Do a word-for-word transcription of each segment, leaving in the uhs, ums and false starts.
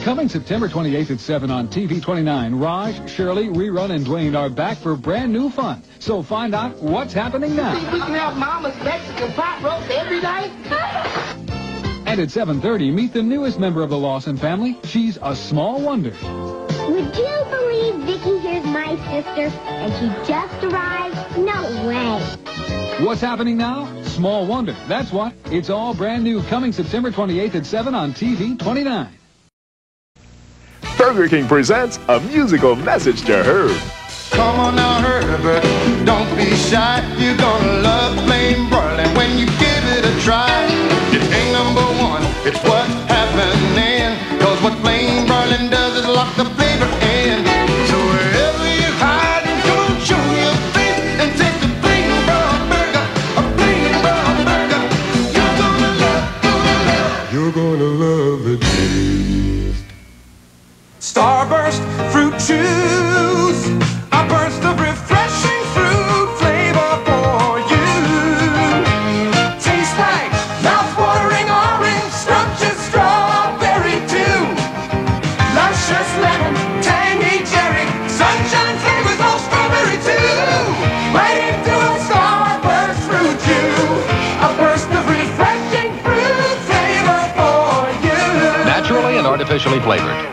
Coming September twenty-eighth at seven on T V twenty-nine, Raj, Shirley, Rerun, and Dwayne are back for brand new fun. So find out what's happening now. Think we can have Mama's Mexican pot roast every day? And at seven thirty, meet the newest member of the Lawson family. She's a small wonder. Would you believe Vicky here's my sister and she just arrived? No way. What's happening now? Small wonder. That's what. It's all brand new. Coming September twenty-eighth at seven on T V twenty-nine. Burger King presents a musical message to Herb. Come on now, Herbert, don't be shy. You're gonna love plain broiling when you give it a try. It ain't number one, it's what's happening. Cause what plain broiling does is lock the flavor in. So wherever you hide, come on, show your face and take the plain broiled burger, a plain broiled burger. You're gonna love, gonna love, you're gonna love the taste. Starburst fruit juice, a burst of refreshing fruit flavor for you. Tastes like mouth-watering orange, scrumptious strawberry too. Luscious lemon, tangy cherry, sunshine flavors all strawberry too. Right into a Starburst fruit juice, a burst of refreshing fruit flavor for you. Naturally and artificially flavored.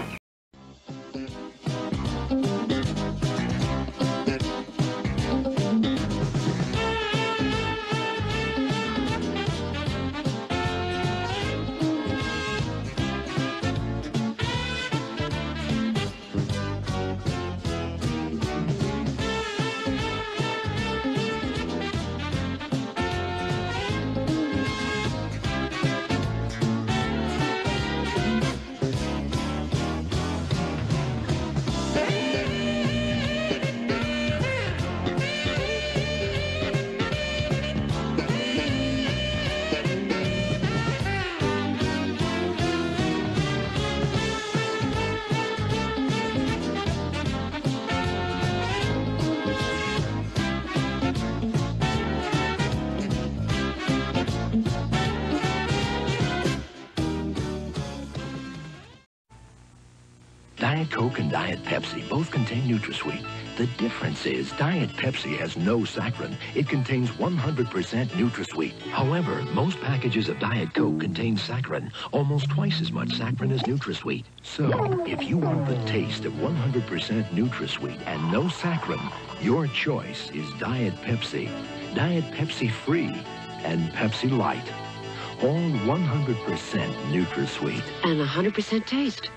Diet Coke and Diet Pepsi both contain NutraSweet. The difference is Diet Pepsi has no saccharin. It contains one hundred percent NutraSweet. However, most packages of Diet Coke contain saccharin, almost twice as much saccharin as NutraSweet. So, if you want the taste of one hundred percent NutraSweet and no saccharin, your choice is Diet Pepsi. Diet Pepsi Free and Pepsi Light. All one hundred percent NutraSweet. And one hundred percent taste.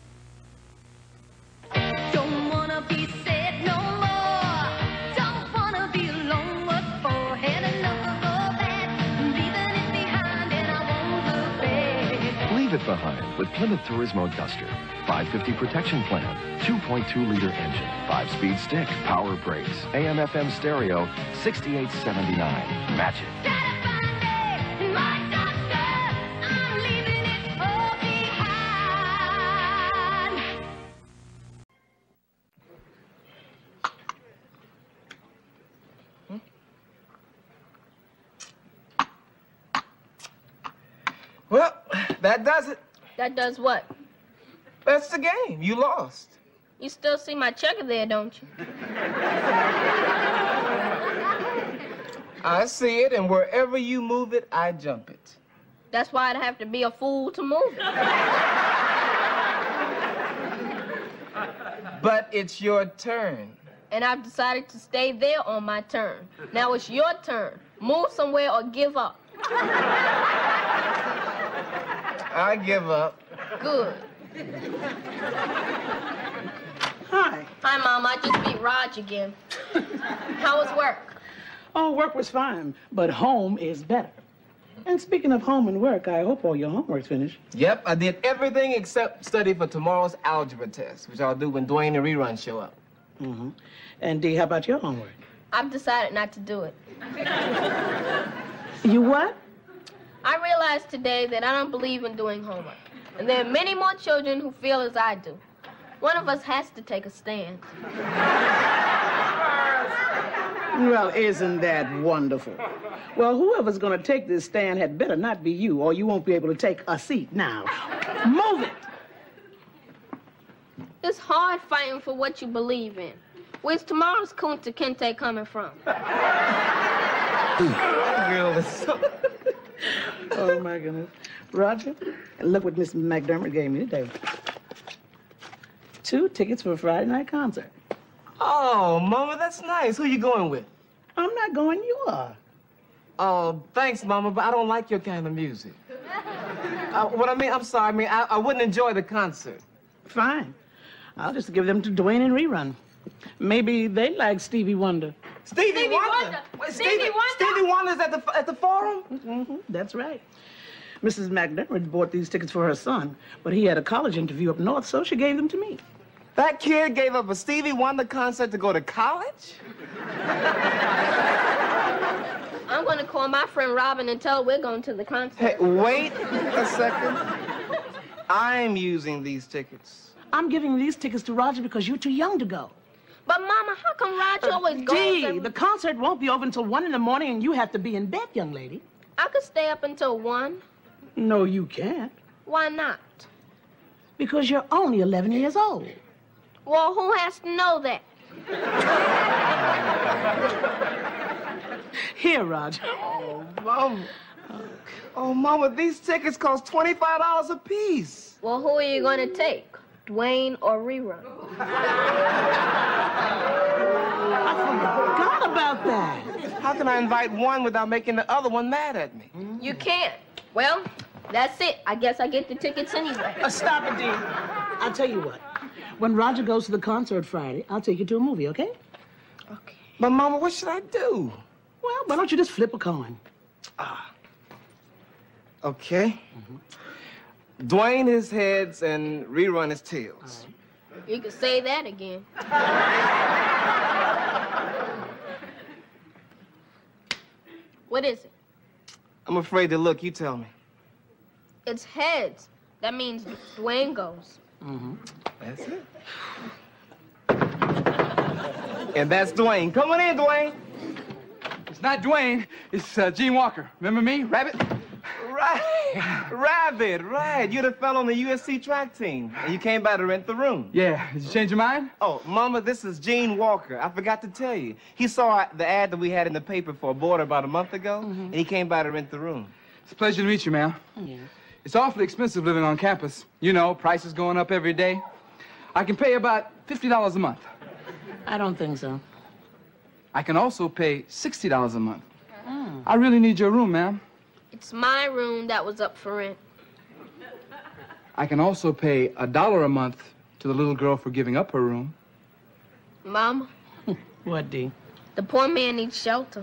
Don't wanna be sad no more. Don't wanna be alone. What for? Had enough of that. Leaving it behind and I won't look back. Leave it behind with Plymouth Turismo Duster. five fifty protection plan, two point two liter engine, five speed stick, power brakes, A M F M stereo, sixty-eight seventy-nine. Match it. Well, that does it. That does what? That's the game. You lost. You still see my checker there, don't you? I see it, and wherever you move it, I jump it. That's why I'd have to be a fool to move it. But it's your turn. And I've decided to stay there on my turn. Now it's your turn. Move somewhere or give up. I give up. Good. Hi. Hi, Mom. I just beat Raj again. How was work? Oh, work was fine, but home is better. And speaking of home and work, I hope all your homework's finished. Yep, I did everything except study for tomorrow's algebra test, which I'll do when Dwayne and Rerun show up. Mm-hmm. And Dee, how about your homework? I've decided not to do it. You what? I realized today that I don't believe in doing homework. And there are many more children who feel as I do. One of us has to take a stand. Well, isn't that wonderful? Well, whoever's going to take this stand had better not be you, or you won't be able to take a seat now. Move it! It's hard fighting for what you believe in. Where's tomorrow's Kunta Kinte coming from? Girl is so... Oh, my goodness. Roger, look what Miss McDermott gave me today. Two tickets for a Friday night concert. Oh, Mama, that's nice. Who you going with? I'm not going, you are. Oh, thanks, Mama, but I don't like your kind of music. uh, what I mean, I'm sorry, I mean, I, I wouldn't enjoy the concert. Fine. I'll just give them to Dwayne and Rerun. Maybe they like Stevie Wonder. Stevie, Stevie Wonder? Wonder. Wait, Stevie Stevie, Wonder? Stevie Wonder's at the, at the forum? Mm-hmm, that's right. Missus McDermott bought these tickets for her son, but he had a college interview up north, so she gave them to me. That kid gave up a Stevie Wonder concert to go to college? I'm gonna call my friend Robin and tell her we're going to the concert. Hey, wait a second. I'm using these tickets. I'm giving these tickets to Roger because you're too young to go. But, Mama, how come Roger always goes Dee, every... the concert won't be over until one in the morning, and you have to be in bed, young lady. I could stay up until one. No, you can't. Why not? Because you're only eleven years old. Well, who has to know that? Here, Roger. Oh, Mama. Oh, Mama, these tickets cost twenty-five dollars a piece. Well, who are you gonna take? Dwayne or Rerun? I forgot about that. How can I invite one without making the other one mad at me? You can't. Well, that's it. I guess I get the tickets anyway. Uh, stop it, Dee. I'll tell you what. When Roger goes to the concert Friday, I'll take you to a movie, okay? Okay. But, Mama, what should I do? Well, why don't you just flip a coin? Ah. Okay. Mm-hmm. Dwayne is heads and Rerun is tails. Right. You can say that again. What is it? I'm afraid to look. You tell me. It's heads. That means Dwayne goes. Mm-hmm. That's it. And that's Dwayne. Come on in, Dwayne. It's not Dwayne. It's uh, Gene Walker. Remember me, Rabbit? Right. Rabbit, right. You're the fellow on the U S C track team. And you came by to rent the room. Yeah. Did you change your mind? Oh, Mama, this is Gene Walker. I forgot to tell you. He saw the ad that we had in the paper for a boarder about a month ago, mm-hmm. and he came by to rent the room. It's a pleasure to meet you, ma'am. Yeah. It's awfully expensive living on campus. You know, prices going up every day. I can pay about fifty dollars a month. I don't think so. I can also pay sixty dollars a month. Oh. I really need your room, ma'am. It's my room that was up for rent. I can also pay a dollar a month to the little girl for giving up her room. Mama? What, Dee? The poor man needs shelter.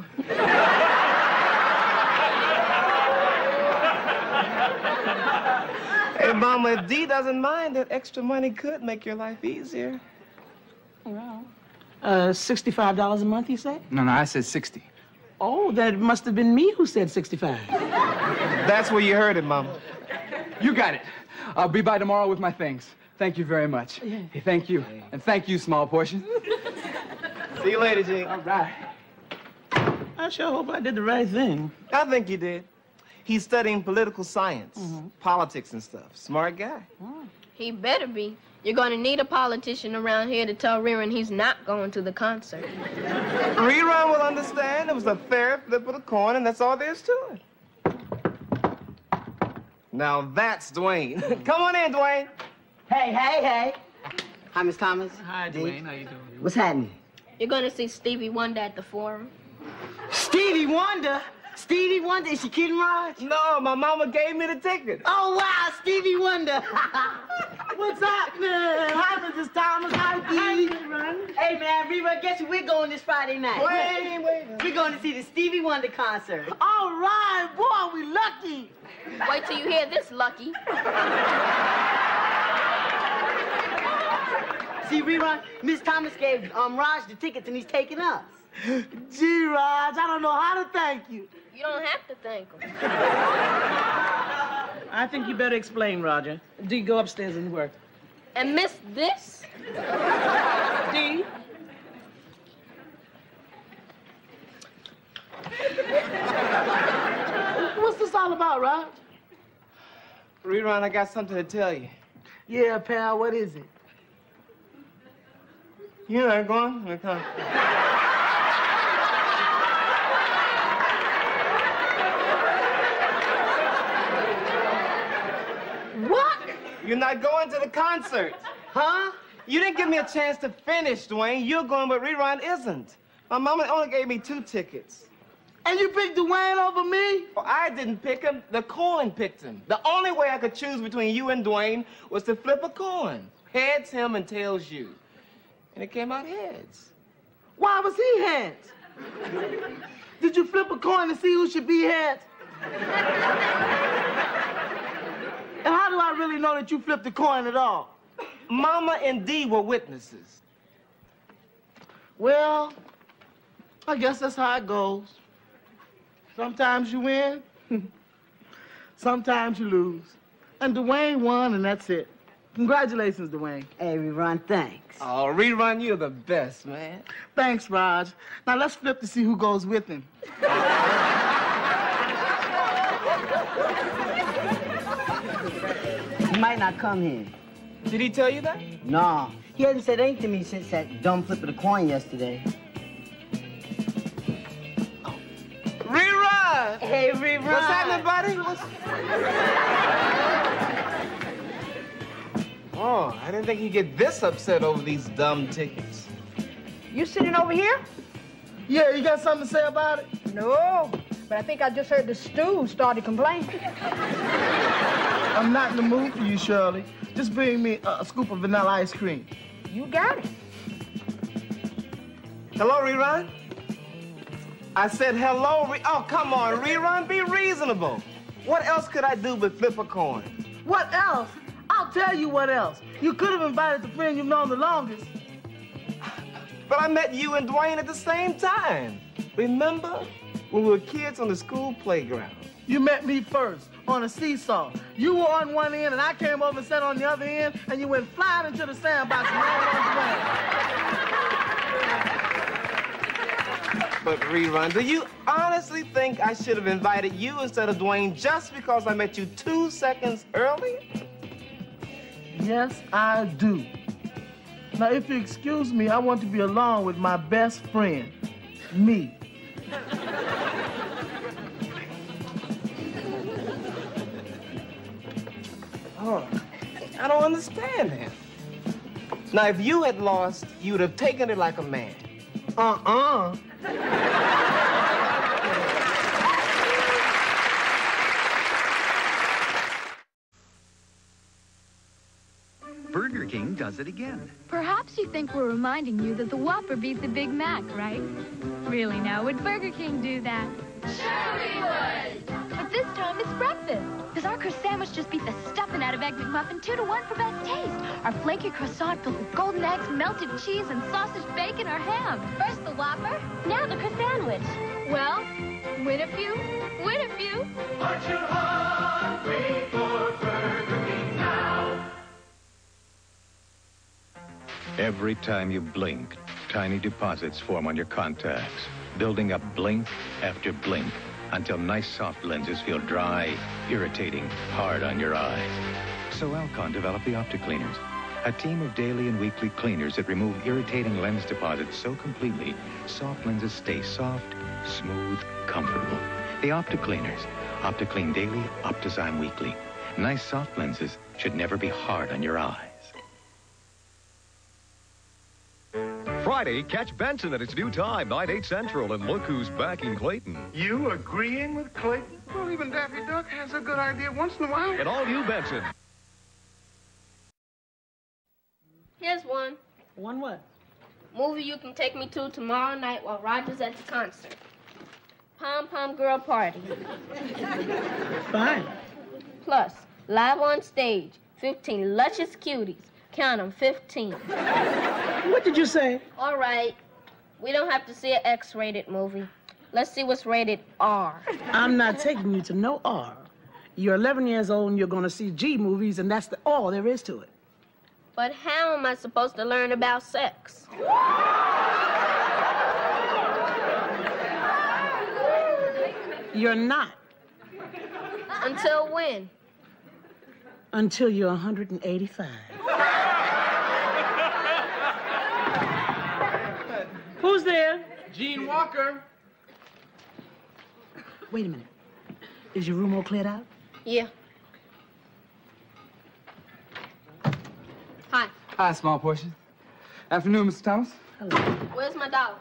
Hey, Mama, if Dee doesn't mind, that extra money could make your life easier. Well, uh, sixty-five dollars a month, you say? No, no, I said sixty. Oh, then it must have been me who said sixty-five. That's where you heard it, Mama. You got it. I'll be by tomorrow with my things. Thank you very much. Yeah. Hey, thank you. And thank you, small portion. See you later, Gene. All right. I sure hope I did the right thing. I think you did. He's studying political science, mm-hmm. politics and stuff. Smart guy. Oh. He better be. You're going to need a politician around here to tell Rerun he's not going to the concert. Rerun will understand. It was a fair flip of the coin, and that's all there is to it. Now that's Dwayne. Come on in, Dwayne. Hey, hey, hey. Hi, Miss Thomas. Hi, Dwayne. How you doing? What's happening? You're going to see Stevie Wonder at the forum. Stevie Wonder? Stevie Wonder? Is she kidding, Raj? No, my mama gave me the ticket. Oh, wow, Stevie Wonder. What's happening? Hi, Missus Thomas. Hi, Dee. Hey, man, Rerun, guess where we're going this Friday night? Wait, wait. We're going to see the Stevie Wonder concert. All right, boy, we lucky. Wait till you hear this, Lucky. See, Rerun, Miss Thomas gave um, Raj the tickets, and he's taking us. Gee, Raj, I don't know how to thank you. You don't have to thank him. I think you better explain, Roger. Dee, go upstairs and work. And miss this? Dee? What's this all about, Raj? Rerun, I got something to tell you. Yeah, pal, what is it? You're not going? Okay. What? You're not going to the concert. Huh? You didn't give me a chance to finish, Dwayne. You're going, but Rerun isn't. My mama only gave me two tickets. And you picked Dwayne over me? Well, I didn't pick him. The coin picked him. The only way I could choose between you and Dwayne was to flip a coin. Heads him and tails you. And it came out heads. Why was he heads? Did you flip a coin to see who should be heads? And how do I really know that you flipped the coin at all? Mama and Dee were witnesses. Well, I guess that's how it goes. Sometimes you win, sometimes you lose. And Dwayne won, and that's it. Congratulations, Dwayne. Hey, Rerun, thanks. Oh, Rerun, you're the best, man. Thanks, Raj. Now let's flip to see who goes with him. He might not come here. Did he tell you that? No. He hasn't said anything to me since that dumb flip of the coin yesterday. Rerun! Hey, Rerun. What's happening, buddy? What's... Oh, I didn't think he'd get this upset over these dumb tickets. You sitting over here? Yeah, you got something to say about it? No, but I think I just heard the stew started complaining. I'm not in the mood for you, Shirley. Just bring me a, a scoop of vanilla ice cream. You got it. Hello, Rerun? I said hello, Re oh, come on, Rerun, be reasonable. What else could I do but flip a coin? What else? I'll tell you what else. You could have invited the friend you've known the longest. But I met you and Dwayne at the same time. Remember? When we were kids on the school playground. You met me first on a seesaw. You were on one end, and I came over and sat on the other end, and you went flying into the sandbox and landed on Dwayne. But Rerun, do you honestly think I should have invited you instead of Dwayne just because I met you two seconds early? Yes, I do. Now, if you excuse me, I want to be alone with my best friend, me. Oh, I don't understand him. Now, if you had lost, you would have taken it like a man. Uh-uh. Burger King does it again. Perhaps you think we're reminding you that the Whopper beat the Big Mac, right? Really now, would Burger King do that? Sure we would. But this time it's breakfast. Because our crust sandwich just beat the stuffing out of Egg McMuffin two to one for best taste. Our flaky croissant filled with golden eggs, melted cheese, and sausage bacon or ham. First the Whopper, now the crust sandwich. Well, win a few, win a few. Aren't you hungry for Burger King now? Every time you blink, tiny deposits form on your contacts, building up blink after blink until nice soft lenses feel dry, irritating, hard on your eyes. So Alcon developed the OptiCleaners, a team of daily and weekly cleaners that remove irritating lens deposits so completely, soft lenses stay soft, smooth, comfortable. The OptiCleaners, OptiClean Daily, OptiZyme Weekly. Nice soft lenses should never be hard on your eyes. Friday, catch Benson at its new time, nine, eight Central, and look who's back in Clayton. You agreeing with Clayton? Well, even Daffy Duck has a good idea once in a while. And all you, Benson. Here's one. One what? Movie you can take me to tomorrow night while Roger's at the concert. Pom Pom Girl Party. Fine. Plus, live on stage, fifteen luscious cuties. Count them, fifteen. What did you say? All right. We don't have to see an X-rated movie. Let's see what's rated R. I'm not taking you to no R. You're eleven years old and you're going to see G movies, and that's the, all there is to it. But how am I supposed to learn about sex? You're not. Until when? Until you're one hundred eighty-five. Who's there? Gene Walker. Wait a minute. Is your room all cleared out? Yeah. Hi. Hi, small portion. Afternoon, Mister Thomas. Where's my dollar?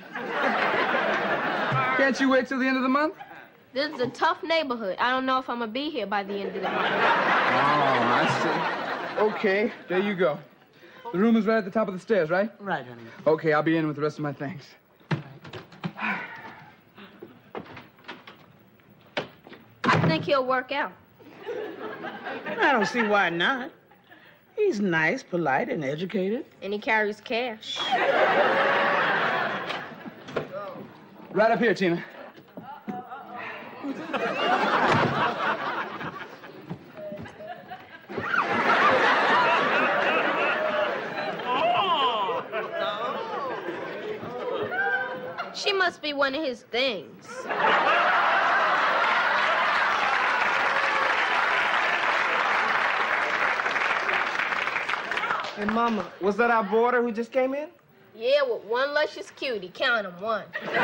Can't you wait till the end of the month? This is a tough neighborhood. I don't know if I'm gonna be here by the end of the month. Oh, I see. Okay, there you go. The room is right at the top of the stairs, right? Right, honey. Okay, I'll be in with the rest of my things. I think he'll work out. I don't see why not. He's nice, polite, and educated. And he carries cash. Right up here, Tina. She must be one of his things. Hey, Mama, was that our boarder who just came in? Yeah, with one luscious cutie. Count 'em, one.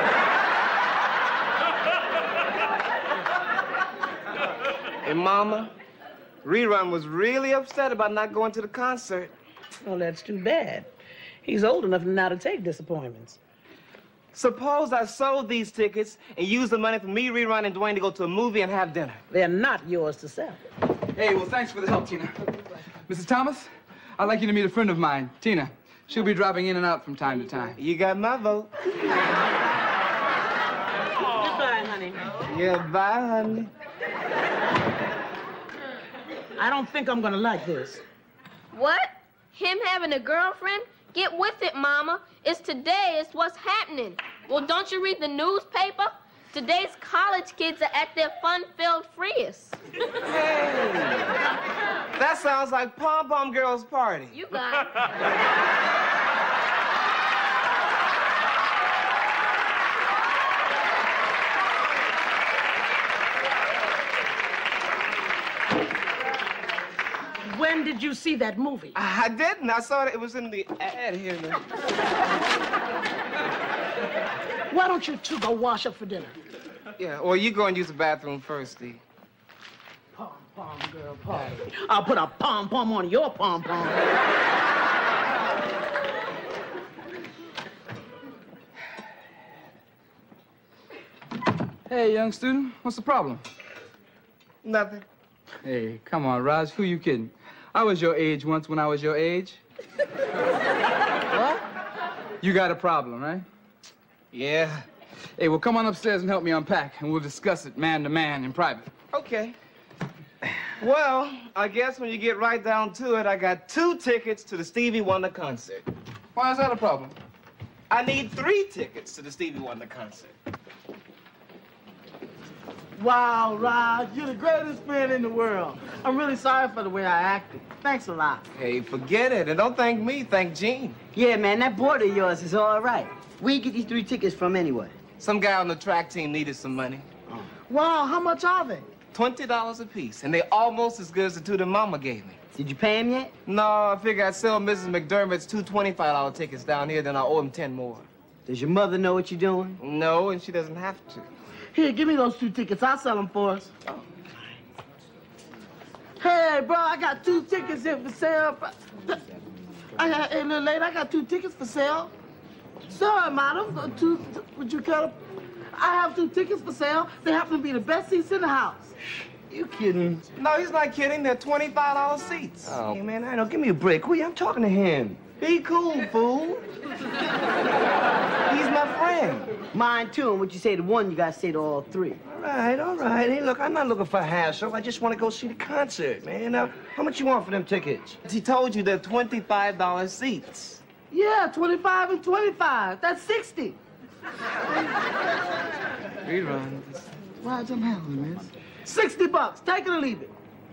Hey, Mama, Rerun was really upset about not going to the concert. Well, that's too bad. He's old enough now to take disappointments. Suppose I sold these tickets and used the money for me, Rerun, and Dwayne to go to a movie and have dinner. They're not yours to sell. Hey, well, thanks for the help, Tina. Missus Thomas, I'd like you to meet a friend of mine, Tina. She'll be dropping in and out from time to time. You got my vote. Goodbye, honey. Yeah, bye, honey. I don't think I'm gonna like this. What? Him having a girlfriend? Get with it, Mama. It's today. It's what's happening. Well, don't you read the newspaper? Today's college kids are at their fun-filled freest. Hey, that sounds like Pom Pom Girls' party. You got it. When did you see that movie? I didn't. I saw it. It was in the ad here. Why don't you two go wash up for dinner? Yeah, or you go and use the bathroom first, Steve. Pom pom girl party. I'll put a pom pom on your pom pom. Hey, young student, what's the problem? Nothing. Hey, come on, Raj, who you kidding? I was your age once when I was your age. What? You got a problem, right? Yeah. Hey, well, come on upstairs and help me unpack, and we'll discuss it man to man in private. Okay. Well, I guess when you get right down to it, I got two tickets to the Stevie Wonder concert. Why is that a problem? I need three tickets to the Stevie Wonder concert. Wow, Raj, you're the greatest friend in the world. I'm really sorry for the way I acted. Thanks a lot. Hey, forget it. And don't thank me, thank Gene. Yeah, man, that board of yours is all right. Where you get these three tickets from anyway? Some guy on the track team needed some money. Oh. Wow, how much are they? twenty dollars a piece, and they're almost as good as the two that Mama gave me. Did you pay him yet? No, I figure I'd sell Missus McDermott's two twenty-five dollar tickets down here, then I owe him ten more. Does your mother know what you're doing? No, and she doesn't have to. Here, give me those two tickets. I'll sell them for us. Oh. Hey, bro, I got two tickets here for sale. I got, hey, little lady, I got two tickets for sale. Sorry, madam. Two, would you cut them? I have two tickets for sale. They happen to be the best seats in the house. You kidding? No, he's not kidding. They're twenty-five dollar seats. Oh, hey, man, I know. Give me a break. Who you? I'm talking to him. Be cool, fool. He's my friend. Mine, too. And what you say to one, you gotta say to all three. All right, all right. Hey, look, I'm not looking for hassle. I just want to go see the concert, man. Now, how much you want for them tickets? He told you they're twenty-five dollar seats. Yeah, twenty-five and twenty-five. That's sixty. Rerun. Why I'm handling this? sixty bucks. Take it or leave it.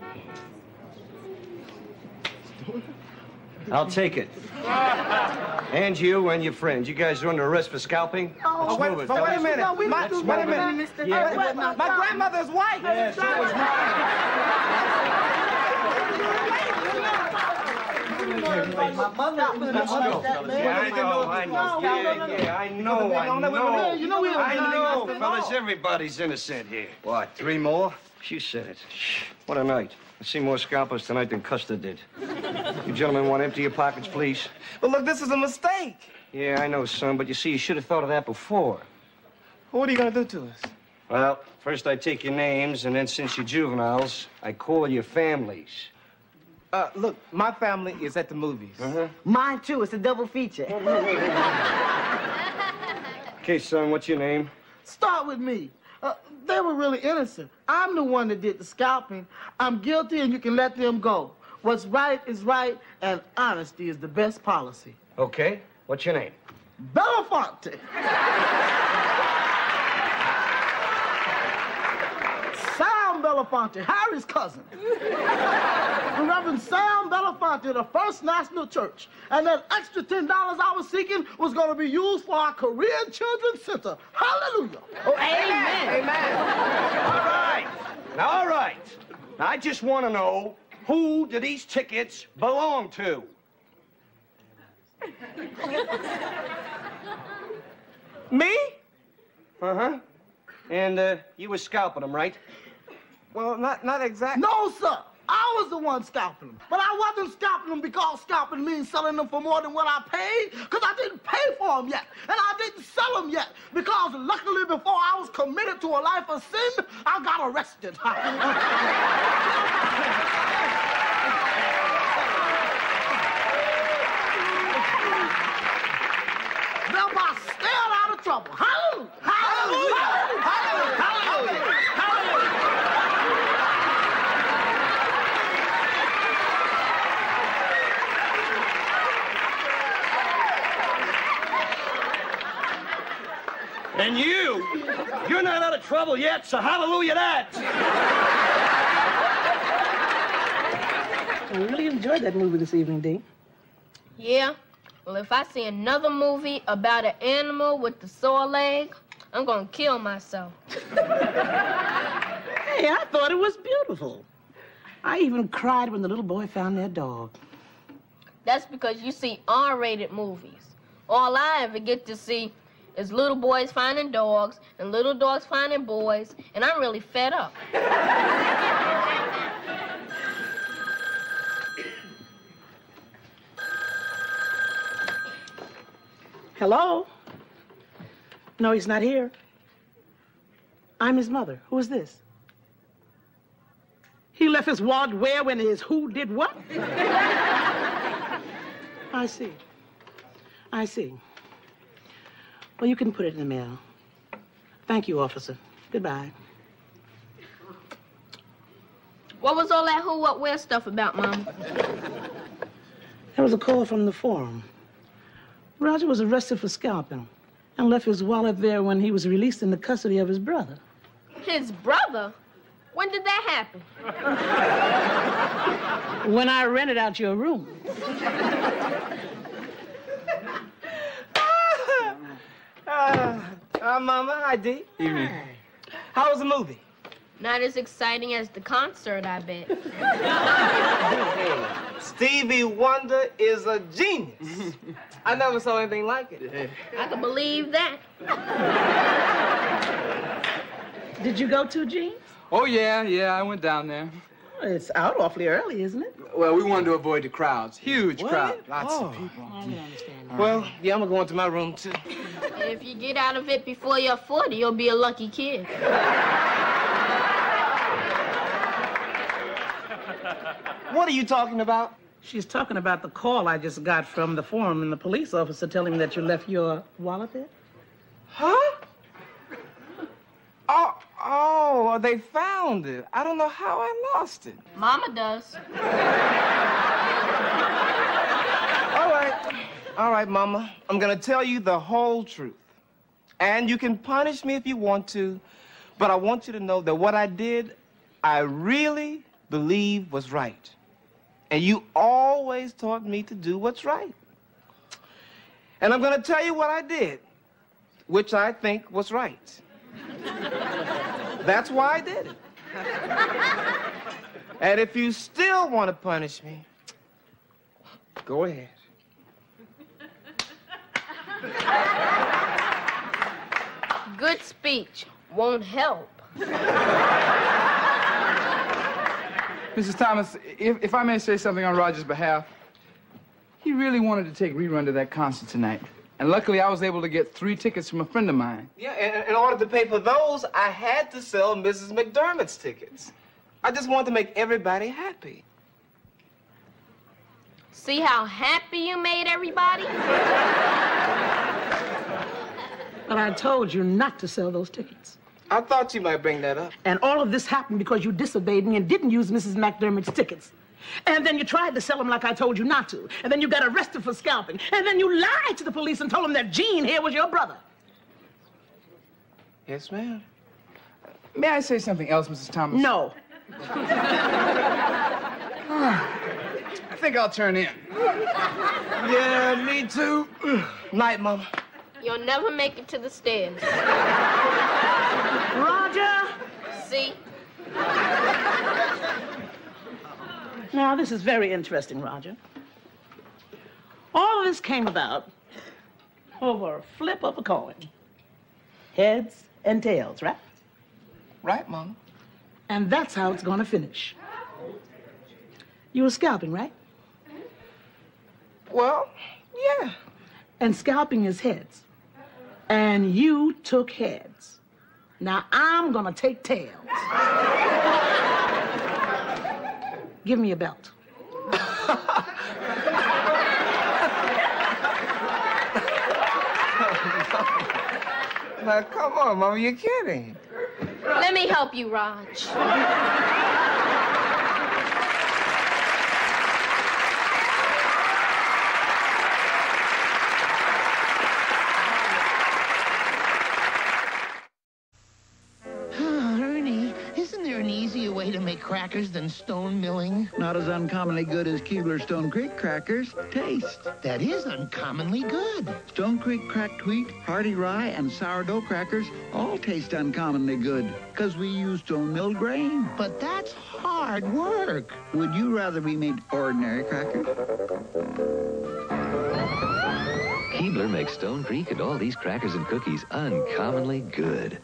I'll take it. And you and your friends. You guys are under arrest for scalping? Oh, Let's wait, move it. but wait a minute. No, we my, don't do wait a that, minute. mister. Yeah. Hey, wait, my, no, my no. grandmother's white. Yeah, so is mine. My mother, Let's go, fellas. Yeah, I know, I know. Yeah, yeah, I know, I know. You know we I know, fellas. Everybody's innocent here. What, three more? You said it. Shh. What a night. I see more scalpers tonight than Custer did. You gentlemen want to empty your pockets, please? But look, this is a mistake. Yeah, I know, son, but you see, you should have thought of that before. What are you gonna do to us? Well, first I take your names, and then since you're juveniles, I call your families. Uh, look, my family is at the movies. Uh-huh. Mine too. It's a double feature. Okay, son, what's your name? Start with me. Uh, they were really innocent. I'm the one that did the scalping. I'm guilty, and you can let them go. What's right is right, and honesty is the best policy. Okay. What's your name? Belafonte. Sam Belafonte, Harry's cousin. The Reverend Sam Belafonte, the First National Church. And that extra ten dollars I was seeking was going to be used for our Korean Children's Center. Hallelujah. Oh, amen. Amen. All right. Now, all right. Now, I just want to know, who do these tickets belong to? Me? Uh-huh. And uh, you were scalping them, right? Well, not not exactly. No, sir. I was the one scalping them. But I wasn't scalping them because scalping means selling them for more than what I paid, because I didn't pay for them yet. And I didn't sell them yet, because luckily before I was committed to a life of sin, I got arrested. Thereby staying out of trouble. Hallelujah! Hallelujah! Hallelujah! Hallelujah! And you, you're not out of trouble yet, so hallelujah that. I really enjoyed that movie this evening, Dee. Yeah? Well, if I see another movie about an animal with the sore leg, I'm gonna kill myself. Hey, I thought it was beautiful. I even cried when the little boy found their dog. That's because you see R rated movies. All I ever get to see is little boys finding dogs and little dogs finding boys, and I'm really fed up. Hello? No, he's not here. I'm his mother. Who is this? He left his wallet where when his who did what? I see. I see. Well, you can put it in the mail. Thank you, officer. Goodbye. What was all that who, what, where stuff about, Mom? There was a call from the forum. Roger was arrested for scalping and left his wallet there when he was released in the custody of his brother. His brother? When did that happen? When I rented out your room. Uh, uh, Mama, hi, Dee. Evening. How was the movie? Not as exciting as the concert, I bet. Stevie Wonder is a genius. I never saw anything like it. I can believe that. Did you go to, Gene? Oh, yeah, yeah, I went down there. It's out awfully early, isn't it? Well, we wanted to avoid the crowds. Huge What? crowd. Lots Oh. of people. I can understand. Well, yeah, I'm gonna go into my room, too. If you get out of it before you're forty, you'll be a lucky kid. What are you talking about? She's talking about the call I just got from the forum and the police officer telling me that you left your wallet there. Huh? Oh, oh, they found it. I don't know how I lost it. Mama does. All right. All right, Mama. I'm gonna tell you the whole truth. And you can punish me if you want to, but I want you to know that what I did, I really believe was right. And you always taught me to do what's right. And I'm gonna tell you what I did, which I think was right. That's why I did it. And if you still want to punish me, Go ahead. Good speech won't help. Missus Thomas, if, if I may say something on Roger's behalf, he really wanted to take Rerun to that concert tonight. And luckily, I was able to get three tickets from a friend of mine. Yeah, and in order to pay for those, I had to sell Missus McDermott's tickets. I just wanted to make everybody happy. See how happy you made everybody? But I told you not to sell those tickets. I thought you might bring that up. And all of this happened because you disobeyed me and didn't use Missus McDermott's tickets. And then you tried to sell them like I told you not to. And then you got arrested for scalping. And then you lied to the police and told them that Gene here was your brother. Yes, ma'am. May I say something else, Missus Thomas? No. I think I'll turn in. Yeah, me too. Night, Mama. You'll never make it to the stairs. Roger! See? Now, this is very interesting, Roger. All of this came about over a flip of a coin. Heads and tails, right? Right, Mama. And that's how it's gonna finish. You were scalping, right? Well, yeah. And scalping is heads. And you took heads. Now I'm gonna take tails. Give me a belt. Now, come on, Mama, you're kidding. Let me help you, Raj. Ernie, isn't there an easier way to make crackers than stone milling? Not as uncommonly good as Keebler Stone Creek crackers. Taste. That is uncommonly good. Stone Creek cracked wheat, hearty rye, and sourdough crackers all taste uncommonly good because we use stone milled grain. But that's hard work. Would you rather we made ordinary crackers? Keebler makes Stone Creek and all these crackers and cookies uncommonly good.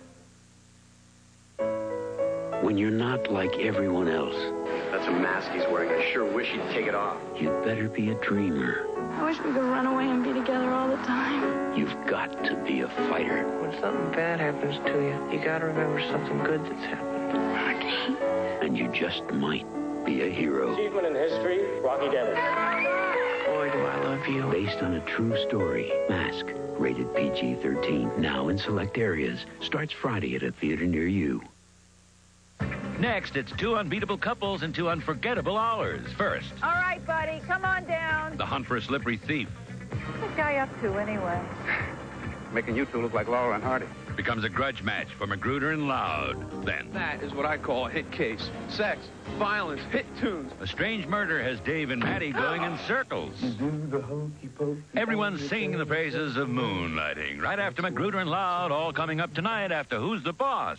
When you're not like everyone else, That's a mask he's wearing. I sure wish he'd take it off. you'd better be a dreamer. I wish we could run away and be together all the time. You've got to be a fighter. When something bad happens to you, you gotta remember something good that's happened. Rocky. And you just might be a hero. Achievement in history, Rocky Dennis. Boy, do I love you. Based on a true story, Mask, rated P G thirteen, now in select areas, starts Friday at a theater near you. Next, it's two unbeatable couples and two unforgettable hours. First, All right, buddy, come on down. the hunt for a slippery thief What's this guy up to, anyway? Making you two look like Laura and Hardy. becomes a grudge match for Magruder and Loud. Then, That is what I call a hit case. Sex, violence, hit tunes. a strange murder has Dave and Maddie going in circles. Everyone's singing the praises of moonlighting. Right after Magruder and Loud, all coming up tonight after Who's the Boss?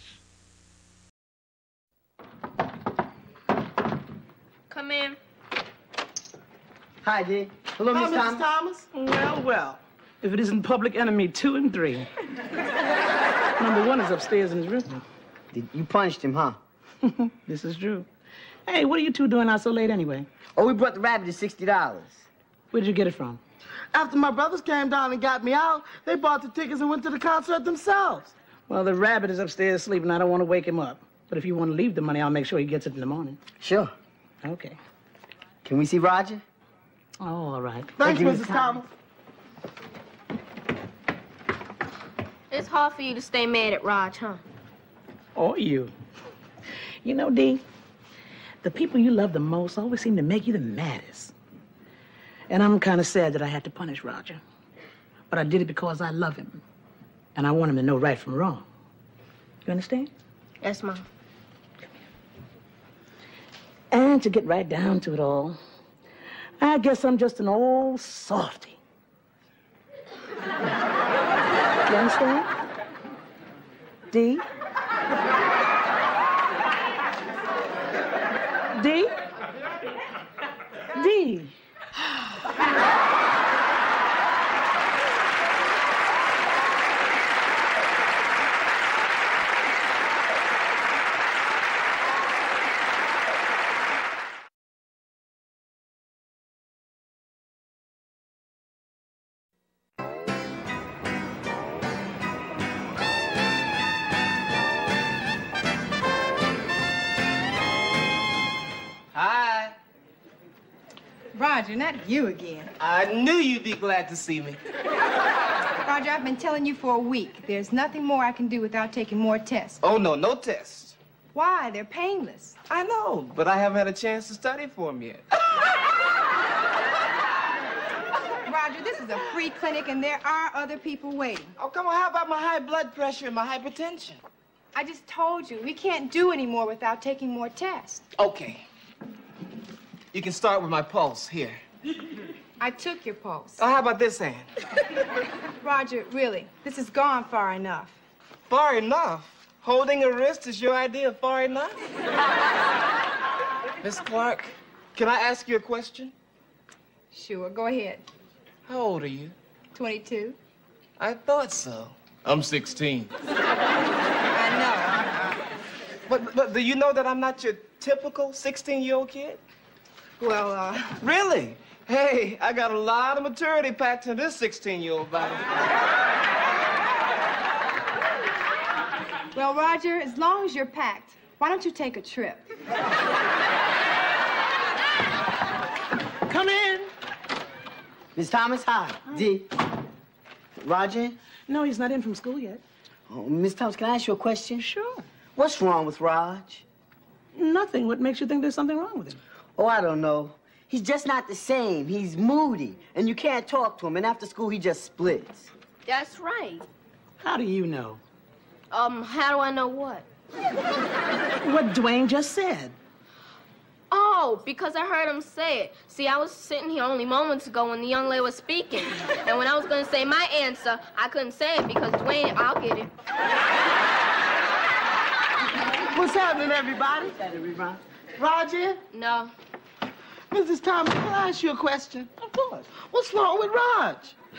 Come in. Hi, Dee. Hello, Hi, Miss Missus Thomas. Thomas. Well, well. If it isn't Public Enemy two and three. Number one is upstairs in his room. Did you punched him, huh? This is true. Hey, what are you two doing out so late anyway? Oh, we brought the rabbit at sixty dollars. Where'd you get it from? After my brothers came down and got me out, they bought the tickets and went to the concert themselves. Well, the rabbit is upstairs sleeping. I don't want to wake him up. But if you want to leave the money, I'll make sure he gets it in the morning. Sure. Okay. Can we see Roger? Oh, all right. Thanks, Missus Thomas. It's hard for you to stay mad at Raj, huh? Or you. You know, Dee, the people you love the most always seem to make you the maddest. And I'm kind of sad that I had to punish Roger. But I did it because I love him. And I want him to know right from wrong. You understand? Yes, Mom. And to get right down to it all, I guess I'm just an old softy. You understand? Dee? Dee? Dee? Roger, not you again. I knew you'd be glad to see me. Roger, I've been telling you for a week. There's nothing more I can do without taking more tests. Oh, no, no tests. Why? They're painless. I know, but I haven't had a chance to study for them yet. Roger, this is a free clinic, and there are other people waiting. Oh, come on, how about my high blood pressure and my hypertension? I just told you, we can't do any more without taking more tests. Okay. You can start with my pulse, here. I took your pulse. Oh, how about this hand? Roger, really, this has gone far enough. Far enough? Holding a wrist is your idea of far enough? Miss Clark, can I ask you a question? Sure, go ahead. How old are you? twenty-two. I thought so. I'm sixteen. I know. But, but do you know that I'm not your typical sixteen-year-old kid? Well, uh... Really? Hey, I got a lot of maturity packed in this sixteen-year-old body. Well, Roger, as long as you're packed, why don't you take a trip? Come in. Miss Thomas, hi. hi. D. Roger? No, he's not in from school yet. Oh, Miss Thomas, can I ask you a question? Sure. What's wrong with Raj? Nothing. What makes you think there's something wrong with him? Oh, I don't know. He's just not the same. He's moody, and you can't talk to him, and after school, he just splits. That's right. How do you know? Um, how do I know what? What Dwayne just said. Oh, because I heard him say it. See, I was sitting here only moments ago when the young lady was speaking. And when I was going to say my answer, I couldn't say it because Dwayne, I'll get it. What's happening, everybody? everybody? Roger? No. Missus Thomas, can I ask you a question? Of course. What's wrong with Raj?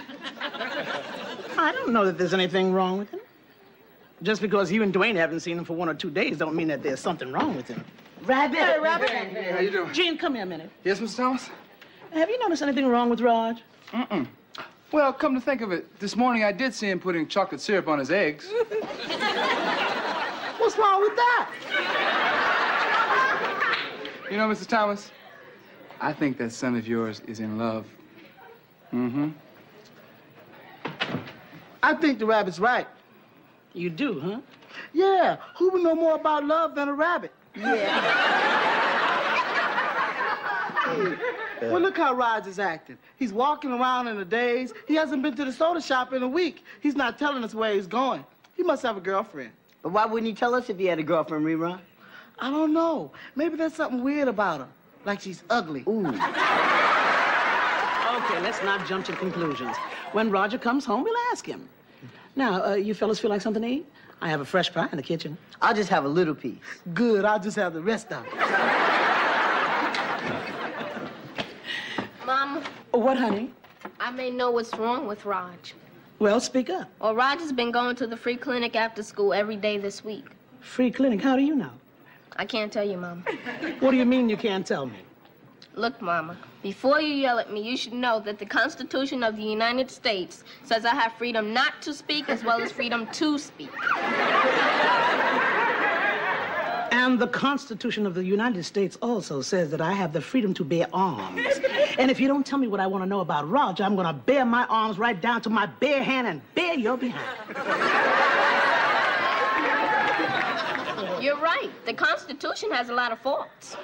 I don't know that there's anything wrong with him. Just because you and Dwayne haven't seen him for one or two days don't mean that there's something wrong with him. Rabbit. Hey, Rabbit. Hey, how you doing? Gene, come here a minute. Yes, Mister Thomas? Have you noticed anything wrong with Raj? Mm-mm. Well, come to think of it, this morning I did see him putting chocolate syrup on his eggs. What's wrong with that? You know, Mister Thomas, I think that son of yours is in love. Mm-hmm. I think the rabbit's right. You do, huh? Yeah. Who would know more about love than a rabbit? Yeah. Well, look how Raj is acting. He's walking around in a daze. He hasn't been to the soda shop in a week. He's not telling us where he's going. He must have a girlfriend. But why wouldn't he tell us if he had a girlfriend, Rerun? I don't know. Maybe there's something weird about her. Like she's ugly. Ooh. Okay, let's not jump to conclusions. When Roger comes home, we'll ask him. Now, uh, you fellas feel like something to eat? I have a fresh pie in the kitchen. I'll just have a little piece. Good, I'll just have the rest of it. Mama. What, honey? I may know what's wrong with Raj. Well, speak up. Well, Raj has been going to the free clinic after school every day this week. Free clinic? How do you know? I can't tell you, Mama. What do you mean you can't tell me? Look, Mama, before you yell at me, you should know that the Constitution of the United States says I have freedom not to speak as well as freedom to speak. And the Constitution of the United States also says that I have the freedom to bear arms. And if you don't tell me what I want to know about Roger, I'm going to bare my arms right down to my bare hand and bare your behind. You're right. The Constitution has a lot of faults.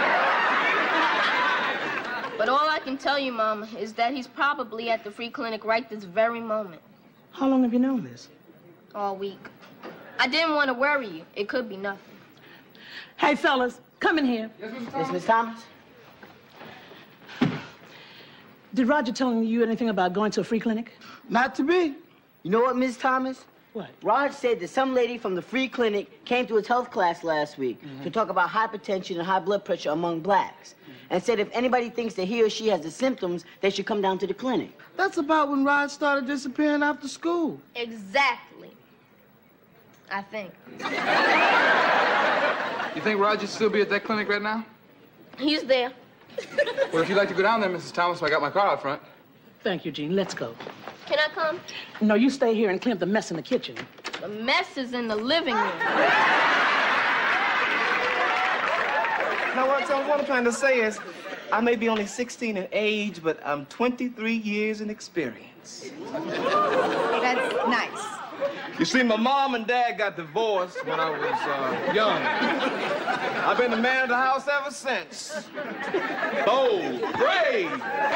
But all I can tell you, Mama, is that he's probably at the free clinic right this very moment. How long have you known this? All week. I didn't want to worry you. It could be nothing. Hey, fellas, come in here. Yes, Mister Yes, Miss Thomas? Did Roger tell you anything about going to a free clinic? Not to me. You know what, Miss Thomas? What? Raj said that some lady from the free clinic came to his health class last week mm-hmm. to talk about hypertension and high blood pressure among blacks, and said if anybody thinks that he or she has the symptoms, they should come down to the clinic. That's about when Raj started disappearing after school. Exactly. I think. You think Raj should still be at that clinic right now? He's there. Well, if you'd like to go down there, Missus Thomas, I got my car out front. Thank you, Gene. Let's go. Can I come? No, you stay here and clean up the mess in the kitchen. The mess is in the living room. Now, what, so what I'm trying to say is, I may be only sixteen in age, but I'm twenty-three years in experience. That's nice. You see, my mom and dad got divorced when I was uh, young. I've been the man of the house ever since. Bold, brave,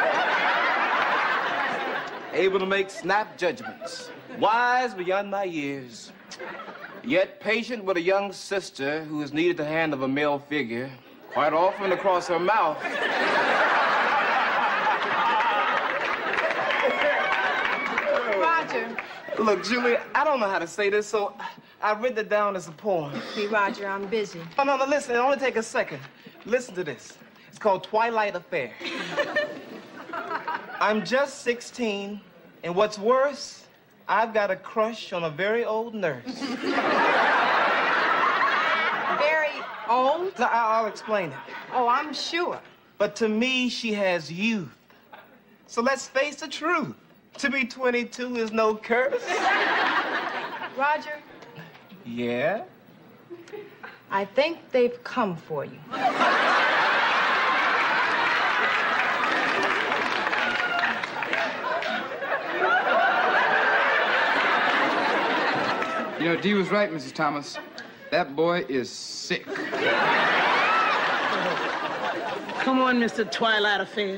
able to make snap judgments, wise beyond my years, yet patient with a young sister who has needed the hand of a male figure, quite often across her mouth. Roger. Look, Julie, I don't know how to say this, so I've written it down as a poem. See, Roger, I'm busy. Oh, no, no, listen, it'll only take a second. Listen to this. It's called Twilight Affair. I'm just sixteen, and what's worse, I've got a crush on a very old nurse. Very old? No, I- I'll explain it. Oh, I'm sure. But to me, she has youth. So let's face the truth. To be twenty-two is no curse. Roger, Yeah? I think they've come for you. You know, Dee was right, Missus Thomas. That boy is sick. Come on, Mister Twilight Affair.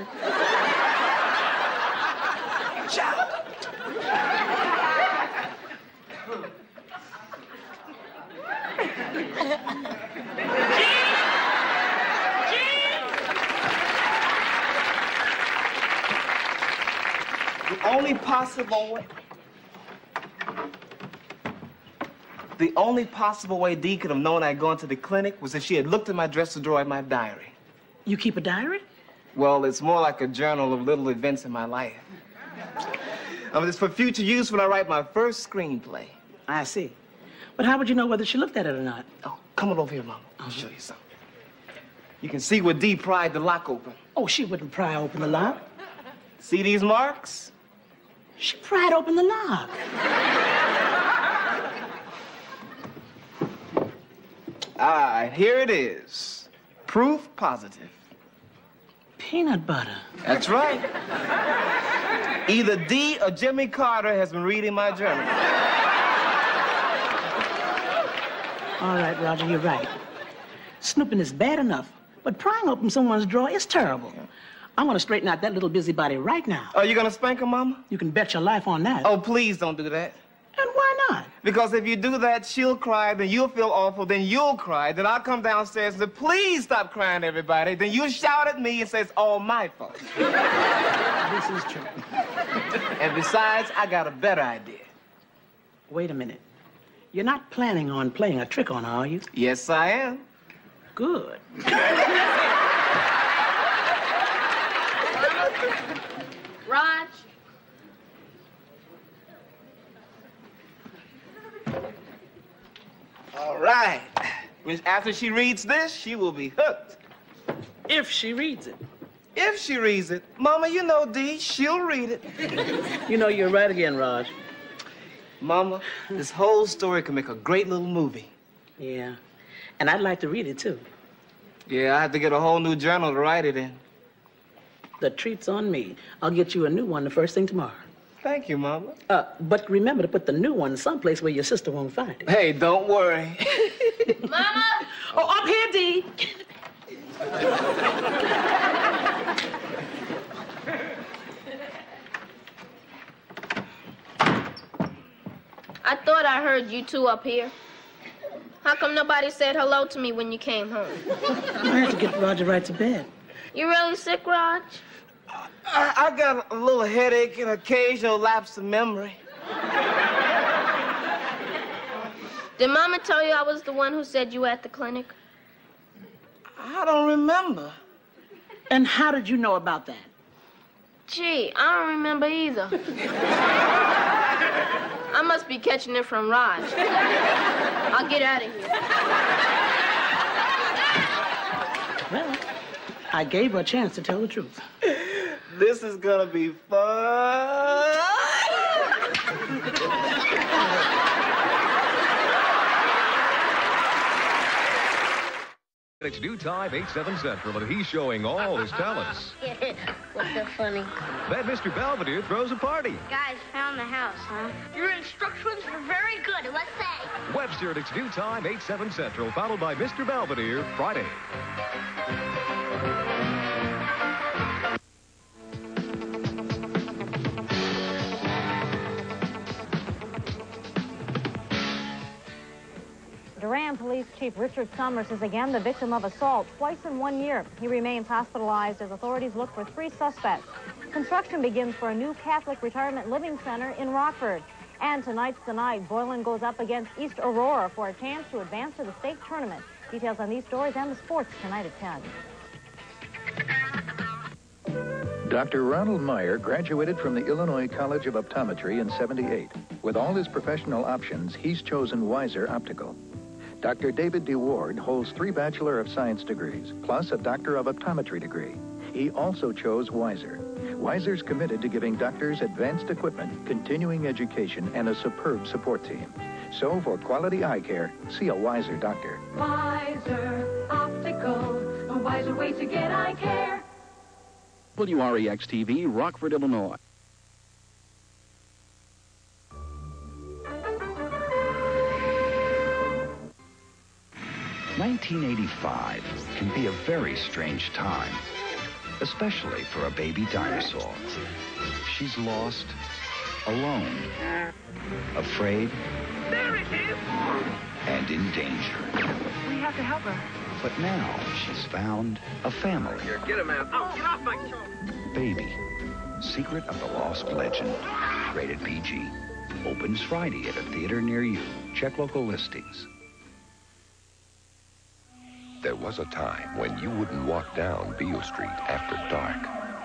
The only possible way... The only possible way Dee could have known I'd gone to the clinic was if she had looked in my dresser drawer at my diary. You keep a diary? Well, it's more like a journal of little events in my life. I mean, it's for future use when I write my first screenplay. I see. But how would you know whether she looked at it or not? Oh, come on over here, Mama. I'll show you something. You can see where Dee pried the lock open. Oh, she wouldn't pry open the lock. See these marks? She pried open the lock. Ah, here it is. Proof positive. Peanut butter. That's right. Either Dee or Jimmy Carter has been reading my journal. All right, Roger, you're right. Snooping is bad enough, but prying open someone's drawer is terrible. I want to straighten out that little busybody right now. Are you going to spank her, Mama? You can bet your life on that. Oh, please don't do that. And why not? Because if you do that, she'll cry, then you'll feel awful, then you'll cry, then I'll come downstairs and say, please stop crying, everybody. Then you shout at me and say, it's all my fault. This is true. And besides, I got a better idea. Wait a minute. You're not planning on playing a trick on her, are you? Yes, I am. Good. Raj. All right. After she reads this, she will be hooked. If she reads it. If she reads it. Mama, you know Dee, she'll read it. You know, you're right again, Raj. Mama, this whole story could make a great little movie. Yeah. And I'd like to read it, too. Yeah, I have to get a whole new journal to write it in. The treat's on me. I'll get you a new one the first thing tomorrow. Thank you, Mama. Uh, but remember to put the new one someplace where your sister won't find it. Hey, don't worry. Mama! Oh, up here, Dee. I thought I heard you two up here. How come nobody said hello to me when you came home? I had to get Roger right to bed. You really sick, Raj? I, I got a little headache and occasional lapse of memory. Did Mama tell you I was the one who said you were at the clinic? I don't remember. And how did you know about that? Gee, I don't remember either. I must be catching it from Raj. I'll get out of here. Well, I gave her a chance to tell the truth. This is gonna be fun. It's due time, eight, seven Central, and he's showing all his talents. What's so funny? Then Mister Belvedere throws a party. Guys, found the house, huh? Your instructions were very good, let's say. Webster at It's Due Time, eight, seven Central, followed by Mister Belvedere, Friday. Durham Police Chief Richard Summers is again the victim of assault twice in one year. He remains hospitalized as authorities look for three suspects. Construction begins for a new Catholic retirement living center in Rockford. And tonight's the night. Boylan goes up against East Aurora for a chance to advance to the state tournament. Details on these stories and the sports tonight at ten. Doctor Ronald Meyer graduated from the Illinois College of Optometry in seventy-eight. With all his professional options, he's chosen Weiser Optical. Doctor David DeWard holds three Bachelor of Science degrees, plus a Doctor of Optometry degree. He also chose Weiser. Weiser's committed to giving doctors advanced equipment, continuing education, and a superb support team. So for quality eye care, see a Weiser doctor. Weiser Optical, a wiser way to get eye care. W R E X T V, Rockford, Illinois. nineteen eighty-five can be a very strange time, especially for a baby dinosaur. She's lost, alone, afraid, There it is! and in danger. We have to help her. But now she's found a family. Here, get him out. Oh, get off my shoulder. Baby, Secret of the Lost Legend, rated P G. Opens Friday at a theater near you. Check local listings. There was a time when you wouldn't walk down Beale Street after dark.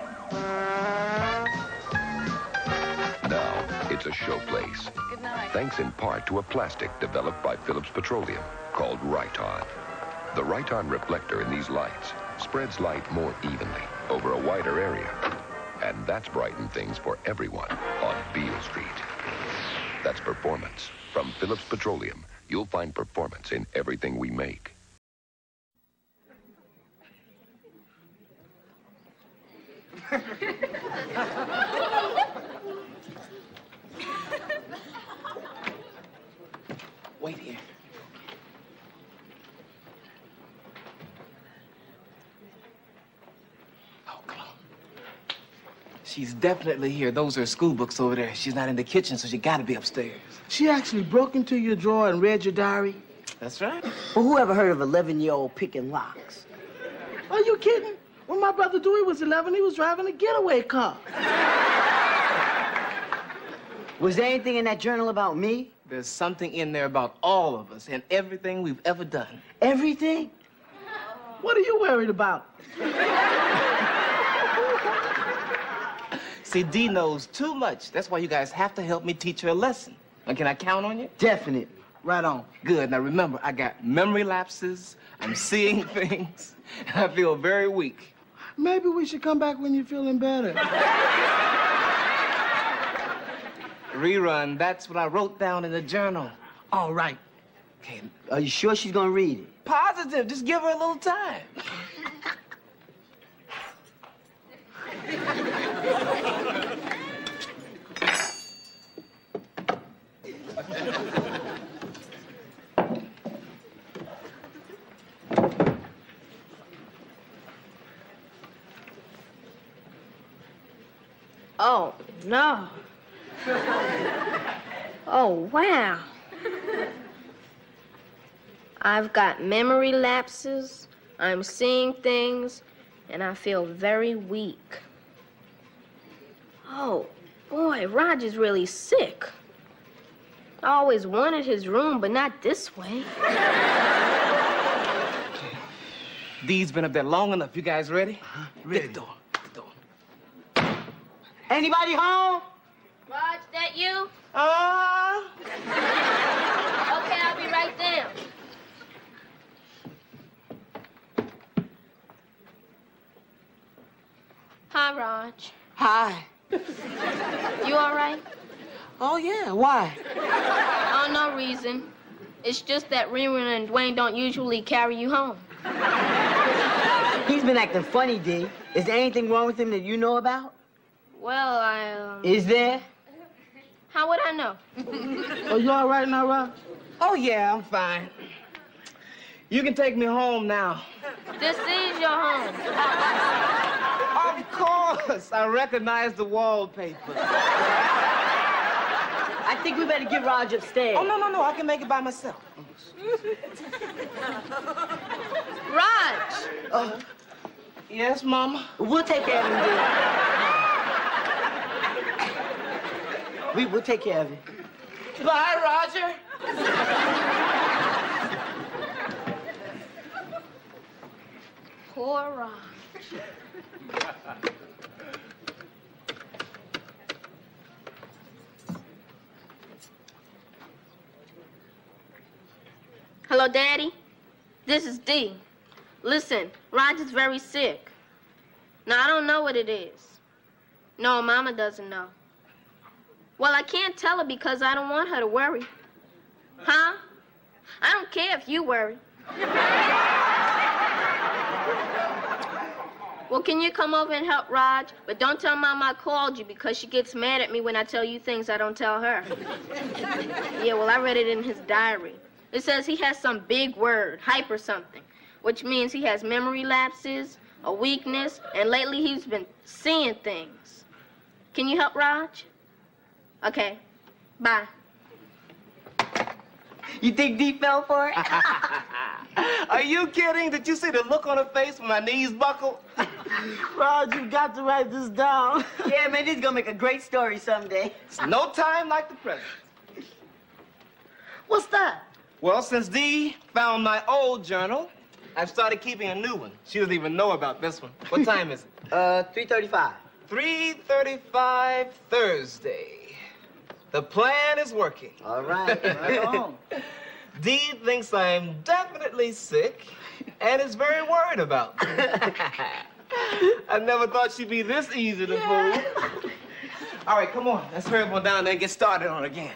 Now, it's a showplace. Good night. Thanks in part to a plastic developed by Phillips Petroleum called Riton. The Riton reflector in these lights spreads light more evenly over a wider area. And that's brightened things for everyone on Beale Street. That's performance. From Phillips Petroleum, you'll find performance in everything we make. Wait here. Oh, come on. She's definitely here. Those are school books over there. She's not in the kitchen, so she gotta be upstairs. She actually broke into your drawer and read your diary? That's right. Well, who ever heard of eleven-year-old picking locks? Are you kidding? When my brother Dewey was eleven, he was driving a getaway car. Was there anything in that journal about me? There's something in there about all of us and everything we've ever done. Everything? What are you worried about? See, Dee knows too much. That's why you guys have to help me teach her a lesson. Now, can I count on you? Definitely. Right on. Good. Now, remember, I got memory lapses. I'm seeing things. And I feel very weak. Maybe we should come back when you're feeling better. Rerun, that's what I wrote down in the journal. All right. Okay. Are you sure she's gonna read it? Positive. Just give her a little time. Oh, no. Oh, wow. I've got memory lapses, I'm seeing things, and I feel very weak. Oh, boy, Roger's really sick. I always wanted his room, but not this way. Dee's been up there long enough. You guys ready? Uh-huh. Ready. Get the door. Anybody home? Rog, that you? Uh... Okay, I'll be right there. Hi, Rog. Hi. You all right? Oh, yeah. Why? Oh, no reason. It's just that Rerun and Dwayne don't usually carry you home. He's been acting funny, D. Is there anything wrong with him that you know about? Well, I, um... Is there? How would I know? Are you all right now, Rod? Oh, yeah, I'm fine. You can take me home now. This is your home. Of course. I recognize the wallpaper. I think we better get Raj upstairs. Oh, no, no, no. I can make it by myself. Raj! Uh, yes, Mama? We'll take care of him, D. We, we'll take care of him. Bye, Roger. Poor Raj. Hello, Daddy. This is Dee. Listen, Raj is very sick. Now, I don't know what it is. No, Mama doesn't know. Well, I can't tell her because I don't want her to worry. Huh? I don't care if you worry. Well, can you come over and help Raj? But don't tell Mama I called you because she gets mad at me when I tell you things I don't tell her. Yeah, well, I read it in his diary. It says he has some big word, hyper something, which means he has memory lapses, a weakness, and lately he's been seeing things. Can you help Raj? Okay, bye. You think Dee fell for it? Are you kidding? Did you see the look on her face when my knees buckled? Raj, you got to write this down. Yeah, man, this is gonna make a great story someday. It's no time like the present. What's that? Well, since Dee found my old journal, I've started keeping a new one. She doesn't even know about this one. What time is it? Uh, three thirty-five. three thirty-five Thursday. The plan is working. All right. Right on. Dee thinks I'm definitely sick and is very worried about me. I never thought she'd be this easy to fool. All right, come on. Let's hurry up on down there and get started on it again.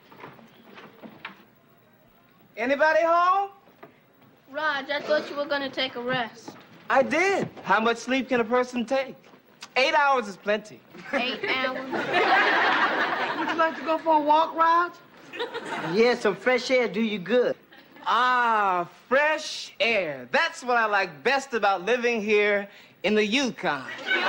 Anybody home? Raj, I thought you were gonna take a rest. I did. How much sleep can a person take? Eight hours is plenty. Eight hours? Would you like to go for a walk, Raj? Yeah, some fresh air do you good. Ah, fresh air. That's what I like best about living here in the Yukon.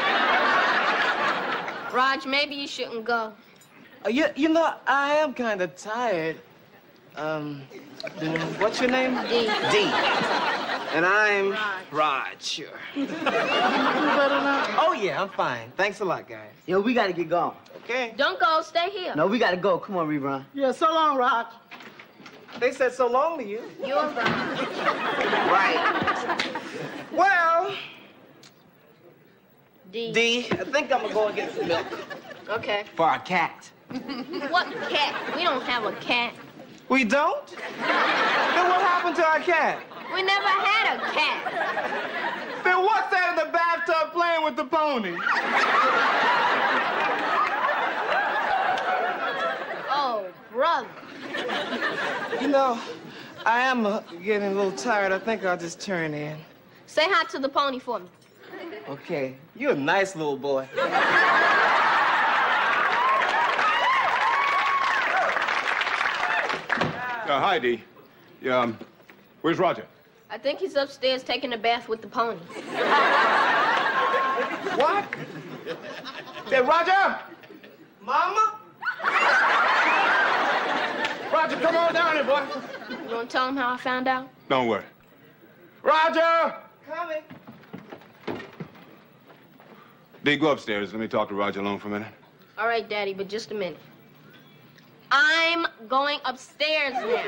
Raj, maybe you shouldn't go. Uh, you, you know, I am kind of tired. Um, what's your name? Dee. Dee. And I'm Raj. Raj, sure. Oh, yeah, I'm fine. Thanks a lot, guys. Yo, we gotta get going. Okay. Don't go, stay here. No, we gotta go. Come on, Rerun. Yeah, so long, Raj. They said so long to you. You're right. Right. Well, Dee. Dee, I think I'm gonna go and get some milk. Okay. For our cat. What cat? We don't have a cat. We don't? Then what happened to our cat? We never had a cat. Then what's that in the bathtub playing with the pony? Oh, brother. You know, I am uh, getting a little tired. I think I'll just turn in. Say hi to the pony for me. Okay. You're a nice little boy. Uh, hi, Dee. Yeah, um, where's Roger? I think he's upstairs taking a bath with the pony. What? Say, Roger! Mama? Roger, come on down here, boy. You want to tell him how I found out? Don't worry. Roger! Coming. Dee, go upstairs. Let me talk to Roger alone for a minute. All right, Daddy, but just a minute. I'm going upstairs now.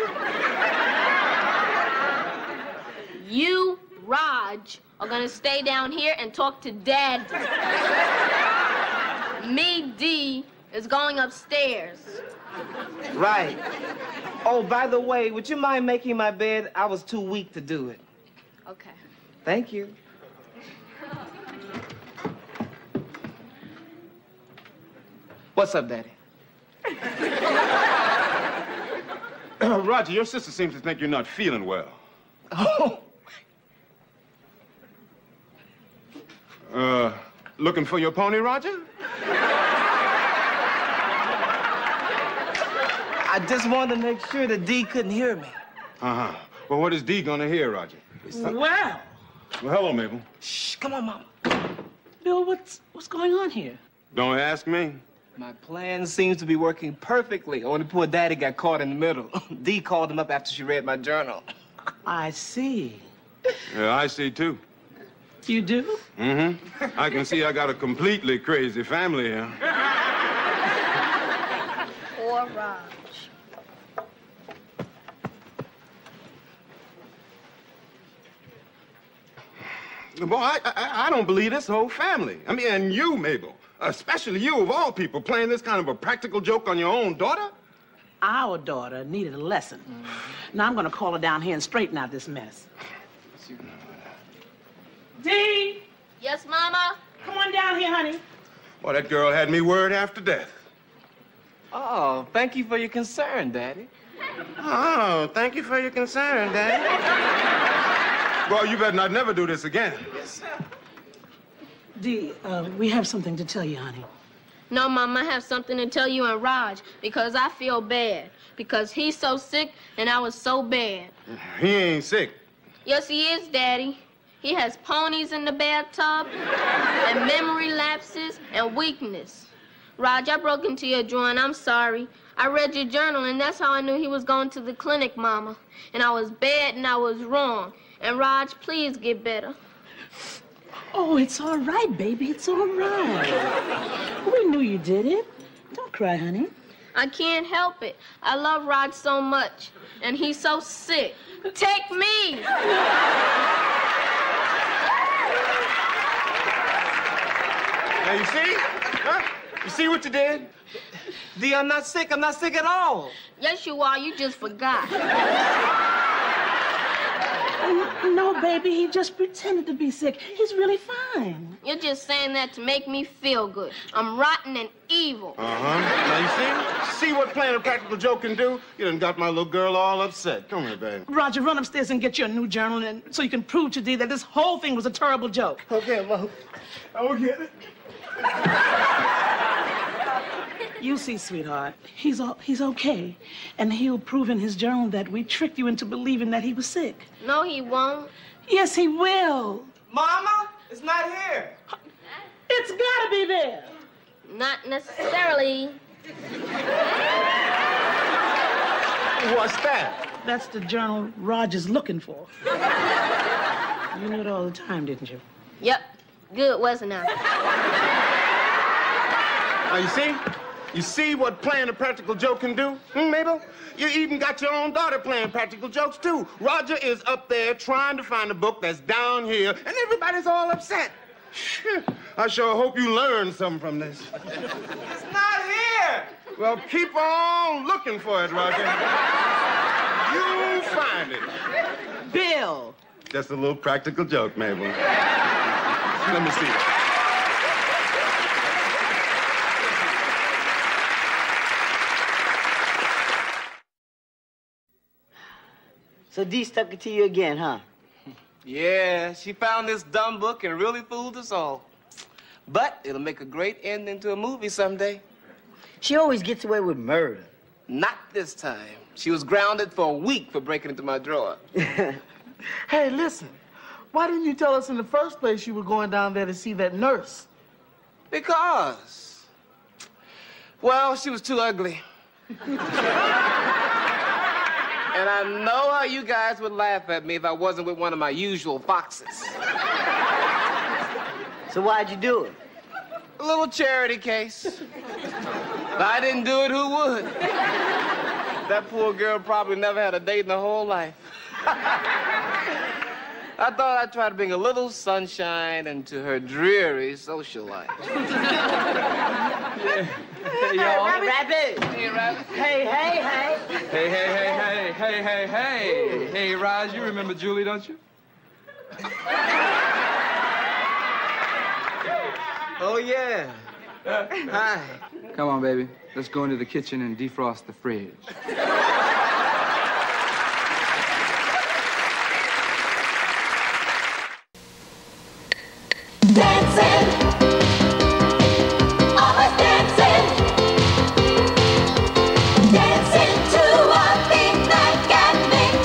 You, Raj, are gonna stay down here and talk to Dad. Me, Dee, is going upstairs. Right. Oh, by the way, would you mind making my bed? I was too weak to do it. Okay. Thank you. What's up, Daddy? Roger, your sister seems to think you're not feeling well. Oh, Uh, looking for your pony, Roger? I just wanted to make sure that Dee couldn't hear me. Uh-huh. Well, what is Dee gonna hear, Roger? Well. Well, hello, Mabel. Shh, come on, Mama. Bill, what's what's going on here? Don't ask me. My plan seems to be working perfectly. Only poor Daddy got caught in the middle. Dee called him up after she read my journal. I see. Yeah, I see, too. You do? Mm-hmm. I can see I got a completely crazy family here. Poor Raj. Boy, I, I, I don't believe this whole family. I mean, and you, Mabel. Especially you, of all people, playing this kind of a practical joke on your own daughter? Our daughter needed a lesson. Mm-hmm. Now I'm going to call her down here and straighten out this mess. Dee! Yes, Mama? Come on down here, honey. Boy, that girl had me worried after death. Oh, thank you for your concern, Daddy. Oh, thank you for your concern, Daddy. Well, you better not never do this again. Yes, sir. Dee, uh, we have something to tell you, honey. No, Mom, I have something to tell you and Raj because I feel bad. Because he's so sick and I was so bad. He ain't sick. Yes, he is, Daddy. He has ponies in the bathtub and memory lapses and weakness. Raj, I broke into your drawer and I'm sorry. I read your journal and that's how I knew he was going to the clinic, Mama. And I was bad and I was wrong. And Raj, please get better. Oh, it's all right, baby. It's all right. We knew you did it. Don't cry, honey. I can't help it. I love Raj so much, and he's so sick. Take me! Now, you see? Huh? You see what you did? Dee, I'm not sick. I'm not sick at all. Yes, you are. You just forgot. No, baby, he just pretended to be sick. He's really fine. You're just saying that to make me feel good. I'm rotten and evil. Uh-huh. Now, you see? See what playing a practical joke can do? You done got my little girl all upset. Come here, baby. Roger, run upstairs and get your new journal and so you can prove to Dee that this whole thing was a terrible joke. Okay, Mom. I'll get it. You see, sweetheart, he's all, he's okay. And he'll prove in his journal that we tricked you into believing that he was sick. No, he won't. Yes, he will. Mama, it's not here. It's gotta be there. Not necessarily. What's that? That's the journal Roger's looking for. You knew it all the time, didn't you? Yep. Good, wasn't I? Now, you see? You see what playing a practical joke can do, hmm, Mabel? You even got your own daughter playing practical jokes, too. Roger is up there trying to find a book that's down here, and everybody's all upset. I sure hope you learned something from this. It's not here. Well, keep on looking for it, Roger. You'll find it. Bill. Just a little practical joke, Mabel. Let me see it. So Dee stuck it to you again, huh? Yeah, she found this dumb book and really fooled us all. But it'll make a great ending to a movie someday. She always gets away with murder. Not this time. She was grounded for a week for breaking into my drawer. Hey, listen. Why didn't you tell us in the first place you were going down there to see that nurse? Because, well, she was too ugly. And I know how you guys would laugh at me if I wasn't with one of my usual foxes. So why'd you do it? A little charity case. If I didn't do it, who would? That poor girl probably never had a date in her whole life. I thought I'd try to bring a little sunshine into her dreary social life. Hey, y'all. Hey, Rabbit. Hey, Rabbit. Hey, hey, hey. Hey, hey, hey, hey, hey, hey, hey. Hey, Raj, you remember Julie, don't you? Oh, yeah. Hi. Come on, baby. Let's go into the kitchen and defrost the fridge. Dance dancing, always dancing, dancing to a Big Mac at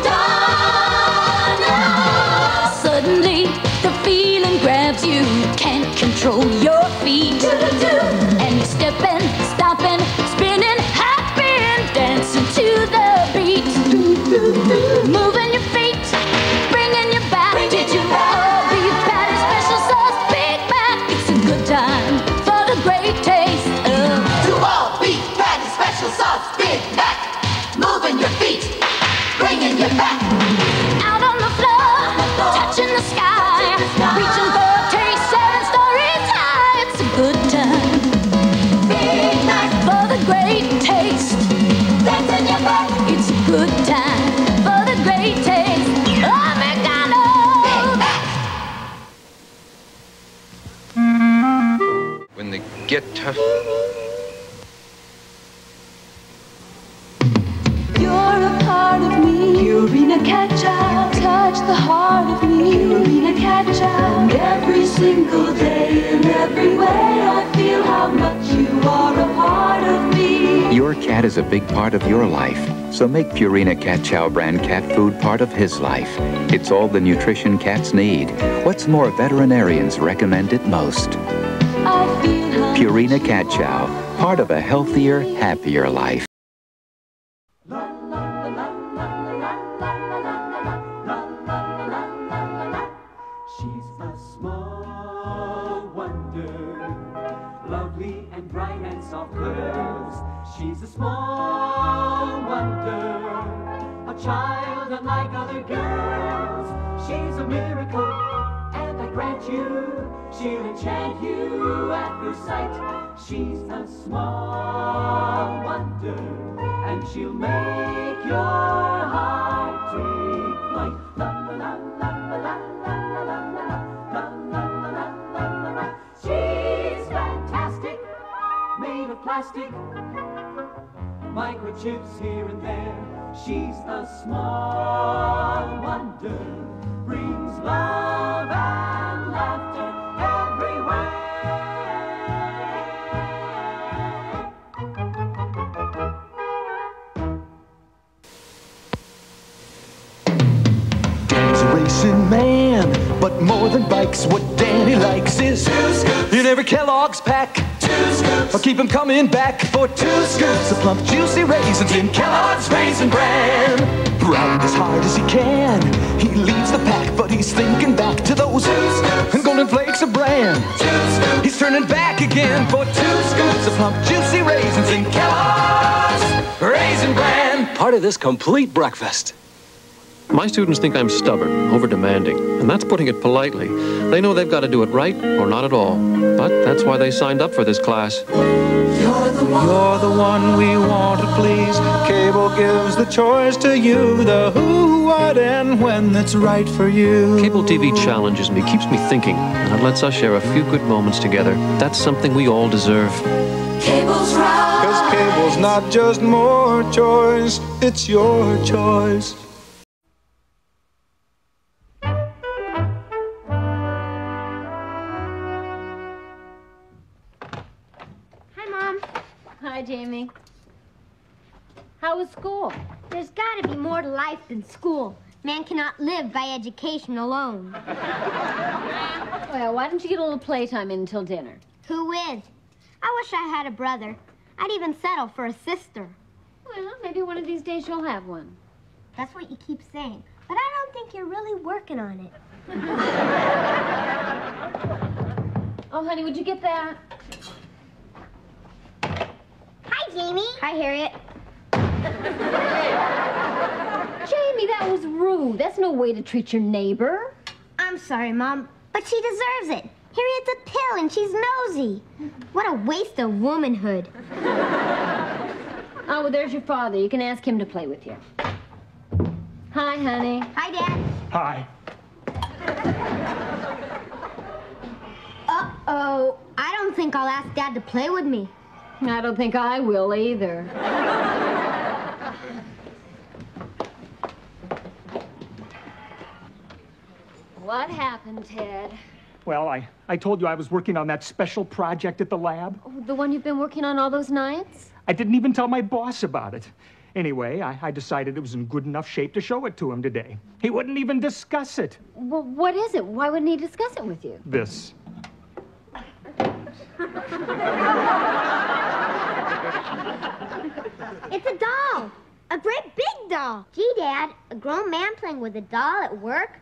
McDonald's. Suddenly, the feeling grabs you, can't control your feet, and you're stepping, stopping, spinning, hopping, dancing to the beat, moving your feet, bringing you back. Did you all beef patty, special sauce, Big Mac? It's a good time for the great taste of two all beef patty, special sauce, Big Mac. Moving your feet, bringing you back. Out on the floor, touching the sky, reaching for a taste, seven stories high. It's a good time. Big Mac for the great taste. That's in your back. It's a good time for the great taste of McDonald's. Big Mac. When they get tough. You're a part of me. Purina Ketchup. Touch the heart of me. Purina Ketchup. And every single day in every way I feel how much you are a part of me. Your cat is a big part of your life, so make Purina Cat Chow brand cat food part of his life. It's all the nutrition cats need. What's more, veterinarians recommend it most. I feel how Purina Cat Chow, part of a healthier, happier life. She's a small wonder, lovely and bright and soft curves. She's a small wonder, a child unlike other girls. She's a miracle, and I grant you, she'll enchant you at first sight. She's a small wonder, and she'll make your heart take flight. La la la la la la la la la la la la la. She's fantastic, made of plastic, microchips here and there. She's a small wonder, brings love and laughter everywhere. Danny's a racing man, but more than bikes, what Danny likes is two scoops in every Kellogg's pack. Two scoops, or keep him coming back for two scoops of plump, juicy raisins in Kellogg's Raisin Bran. Riding as hard as he can, he leads the pack, but he's thinking back to those two scoops and Golden Flakes of bran. Two scoops, he's turning back again for two scoops of plump, juicy raisins in Kellogg's Raisin Bran. Part of this complete breakfast. My students think I'm stubborn, over-demanding, and that's putting it politely. They know they've got to do it right or not at all. But that's why they signed up for this class. You're the one, You're the one we want to please. Cable gives the choice to you, the who, what, and when that's right for you. Cable T V challenges me, keeps me thinking, and it lets us share a few good moments together. That's something we all deserve. Cable's right. 'Cause cable's not just more choice, it's your choice. Hi, Jamie. How was school? There's got to be more to life than school. Man cannot live by education alone. Well, why don't you get a little playtime in until dinner? Who is? I wish I had a brother. I'd even settle for a sister. Well, maybe one of these days you'll have one. That's what you keep saying. But I don't think you're really working on it. Oh, honey, would you get that? Hi, Jamie. Hi, Harriet. Jamie, that was rude. That's no way to treat your neighbor. I'm sorry, Mom, but she deserves it. Harriet's a pill and she's nosy. What a waste of womanhood. Oh, well, there's your father. You can ask him to play with you. Hi, honey. Hi, Dad. Hi. Uh-oh. I don't think I'll ask Dad to play with me. I don't think I will either. What happened, Ted? Well, I, I told you I was working on that special project at the lab. Oh, the one you've been working on all those nights? I didn't even tell my boss about it. Anyway, I, I decided it was in good enough shape to show it to him today. He wouldn't even discuss it. Well, what is it? Why wouldn't he discuss it with you? This. It's a doll. A great big doll. Gee, Dad, a grown man playing with a doll at work?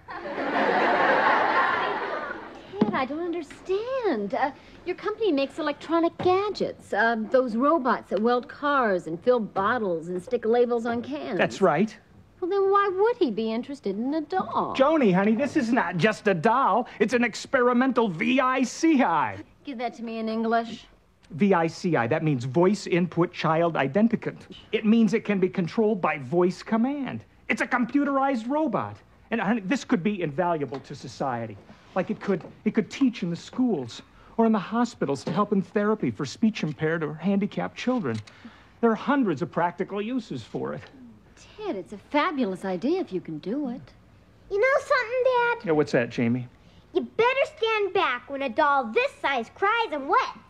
Ted, I don't understand. Uh, your company makes electronic gadgets. Uh, those robots that weld cars and fill bottles and stick labels on cans. That's right. Well, then why would he be interested in a doll? Joni, honey, this is not just a doll. It's an experimental V I C I. Give that to me in English. V I C I, that means Voice Input Child Identicant. It means it can be controlled by voice command. It's a computerized robot. And honey, this could be invaluable to society. Like it could, it could teach in the schools or in the hospitals to help in therapy for speech-impaired or handicapped children. There are hundreds of practical uses for it. Ted, it's a fabulous idea if you can do it. You know something, Dad? Yeah, what's that, Jamie? You better stand back when a doll this size cries and wets.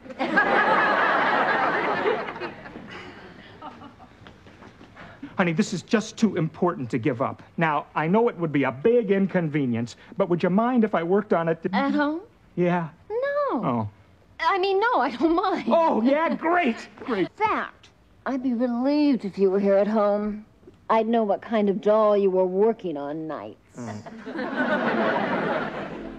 Honey, this is just too important to give up. Now, I know it would be a big inconvenience, but would you mind if I worked on it? To... At home? Yeah. No. Oh. I mean, no, I don't mind. Oh, yeah, great, great. In fact, I'd be relieved if you were here at home. I'd know what kind of doll you were working on nights. Mm.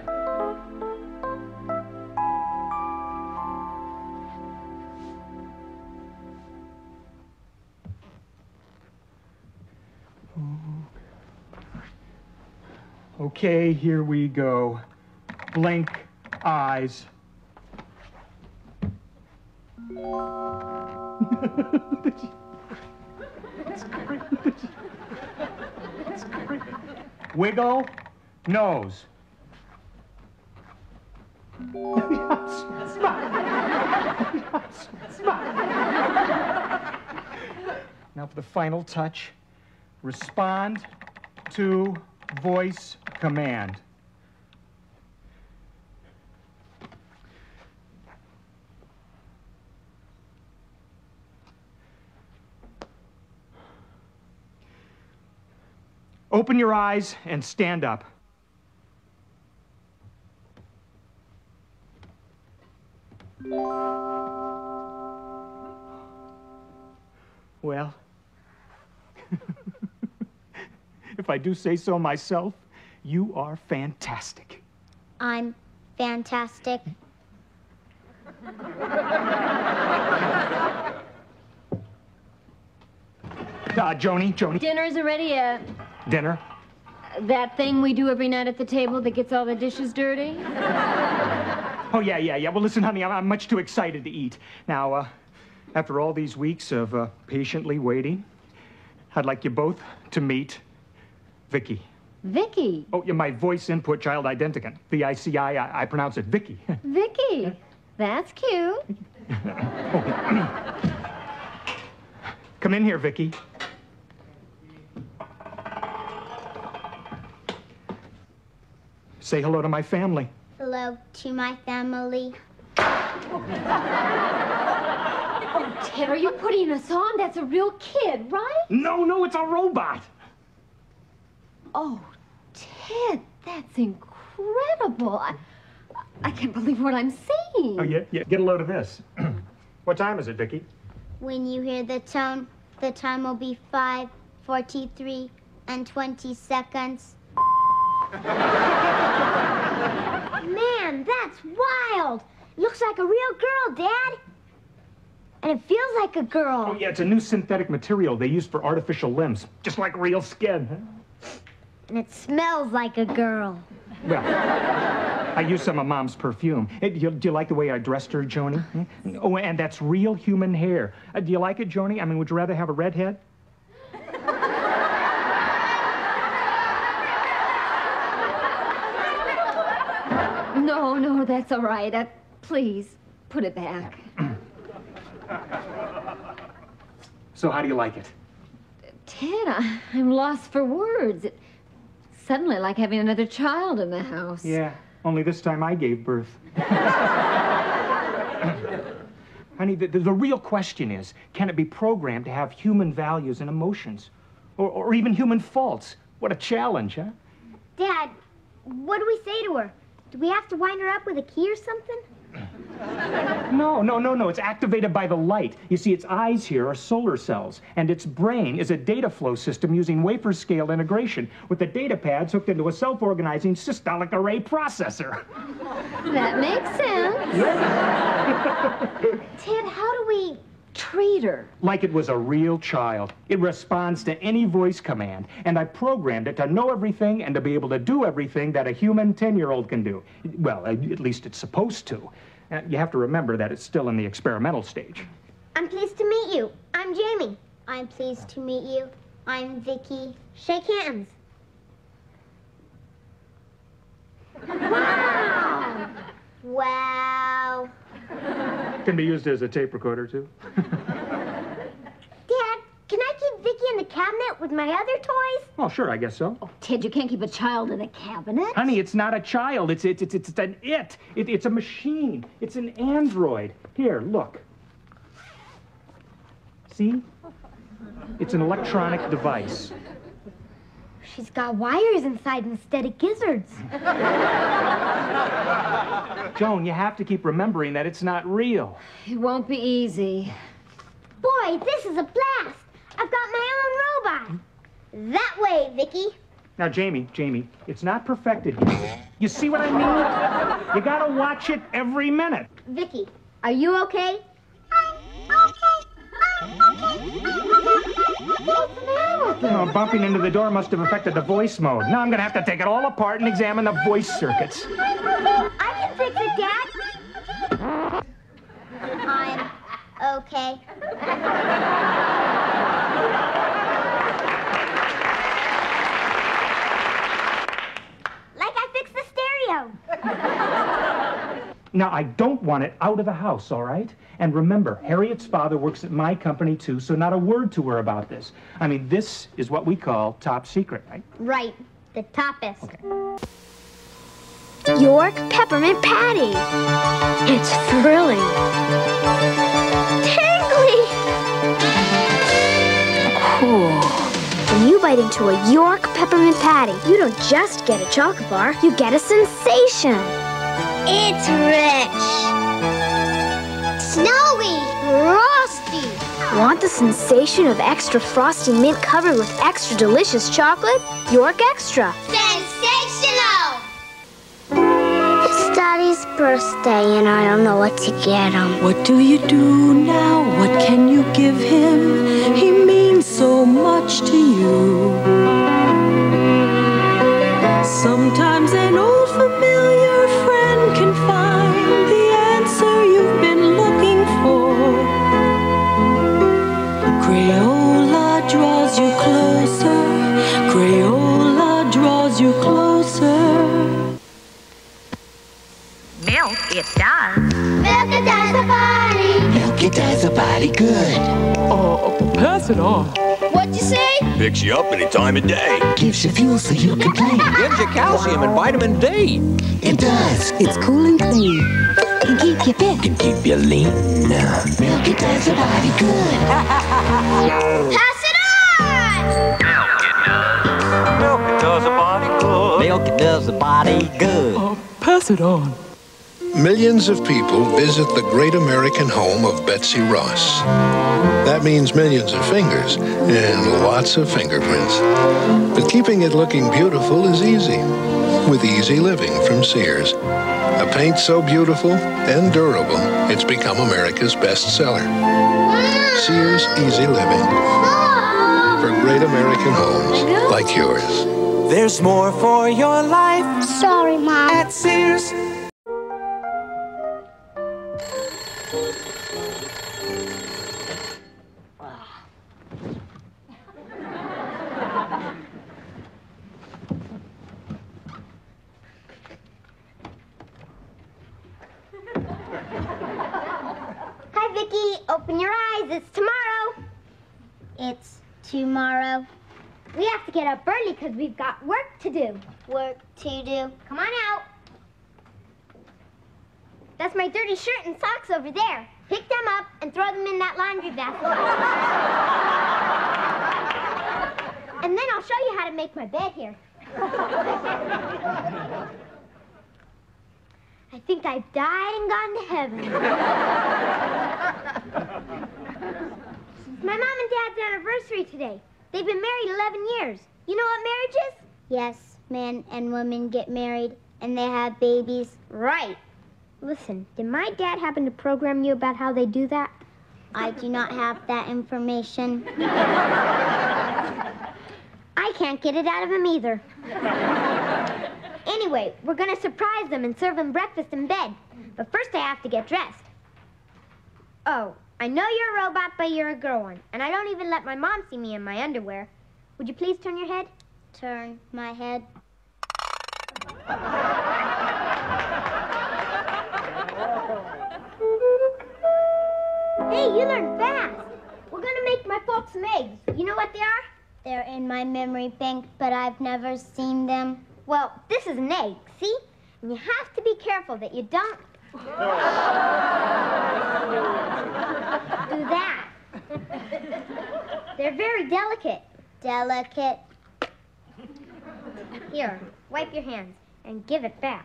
Okay, here we go. Blink eyes. That's great. That's great. Wiggle nose. Yes. Smile. Yes. Smile. Now for the final touch. Respond to voice command. Open your eyes and stand up. Well, if I do say so myself, you are fantastic. I'm fantastic. Uh, Joni, Joni. Dinner isn't ready yet. Dinner? That thing we do every night at the table that gets all the dishes dirty? Oh, yeah, yeah, yeah. Well, listen, honey, I'm, I'm much too excited to eat. Now, uh, after all these weeks of uh, patiently waiting, I'd like you both to meet Vicky. Vicky? Oh, yeah, my voice input child identicant. V I C I, I, I pronounce it Vicky. Vicky? That's cute. Come in here, Vicky. Say hello to my family. Hello to my family. Oh, Ted, are you putting us on? That's a real kid, right? No, no, it's a robot. Oh, Ted, that's incredible. I, I can't believe what I'm seeing. Oh, yeah, yeah. Get a load of this. What time is it, Vicky? When you hear the tone, the time will be five forty-three and twenty seconds. Man, that's wild. Looks like a real girl, Dad. And it feels like a girl. Oh, yeah, it's a new synthetic material they use for artificial limbs. Just like real skin. And it smells like a girl. Well, I used some of Mom's perfume. Hey, do, you, do you like the way I dressed her, Joni? Hmm? Oh, and that's real human hair. Uh, do you like it, Joni? I mean, would you rather have a redhead? No, no, that's all right. Uh, please, put it back. So how do you like it? Ted, I, I'm lost for words. It's suddenly like having another child in the house. Yeah, Only this time I gave birth. Honey, the, the, the real question is, can it be programmed to have human values and emotions? Or, or even human faults? What a challenge, huh? Dad, what do we say to her? Do we have to wind her up with a key or something? No, no, no, no. It's activated by the light. You see, its eyes here are solar cells, and its brain is a data flow system using wafer-scale integration, with the data pads hooked into a self-organizing systolic array processor. That makes sense. Ted, how do we treat her? Like it was a real child. It responds to any voice command, and I programmed it to know everything and to be able to do everything that a human ten-year-old can do. Well, at least it's supposed to. Uh, you have to remember that it's still in the experimental stage. I'm pleased to meet you. I'm Jamie. I'm pleased to meet you. I'm Vicky. Shake hands. Wow. Wow. Can be used as a tape recorder, too. Dad, can I keep Vicky in the cabinet with my other toys? Oh, sure, I guess so. Oh, Ted, you can't keep a child in a cabinet. Honey, it's not a child. It's it's it's, it's an it. it. It's a machine. It's an android. Here, look. See? It's an electronic device. She's got wires inside instead of gizzards. Joan, you have to keep remembering that it's not real. It won't be easy. Boy, this is a blast. I've got my own robot. That way, Vicky. Now, Jamie, Jamie, it's not perfected yet. You see what I mean? You gotta watch it every minute. Vicky, are you okay? Oh, bumping into the door must have affected the voice mode. Now I'm gonna have to take it all apart and examine the voice circuits. I can fix it, Dad. I'm okay. Like I fixed the stereo. Now, I don't want it out of the house, all right? And remember, Harriet's father works at my company, too, so not a word to her about this. I mean, this is what we call top secret, right? Right. The toppest. Okay. York Peppermint Patty. It's thrilling. Tingly. Cool. When you bite into a York Peppermint Patty, you don't just get a chocolate bar, you get a sensation. It's rich. Snowy. Frosty. Want the sensation of extra frosty mint covered with extra delicious chocolate? York Extra. Sensational. It's Daddy's birthday and I don't know what to get him. What do you do now? What can you give him? He means so much to you. Sometimes an old familiar friend can find the answer you've been looking for. Crayola draws you closer. Crayola draws you closer. Milk, it does. Milk it does the body. Milk it does the body good. Oh, pass it on. What'd you say? Picks you up any time of day. Gives you fuel so you can play. Gives you calcium and vitamin D. It does. It's cool and clean. Can keep you fit. Can keep you lean. Milk it does the body good. Pass it on! Milk it does the body good. Milk it does the body good. Oh, pass it on. Millions of people visit the great American home of Betsy Ross. That means millions of fingers and lots of fingerprints. But keeping it looking beautiful is easy with Easy Living from Sears. A paint so beautiful and durable, it's become America's best seller. Sears Easy Living. For great American homes like yours. There's more for your life. Sorry, Mom. At Sears. Hi, Vicky. Open your eyes. It's tomorrow. It's tomorrow. We have to get up early because we've got work to do. Work to do. Come on out. That's my dirty shirt and socks over there. Pick them up and throw them in that laundry basket. And then I'll show you how to make my bed here. I think I've died and gone to heaven. It's my mom and dad's anniversary today. They've been married eleven years. You know what marriage is? Yes, men and women get married and they have babies. Right. Listen, did my dad happen to program you about how they do that? I do not have that information. I can't get it out of him either. Anyway, we're gonna surprise them and serve them breakfast in bed. But first I have to get dressed. Oh, I know you're a robot, but you're a girl one. And I don't even let my mom see me in my underwear. Would you please turn your head? Turn my head. Hey, you learn fast. We're gonna make my folks some eggs. You know what they are? They're in my memory bank, but I've never seen them. Well, this is an egg, see? And you have to be careful that you don't do that. They're very delicate. Delicate. Here, wipe your hands and give it back.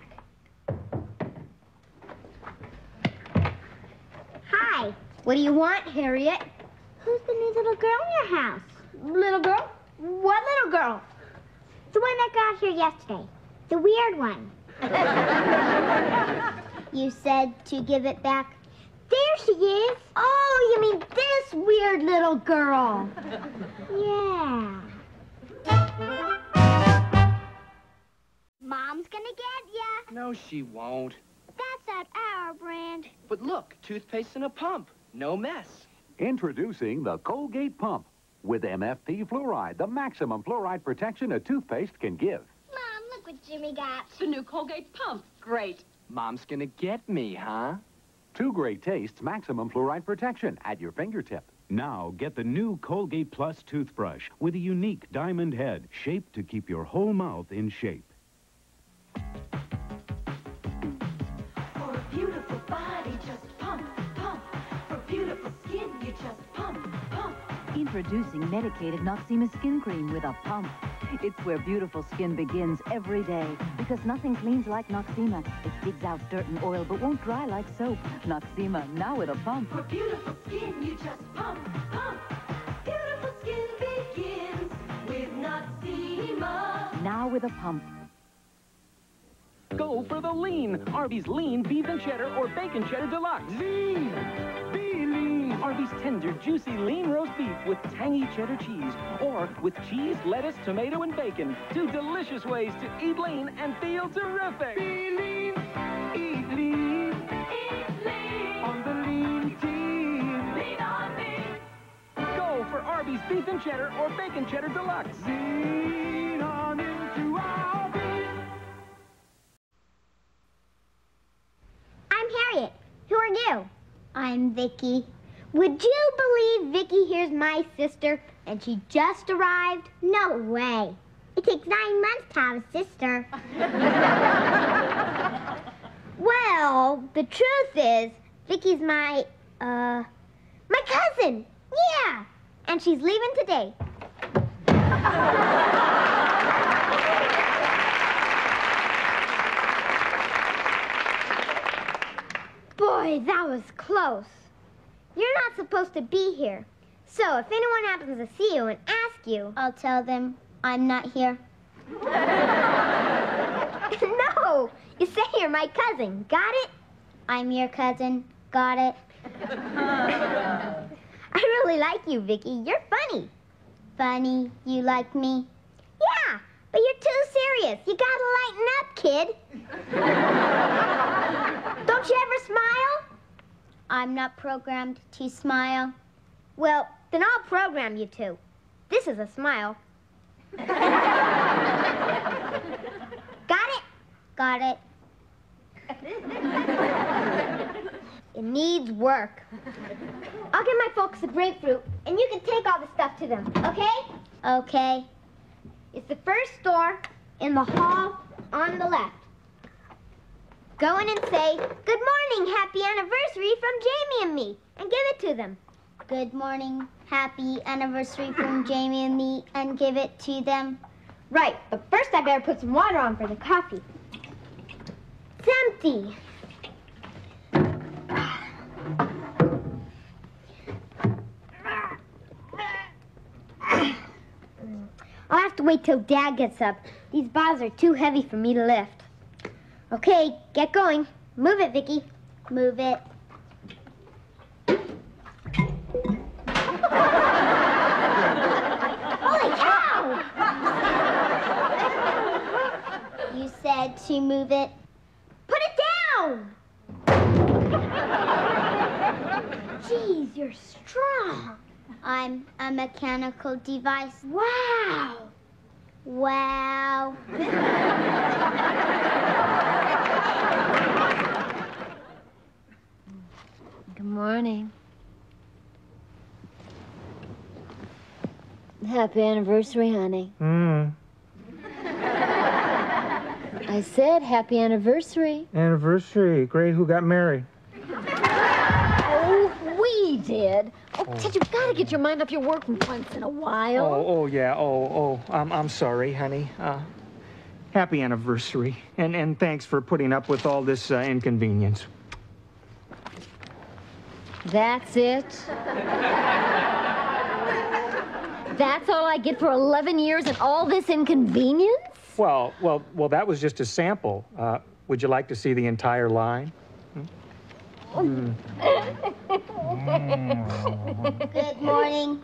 Hi. What do you want, Harriet? Who's the new little girl in your house? Little girl? What little girl? The one that got here yesterday. The weird one. You said to give it back. There she is. Oh, you mean this weird little girl. Yeah. Mom's gonna get ya. No, she won't. That's at our brand. But look, toothpaste in a pump. No mess. Introducing the Colgate Pump. With M F P fluoride, the maximum fluoride protection a toothpaste can give. Mom, look what Jimmy got. The new Colgate Pump. Great. Mom's gonna get me, huh? Two great tastes, maximum fluoride protection at your fingertip. Now get the new Colgate Plus toothbrush with a unique diamond head, shaped to keep your whole mouth in shape. For a beautiful body, just pump, pump. For beautiful skin, you just pump, pump. Introducing medicated Noxzema Skin Cream with a pump. It's where beautiful skin begins every day, because nothing cleans like Noxzema. It digs out dirt and oil, but won't dry like soap. Noxzema, now with a pump. For beautiful skin, you just pump, pump. Beautiful skin begins with Noxzema. Now with a pump. Go for the lean. Arby's lean beef and cheddar or bacon cheddar deluxe. Lean! Be lean! Arby's tender, juicy lean roast beef with tangy cheddar cheese. Or with cheese, lettuce, tomato, and bacon. Two delicious ways to eat lean and feel terrific. Be lean! Eat lean! Eat lean! On the lean team! Lean on me! Go for Arby's beef and cheddar or bacon cheddar deluxe. Lean on into Arby's! I'm Harriet. Who are you? I'm Vicky. Would you believe Vicky here's my sister and she just arrived? No way. It takes nine months to have a sister. Well, the truth is, Vicky's my, uh, my cousin. Yeah. And she's leaving today. Boy, that was close. You're not supposed to be here. So if anyone happens to see you and ask you, I'll tell them I'm not here. No, you say you're my cousin. Got it? I'm your cousin. Got it? I really like you, Vicky. You're funny. Funny? You like me? Yeah, but you're too serious. You gotta lighten up, kid. Don't you ever smile? I'm not programmed to smile. Well, then I'll program you to. This is a smile. Got it? Got it. It needs work. I'll get my folks a grapefruit, and you can take all the stuff to them, okay? Okay. It's the first store in the hall on the left. Go in and say, "Good morning, happy anniversary from Jamie and me," and give it to them. Good morning, happy anniversary from Jamie and me, and give it to them. Right, but first I better put some water on for the coffee. It's empty. I'll have to wait till Dad gets up. These bottles are too heavy for me to lift. Okay, get going. Move it, Vicky. Move it. Holy cow! You said to move it. Put it down! Jeez, you're strong. I'm a mechanical device. Wow! Wow. Good morning. Happy anniversary, honey. Mm. I said happy anniversary. Anniversary. Great. Who got married? Oh, we did. Oh, Ted, you've got to get your mind off your work once in a while. Oh, oh, yeah. Oh, oh. I'm, I'm sorry, honey. Uh, happy anniversary. And, and thanks for putting up with all this uh, inconvenience. That's it? That's all I get for eleven years and all this inconvenience? Well, well, well, that was just a sample. Uh, would you like to see the entire line? Hmm? Mm. Good morning.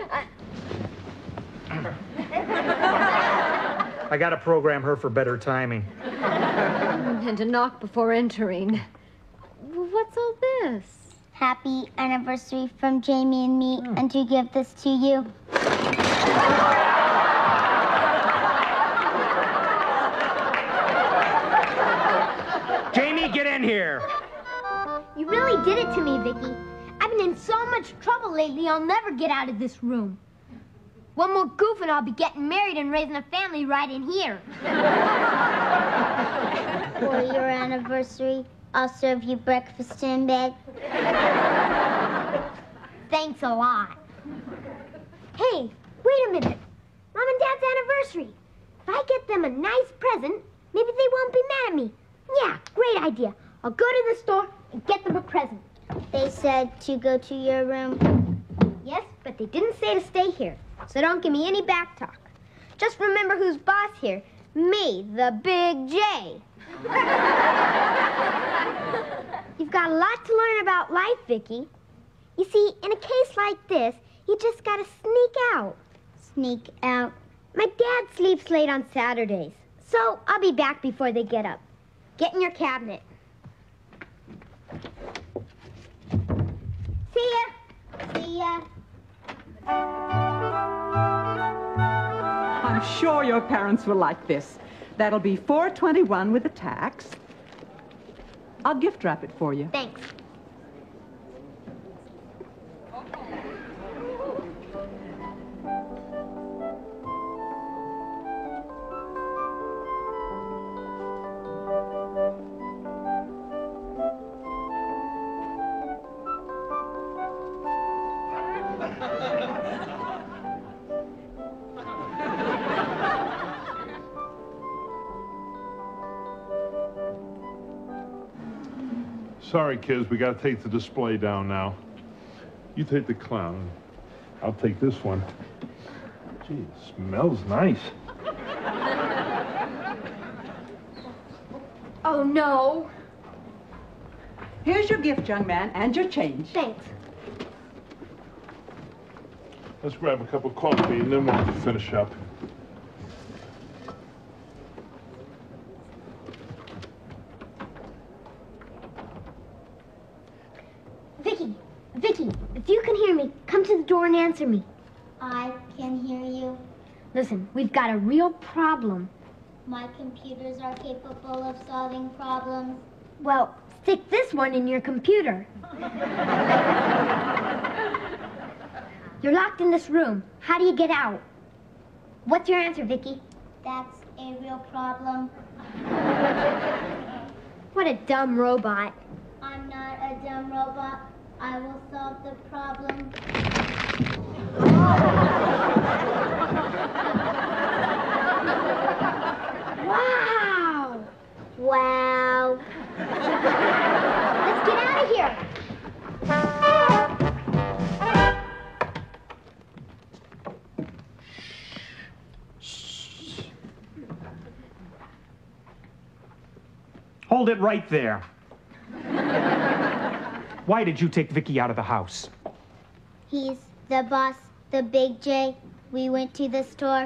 I gotta program her for better timing. And to knock before entering. What's all this? Happy anniversary from Jamie and me, and to give this to you. Jamie, get in here. You really did it to me, Vicky. I've been in so much trouble lately, I'll never get out of this room. One more goof and I'll be getting married and raising a family right in here. For your anniversary, I'll serve you breakfast in bed. Thanks a lot. Hey, wait a minute. Mom and Dad's anniversary. If I get them a nice present, maybe they won't be mad at me. Yeah, great idea. I'll go to the store and get them a present. They said to go to your room. Yes, but they didn't say to stay here. So don't give me any back talk. Just remember who's boss here. Me, the Big J. You've got a lot to learn about life, Vicky. You see, in a case like this, you just gotta sneak out. Sneak out? My dad sleeps late on Saturdays, so I'll be back before they get up. Get in your cabinet. See ya. See ya. I'm sure your parents will like this. That'll be four twenty-one with the tax. I'll gift wrap it for you. Thanks. Sorry, kids, we gotta take the display down now. You take the clown. I'll take this one. Gee, it smells nice. Oh, no. Here's your gift, young man, and your change. Thanks. Let's grab a cup of coffee and then we'll finish up. Vicky, Vicky, if you can hear me, come to the door and answer me. I can hear you. Listen, we've got a real problem. My computers are capable of solving problems. Well, stick this one in your computer. You're locked in this room. How do you get out? What's your answer, Vicky? That's a real problem. What a dumb robot. I'm not a dumb robot. I will solve the problem. Wow! Wow. Let's get out of here. Hold it right there. Why did you take Vicky out of the house? He's the boss, the big J. We went to the store.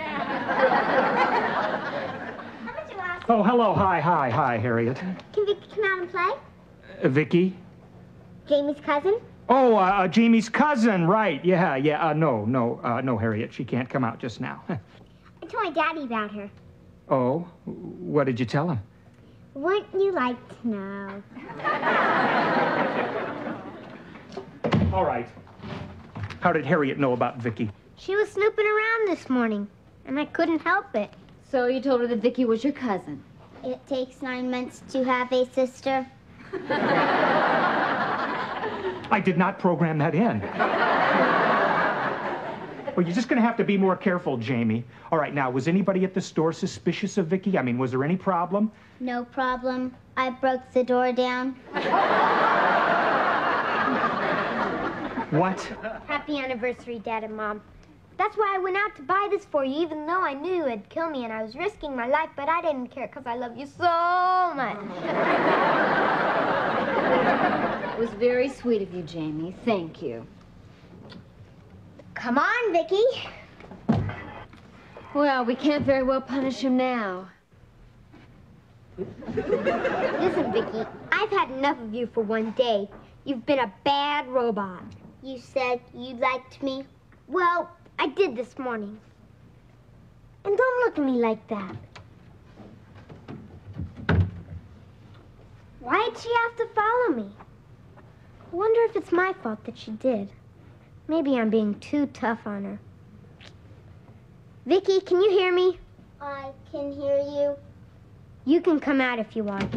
Oh, hello, hi, hi, hi, Harriet. Can Vicky come out and play? Uh, Vicky? Jamie's cousin? Oh, uh, uh, Jamie's cousin, right, yeah, yeah, uh, no, no, uh, no, Harriet, she can't come out just now. I told my daddy about her. Oh, what did you tell him? Wouldn't you like to know? All right. How did Harriet know about Vicky? She was snooping around this morning, and I couldn't help it. So you told her that Vicky was your cousin? It takes nine months to have a sister. I did not program that in. Well, you're just going to have to be more careful, Jamie. All right, now, was anybody at the store suspicious of Vicky? I mean, was there any problem? No problem. I broke the door down. What? Happy anniversary, Dad and Mom. That's why I went out to buy this for you, even though I knew it'd kill me and I was risking my life, but I didn't care because I love you so much. It was very sweet of you, Jamie. Thank you. Come on, Vicky. Well, we can't very well punish him now. Listen, Vicky, I've had enough of you for one day. You've been a bad robot. You said you liked me? Well, I did this morning. And don't look at me like that. Why'd she have to follow me? I wonder if it's my fault that she did. Maybe I'm being too tough on her. Vicky, can you hear me? I can hear you. You can come out if you want.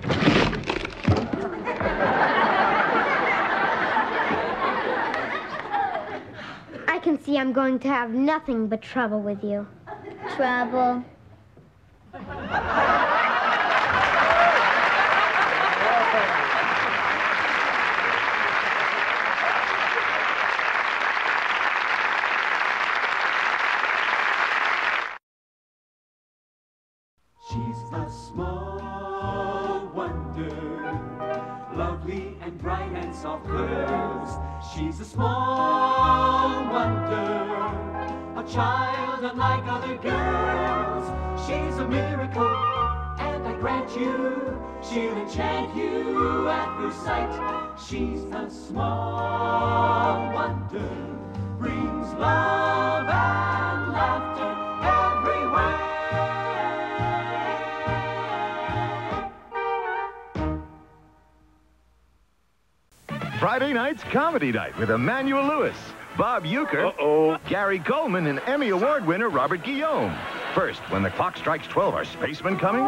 I can see I'm going to have nothing but trouble with you. Trouble. She's a small wonder, lovely and bright and soft curves. She's a small wonder, a child unlike other girls. She's a miracle, and I grant you, she'll enchant you at first sight. She's a small wonder, brings love and laughter everywhere. Friday night's comedy night with Emmanuel Lewis, Bob Euchre, Uh-oh. Gary Coleman, and Emmy Award winner Robert Guillaume. First, when the clock strikes twelve, are spacemen coming?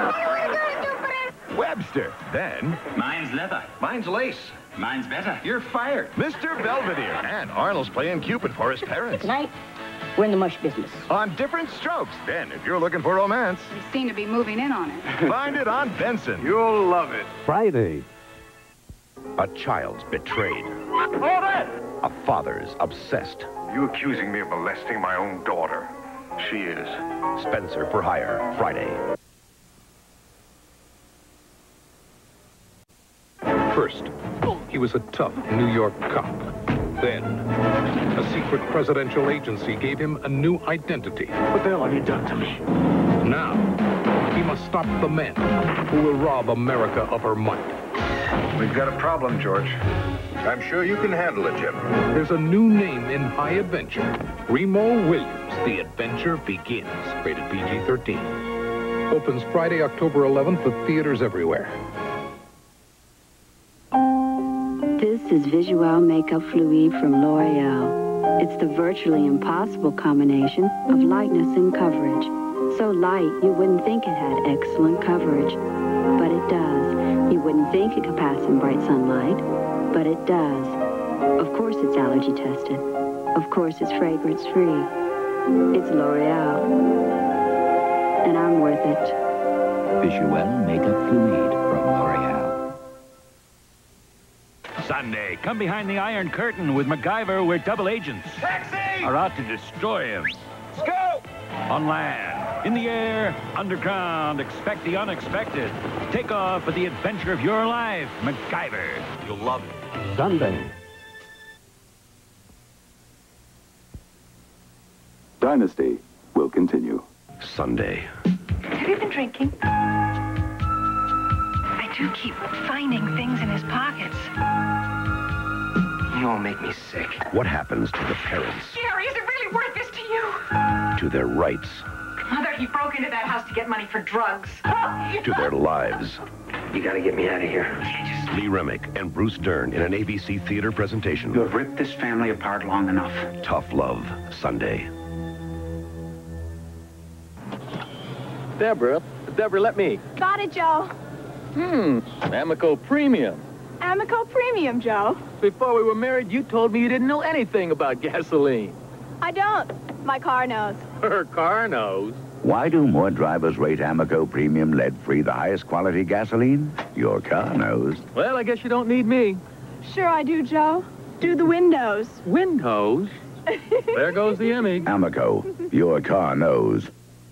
Webster. Then... Mine's leather. Mine's lace. Mine's better. You're fired. Mister Belvedere. And Arnold's playing Cupid for his parents. Tonight, we're in the mush business. On Different Strokes. Then, if you're looking for romance, We seem to be moving in on it. find it on Benson. You'll love it. Friday. A child's betrayed. Hold it! A father's obsessed. You accusing me of molesting my own daughter? She is. Spencer for Hire, Friday. First, he was a tough New York cop. Then, a secret presidential agency gave him a new identity. What the hell have you done to me? Now, he must stop the men who will rob America of her money. We've got a problem, George. I'm sure you can handle it, General. There's a new name in high adventure. Remo Williams, The Adventure Begins. Rated P G thirteen. Opens Friday, October eleventh at theaters everywhere. This is Visual Makeup Fluid from L'Oreal. It's the virtually impossible combination of lightness and coverage. So light, you wouldn't think it had excellent coverage. But but it does. You wouldn't think it could pass in bright sunlight, but it does. Of course it's allergy tested. Of course it's fragrance free. It's L'Oreal. And I'm worth it. Visuel Makeup Fluid from L'Oreal. Sunday, come behind the Iron Curtain with MacGyver. We're double agents. Taxi! Are out to destroy him. Scoop! On land, in the air, underground, expect the unexpected. Take off for the adventure of your life, MacGyver. You'll love it. Sunday. Dynasty will continue. Sunday. Have you been drinking? I do keep finding things in his pockets. You all make me sick. What happens to the parents? Gary, is it really worth this to you? To their rights? Mother, he broke into that house to get money for drugs. To their lives? You gotta get me out of here. Lee Remick and Bruce Dern in an A B C theater presentation. You have ripped this family apart long enough. Tough Love, Sunday. Deborah, Deborah, let me. Got it, Joe. Hmm, Amico Premium. Amico Premium, Joe. Before we were married, you told me you didn't know anything about gasoline. I don't. My car knows. Her car knows. Why do more drivers rate Amico Premium lead-free the highest quality gasoline? Your car knows. Well, I guess you don't need me. Sure I do, Joe. Do the windows. Windows? There goes the Emmy. Amico, your car knows.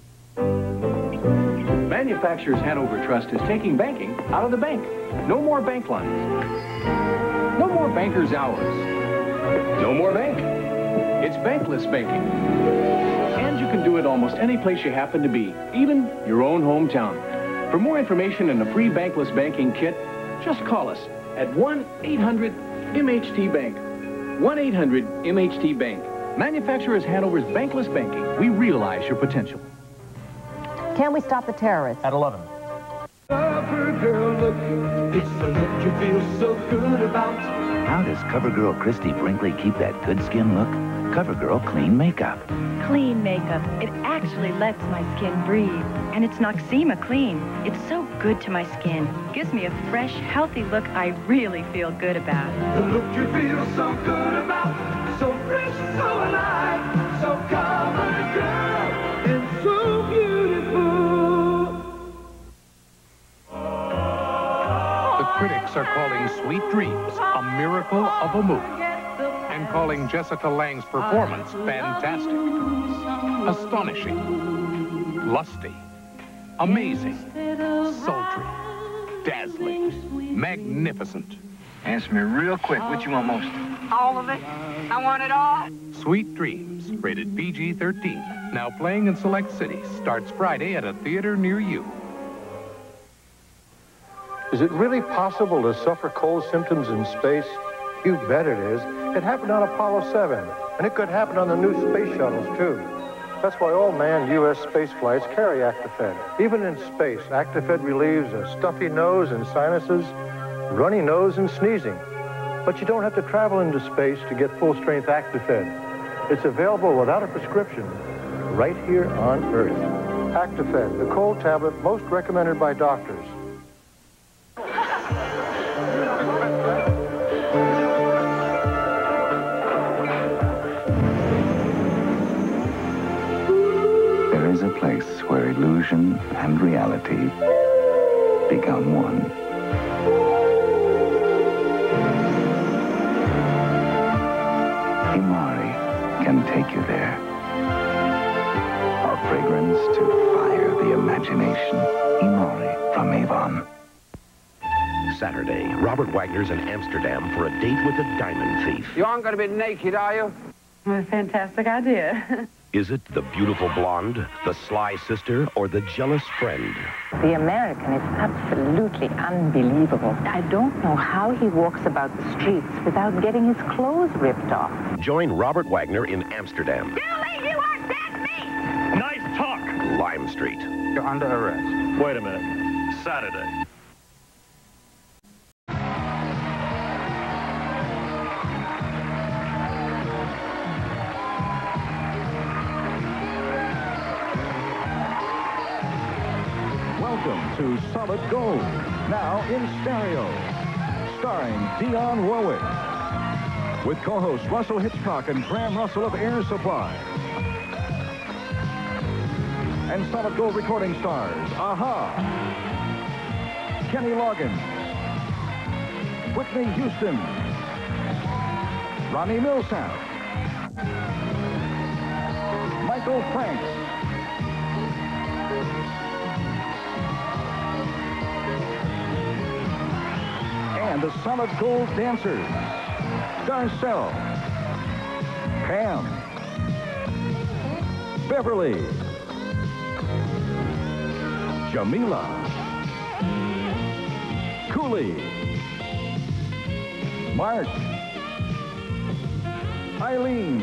Manufacturers Hanover Trust is taking banking out of the bank. No more bank lines. No more banker's hours. No more bank. It's bankless banking. And you can do it almost any place you happen to be, even your own hometown. For more information and a free bankless banking kit, just call us at one eight hundred M H T Bank. one eight hundred M H T Bank. Manufacturers Hanover's bankless banking. We realize your potential. Can we stop the terrorists? At eleven. CoverGirl look, it's the look you feel so good about. How does CoverGirl Christy Brinkley keep that good skin look? CoverGirl Clean Makeup. Clean makeup. It actually lets my skin breathe. And it's Noxzema Clean. It's so good to my skin. Gives me a fresh, healthy look I really feel good about. The look you feel so good about. So fresh, so alive. So CoverGirl. And so beautiful. The critics are calling Sweet Dreams a miracle of a movie, and calling Jessica Lange's performance fantastic, astonishing, lusty, amazing, sultry, dazzling, magnificent. Answer me real quick. What you want most? All of it. I want it all. Sweet Dreams, rated P G thirteen. Now playing in select cities. Starts Friday at a theater near you. Is it really possible to suffer cold symptoms in space? You bet it is. It happened on Apollo seven, and it could happen on the new space shuttles, too. That's why all manned U S space flights carry Actifed. Even in space, Actifed relieves a stuffy nose and sinuses, runny nose and sneezing. But you don't have to travel into space to get full-strength Actifed. It's available without a prescription right here on Earth. Actifed, the cold tablet most recommended by doctors. There is a place where illusion and reality become one. Imari can take you there. A fragrance to fire the imagination. Imari from Avon. Saturday, Robert Wagner's in Amsterdam for a date with a diamond thief. You aren't going to be naked, are you? What a fantastic idea. Is it the beautiful blonde, the sly sister, or the jealous friend? The American is absolutely unbelievable. I don't know how he walks about the streets without getting his clothes ripped off. Join Robert Wagner in Amsterdam. Julie, you are dead meat! Nice talk. Lime Street. You're under arrest. Wait a minute. Saturday. Welcome to Solid Gold. Now in stereo, starring Dionne Warwick, with co-hosts Russell Hitchcock and Graham Russell of Air Supply. And Solid Gold recording stars, A-ha, Kenny Loggins, Whitney Houston, Ronnie Milsap, Michael Franks, and the Solid Gold dancers, Darcel, Pam, Beverly, Jamila, Cooley, Mark, Eileen,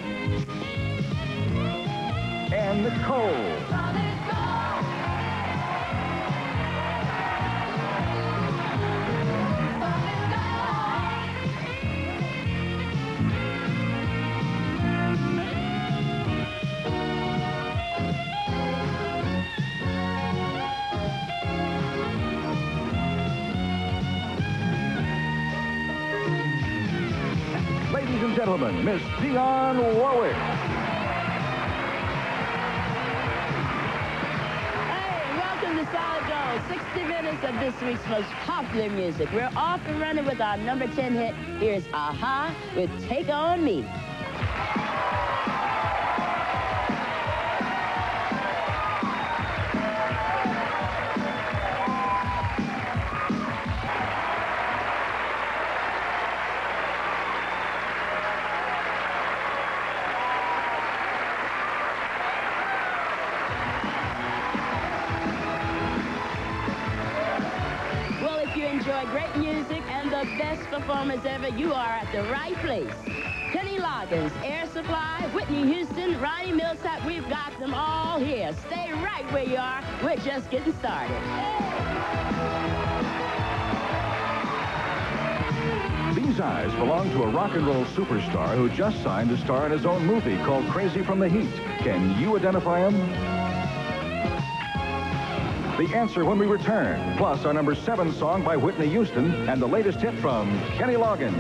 and Nicole. Ladies and gentlemen, Miss Dionne Warwick. Hey, welcome to Solid Gold. sixty minutes of this week's most popular music. We're off and running with our number ten hit. Here's A-ha with Take On Me. Enjoy great music and the best performers ever, you are at the right place. Kenny Loggins, Air Supply, Whitney Houston, Ronnie Milsap, we've got them all here. Stay right where you are. We're just getting started. These eyes belong to a rock and roll superstar who just signed to star in his own movie called Crazy from the Heat. Can you identify him? The answer when we return, plus our number seven song by Whitney Houston and the latest hit from Kenny Loggins.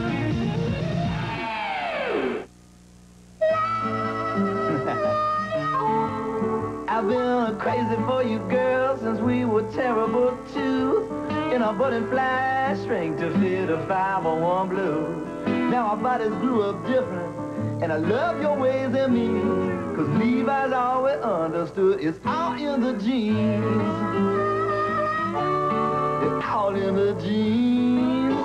I've been crazy for you girls since we were terrible too. In a butterfly string to fit a five oh one blues. Now our bodies grew up different, and I love your ways and means. Cause Levi's always understood it's all in the jeans. It's all in the jeans.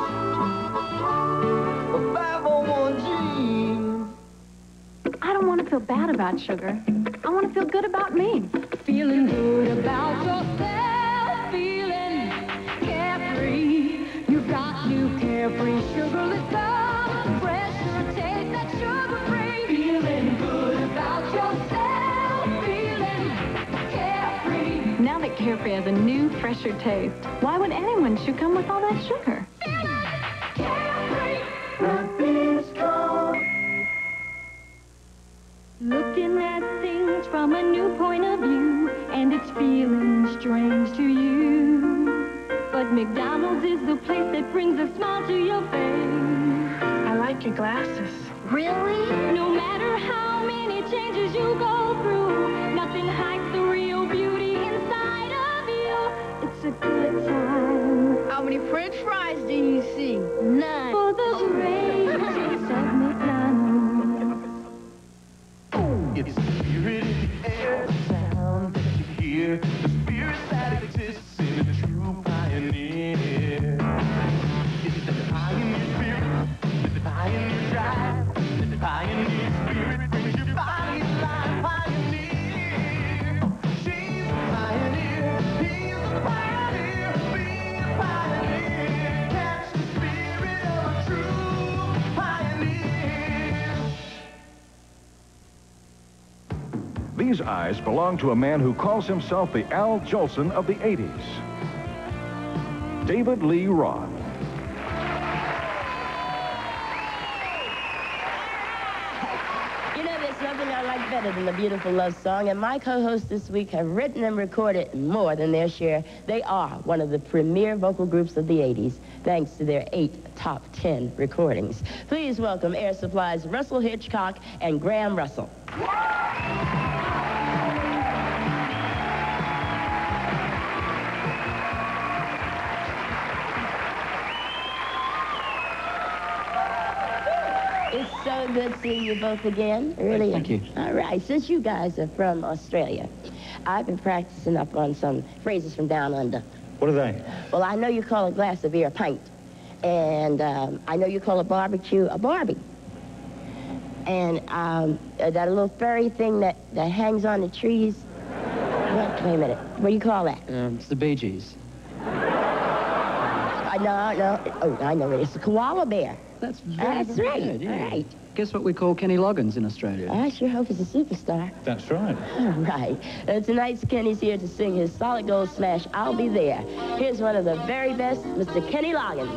A five oh one jeans. I don't want to feel bad about sugar. I want to feel good about me. Feeling good about yourself. Feeling carefree. You've got new carefree sugarless stuff. Fresher taste that's sugar-free. Feeling good about yourself. Feeling carefree. Now that Carefree has a new, fresher taste, why would anyone chew gum with all that sugar? Feeling carefree. Nothing strong. Looking at things from a new point of view, and it's feeling strange to you. But McDonald's is the place that brings a smile to your face. I like your glasses. Really? No matter how many changes you go through, nothing hides the real beauty inside of you. It's a good time. How many French fries do you see? None. For the great taste of McDonald's. It's the spirit in the air, the sound that you hear, the spirit that exists in a true pioneer. It's the pioneer spirit, it's the pioneer drive, it's the pioneer spirit brings your body alive. Pioneer, she's a pioneer, he's a pioneer, be a pioneer. Catch the spirit of a true pioneer. These eyes belong to a man who calls himself the Al Jolson of the eighties. David Lee Roth. You know, there's nothing I like better than the beautiful love song, and my co-hosts this week have written and recorded more than their share. They are one of the premier vocal groups of the eighties, thanks to their eight top ten recordings. Please welcome Air Supply's Russell Hitchcock and Graham Russell. It's so good seeing you both again. Really. Thank you. All right. Since you guys are from Australia, I've been practicing up on some phrases from down under. What are they? Well, I know you call a glass of beer a pint. And um, I know you call a barbecue a barbie. And um, uh, that little furry thing that, that hangs on the trees. What? Wait a minute. What do you call that? Um, it's the Bee Gees. Uh, no, no. Oh, I know it. It's a koala bear. That's very, That's very right. good, yeah. All right. Guess what we call Kenny Loggins in Australia? I sure hope he's a superstar. That's right. All right. Uh, tonight's Kenny's here to sing his solid gold smash, I'll Be There. Here's one of the very best, Mister Kenny Loggins.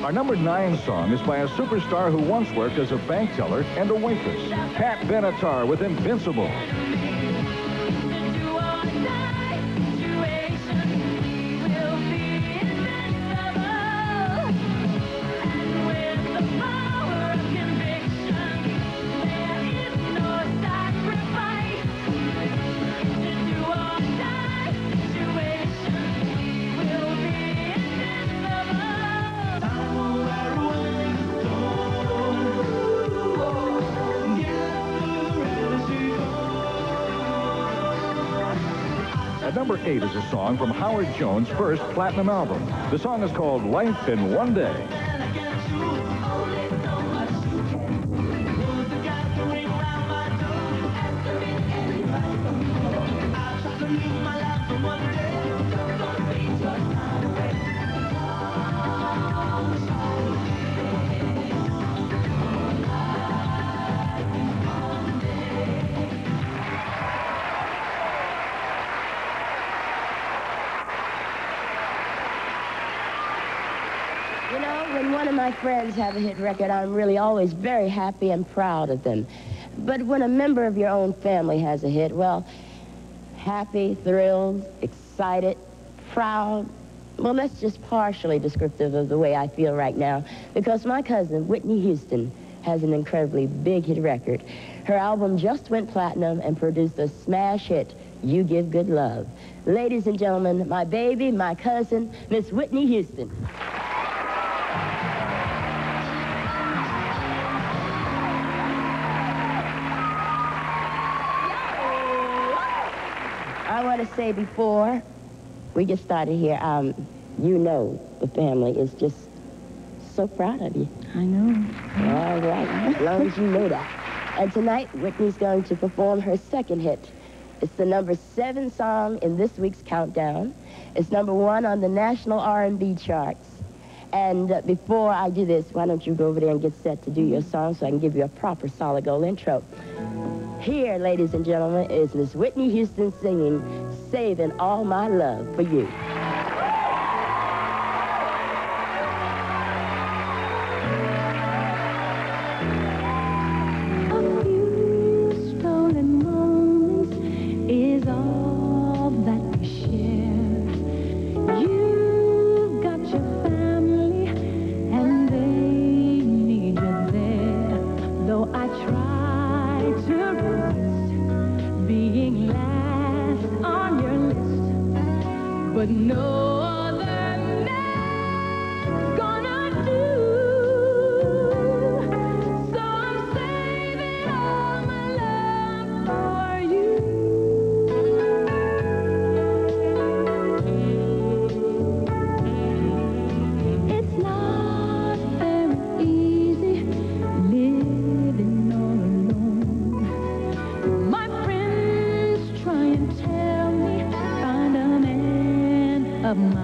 Our number nine song is by a superstar who once worked as a bank teller and a waitress. Pat Benatar with Invincible. At number eight is a song from Howard Jones' first platinum album. The song is called Life in One Day. You know, when one of my friends have a hit record, I'm really always very happy and proud of them. But when a member of your own family has a hit, well, happy, thrilled, excited, proud, well, that's just partially descriptive of the way I feel right now, because my cousin, Whitney Houston, has an incredibly big hit record. Her album just went platinum and produced a smash hit, You Give Good Love. Ladies and gentlemen, my baby, my cousin, Miss Whitney Houston. I want to say before we get started here, um, you know the family is just so proud of you. I know. All right, as long as you know that. And tonight, Whitney's going to perform her second hit. It's the number seven song in this week's countdown. It's number one on the national R and B charts. And uh, before I do this, why don't you go over there and get set to do your song so I can give you a proper solid gold intro. Here, ladies and gentlemen, is Miss Whitney Houston singing Saving All My Love for You. A few stolen moments is all that we share. You've got your family and they need you there. Though I try to resist being last on your list, but no other man's gonna do. So I'm saving all my love for you. It's not very easy living all alone. My friends try and tell me find a man of my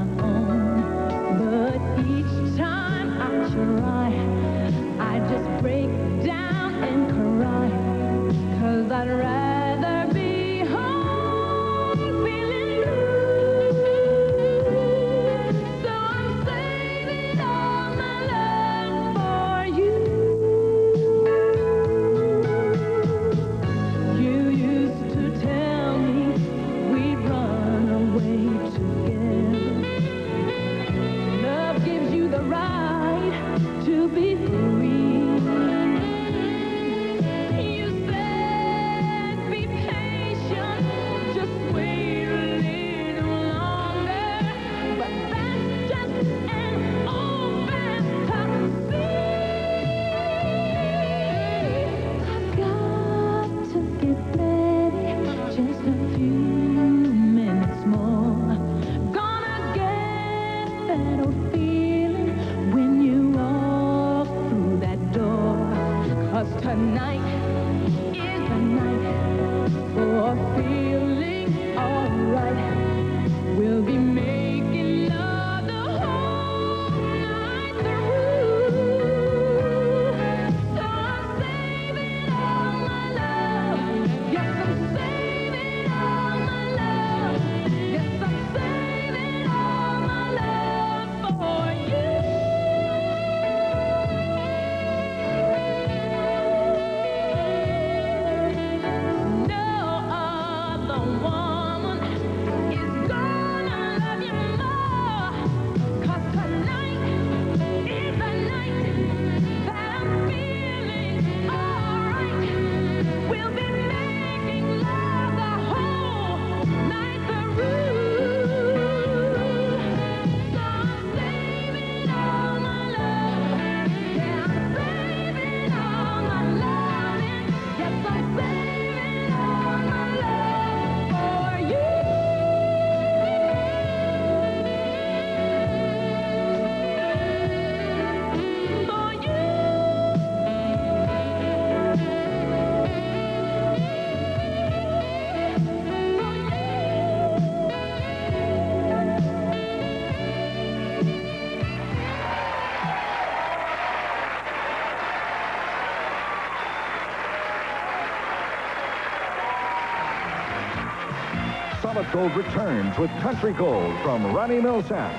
Solid Gold returns with Country Gold from Ronnie Milsap.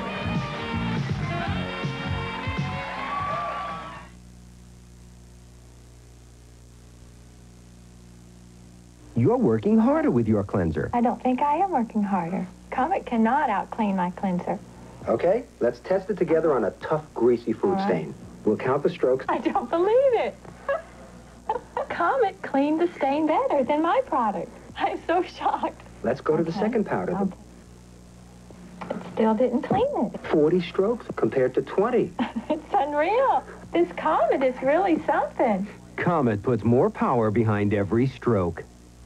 You're working harder with your cleanser. I don't think I am working harder. Comet cannot out-clean my cleanser. Okay, let's test it together on a tough, greasy food All right. stain. We'll count the strokes. I don't believe it. Comet cleaned the stain better than my product. I'm so shocked. Let's go to the Okay. second powder. Okay. It still didn't clean it. forty strokes compared to twenty. It's unreal. This Comet is really something. Comet puts more power behind every stroke.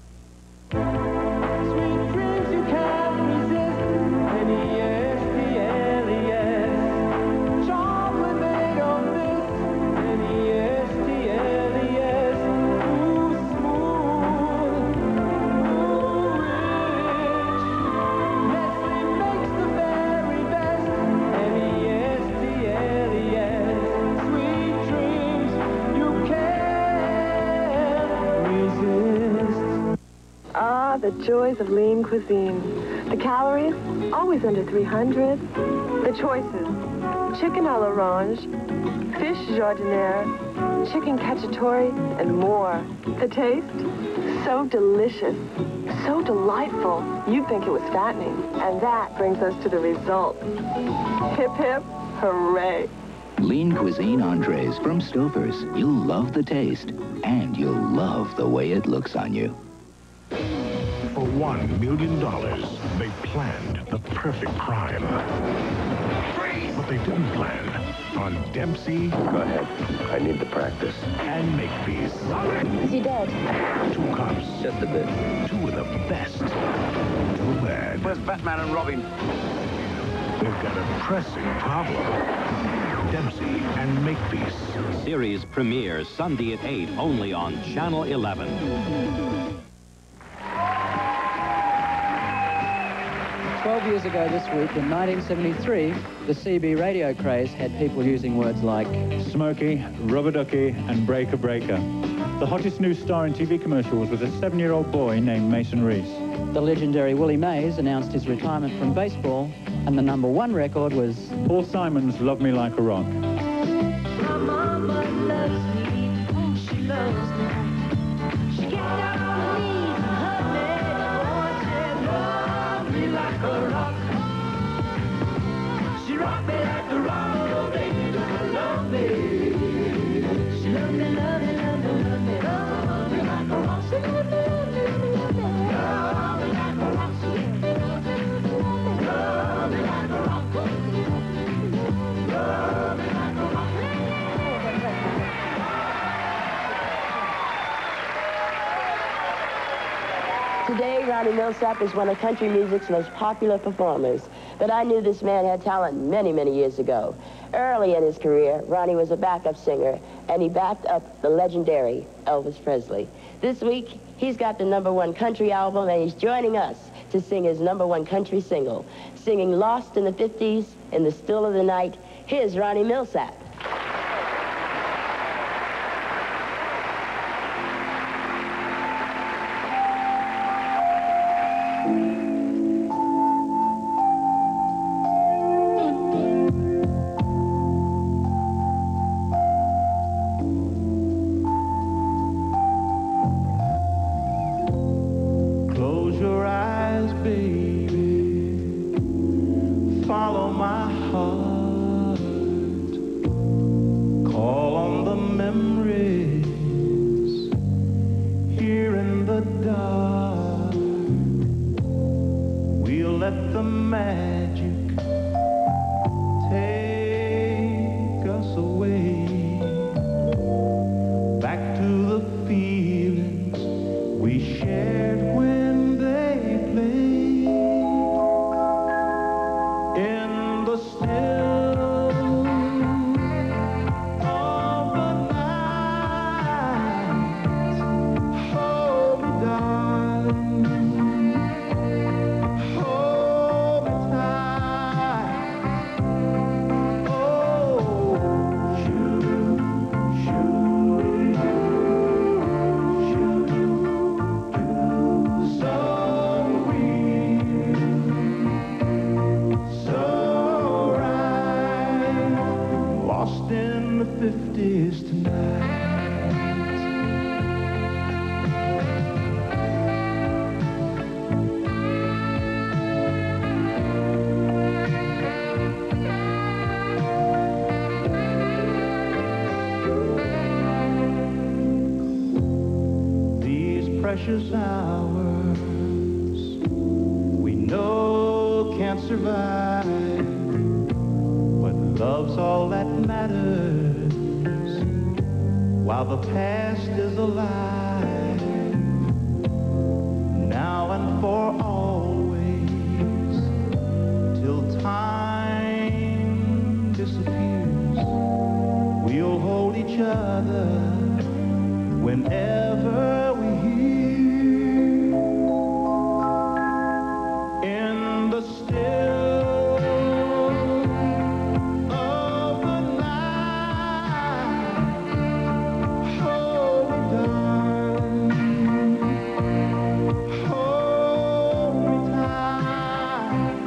Ah, the joys of lean cuisine. The calories, always under three hundred. The choices, chicken à l'orange, fish jardiniere, chicken cacciatore, and more. The taste, so delicious, so delightful, you'd think it was fattening. And that brings us to the result. Hip, hip, hooray. Lean cuisine entrees from Stouffer's. You'll love the taste, and you'll love the way it looks on you. For one million dollars, they planned the perfect crime. But they didn't plan on Dempsey. Go ahead. I need the practice. And Makepeace. Is he dead? Two cops. Just a bit. Two of the best. Too bad. Where's Batman and Robin? They've got a pressing problem. Dempsey and Makepeace. Series premieres Sunday at eight, only on Channel eleven. Twelve years ago this week, in nineteen seventy-three, the C B radio craze had people using words like Smoky, Rubber Ducky, and Breaker Breaker. The hottest new star in T V commercials was a seven-year-old boy named Mason Reese. The legendary Willie Mays announced his retirement from baseball, and the number one record was Paul Simon's Love Me Like a Rock. My mama loves me, she loves me. She gets down on her knees and hugs me. Oh, she loves me like a rock. She rocked me like a rock, oh baby, does she love me? She loves me, love me, love me, love me, love me like a rock. She loves me, love me, love me, love me, love me like a rock. She loves me, love me, love me like a rock. Love me like a rock. Today, Ronnie Milsap is one of country music's most popular performers. But I knew this man had talent many, many years ago. Early in his career, Ronnie was a backup singer, and he backed up the legendary Elvis Presley. This week, he's got the number one country album, and he's joining us to sing his number one country single. Singing Lost in the fifties, In the Still of the Night, here's Ronnie Milsap. Close your eyes, baby. Follow my heart. Call on the memories here in the dark. We'll let the magic take us away back to the feelings we shared when they played in the still of the night. Hold me, darling. Hold me tight. precious hours we know can't survive, but love's all that matters while the past is alive. Now and for always, till time disappears, we'll hold each other whenever we hear in the still of the night. Hold me, darling, hold me tight.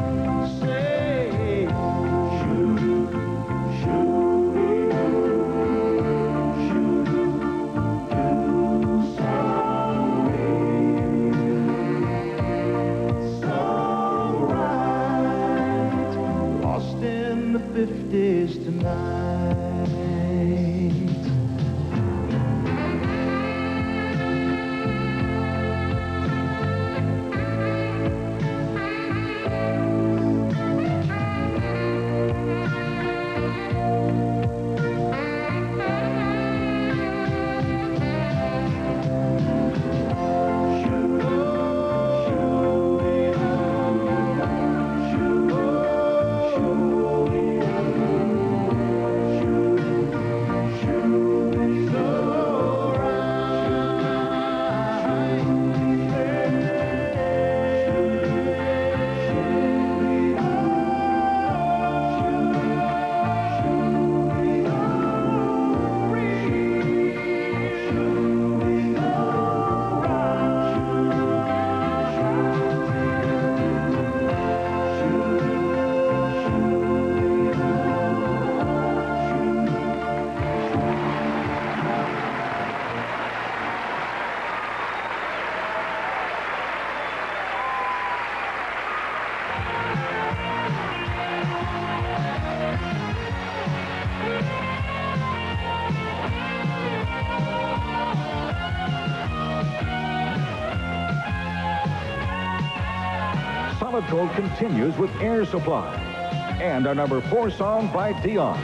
Say, shoo, shoo. fifties tonight. Solid Gold continues with Air Supply and our number four song by Dion.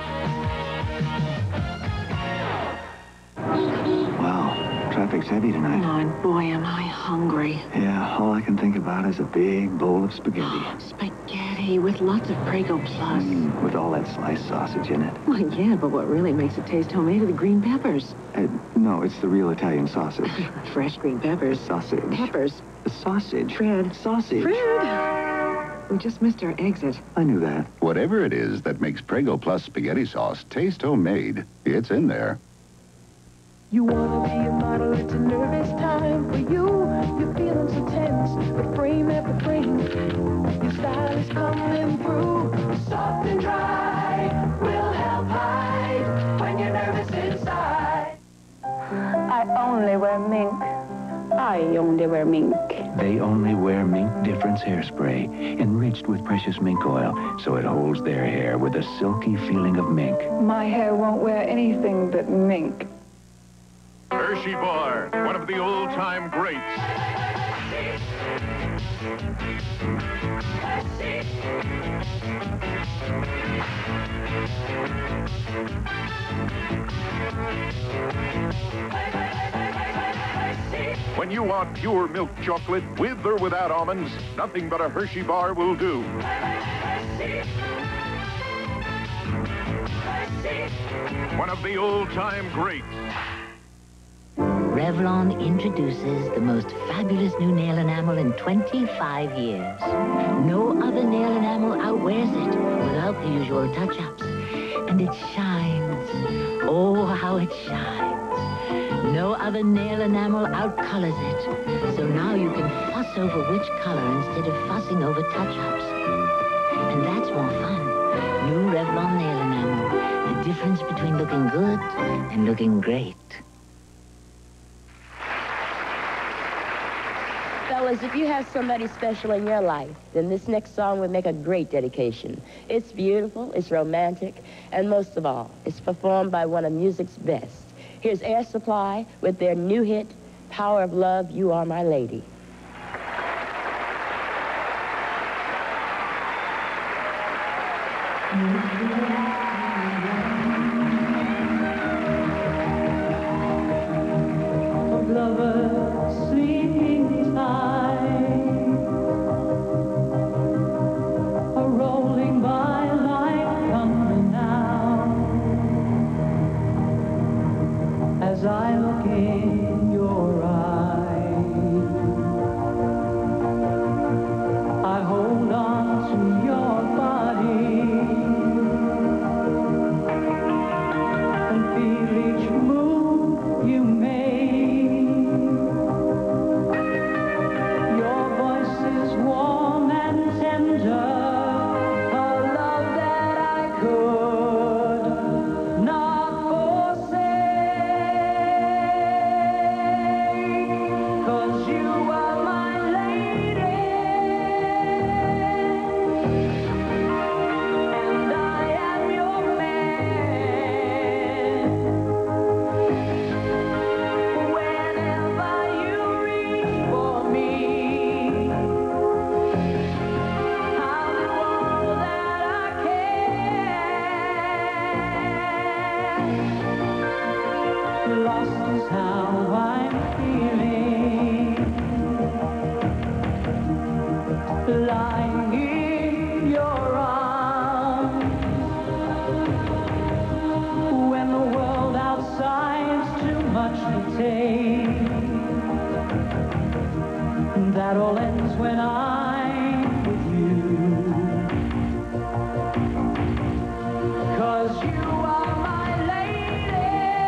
Wow, traffic's heavy tonight. Oh, and boy, am I hungry. Yeah, all I can think about is a big bowl of spaghetti. Spaghetti with lots of Prego Plus. Mm, with all that sliced sausage in it. Well, yeah, but what really makes it taste homemade are the green peppers. Uh, no, it's the real Italian sausage. Fresh green peppers. Sausage. Peppers. The sausage. Fred. Sausage. Fred! We just missed our exit. I knew that. Whatever it is that makes Prego Plus spaghetti sauce taste homemade, it's in there. You wanna be a model, it's a nervous time for you. You're feeling so tense, but frame after frame, your style is coming through. Soft and dry will help hide when you're nervous inside. I only wear mink. I only wear mink. They only wear Mink Difference hairspray, enriched with precious mink oil, so it holds their hair with a silky feeling of mink. My hair won't wear anything but mink. Hershey Bar, one of the old-time greats. When you want pure milk chocolate with or without almonds, nothing but a Hershey Bar will do. One of the old-time greats. Revlon introduces the most fabulous new nail enamel in twenty-five years. No other nail enamel outwears it without the usual touch-ups. And it shines. Oh, how it shines. No other nail enamel outcolors it. So now you can fuss over which color instead of fussing over touch-ups. And that's more fun. New Revlon nail enamel. The difference between looking good and looking great. Fellas, if you have somebody special in your life, then this next song would make a great dedication. It's beautiful, it's romantic, and most of all, it's performed by one of music's best. Here's Air Supply with their new hit, Power of Love, You Are My Lady. Lovers sleeping time are rolling by like thunder now. As I look in your eyes, I hold on to your body and feel each move you make. Lost is how I'm feeling, lying in your arms, when the world outside's too much to take. That all ends when I'm with you, 'cause you are my lady.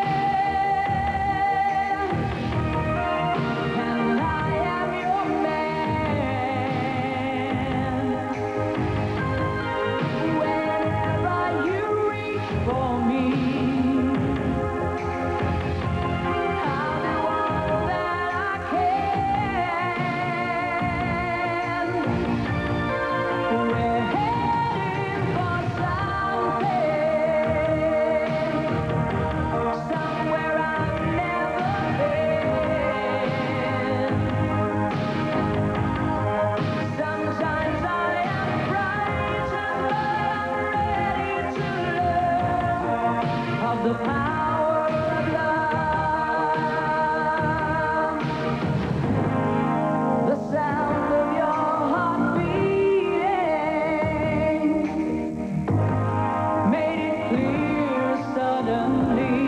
The power of love, the sound of your heart beating, made it clear suddenly,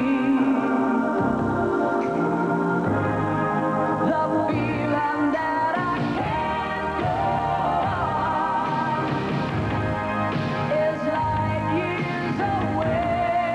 the feeling that I can't go on is like years away.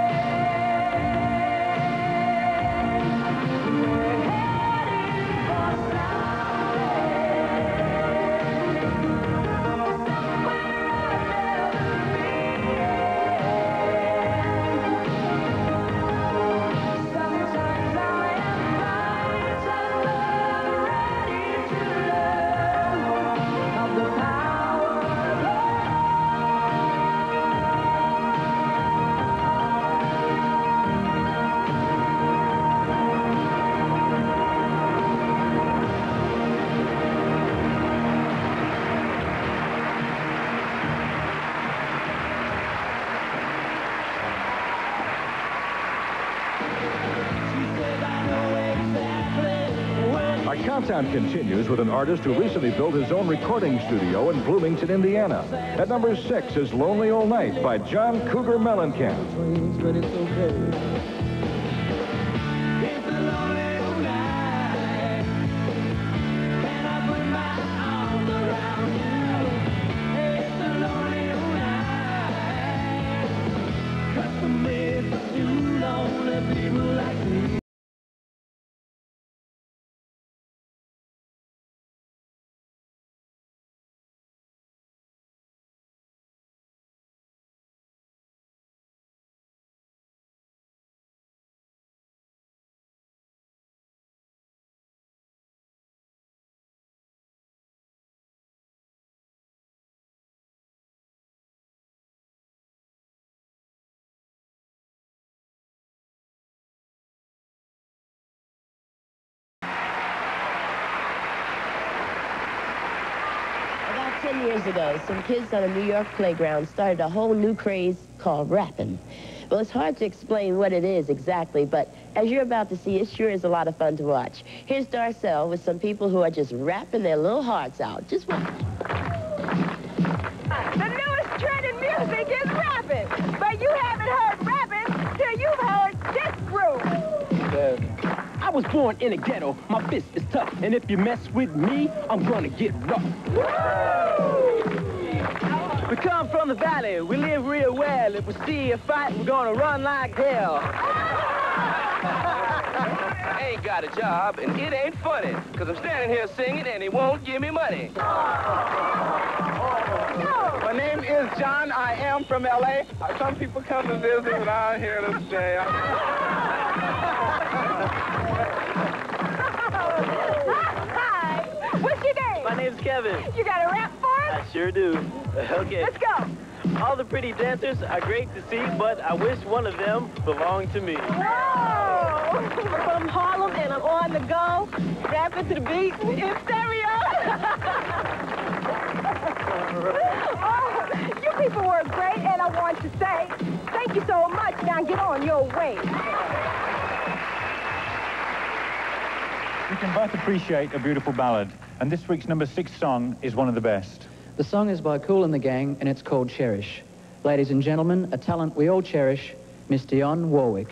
Our countdown continues with an artist who recently built his own recording studio in Bloomington, Indiana. At number six is Lonely Old Night by John Cougar Mellencamp. But it's okay. ten years ago, some kids on a New York playground started a whole new craze called rapping. Well, it's hard to explain what it is exactly, but as you're about to see, it sure is a lot of fun to watch. Here's Darcel with some people who are just rapping their little hearts out. Just watch. The newest trend in music is rapping, but you haven't heard rapping till you've heard this groove. I was born in a ghetto, my fist is tough, and if you mess with me, I'm gonna get rough. We come from the valley, we live real well. If we see a fight, we're gonna run like hell. I ain't got a job, and it ain't funny, because I'm standing here singing, and he won't give me money. My name is John, I am from L A. Some people come to visit, but I'm here to stay. Hi, what's your name? My name's Kevin. You got a rap for us? I sure do. Okay. Let's go. All the pretty dancers are great to see, but I wish one of them belonged to me. Whoa! I'm from Harlem and I'm on the go, rapping to the beat in stereo. Oh, you people were great, and I want to say thank you so much. Now get on your way. We can both appreciate a beautiful ballad, and this week's number six song is one of the best. The song is by Kool and the Gang, and it's called Cherish. Ladies and gentlemen, a talent we all cherish, Miss Dionne Warwick.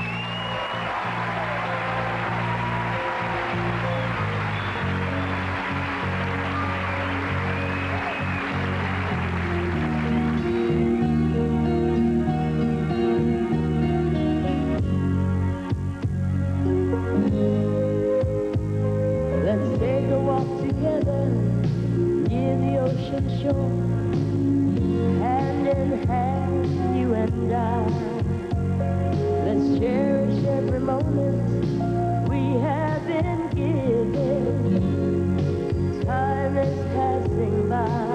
Let's take a walk together near the ocean shore, hand in hand, you and I. Let's cherish every moment we have been given. Time is passing by.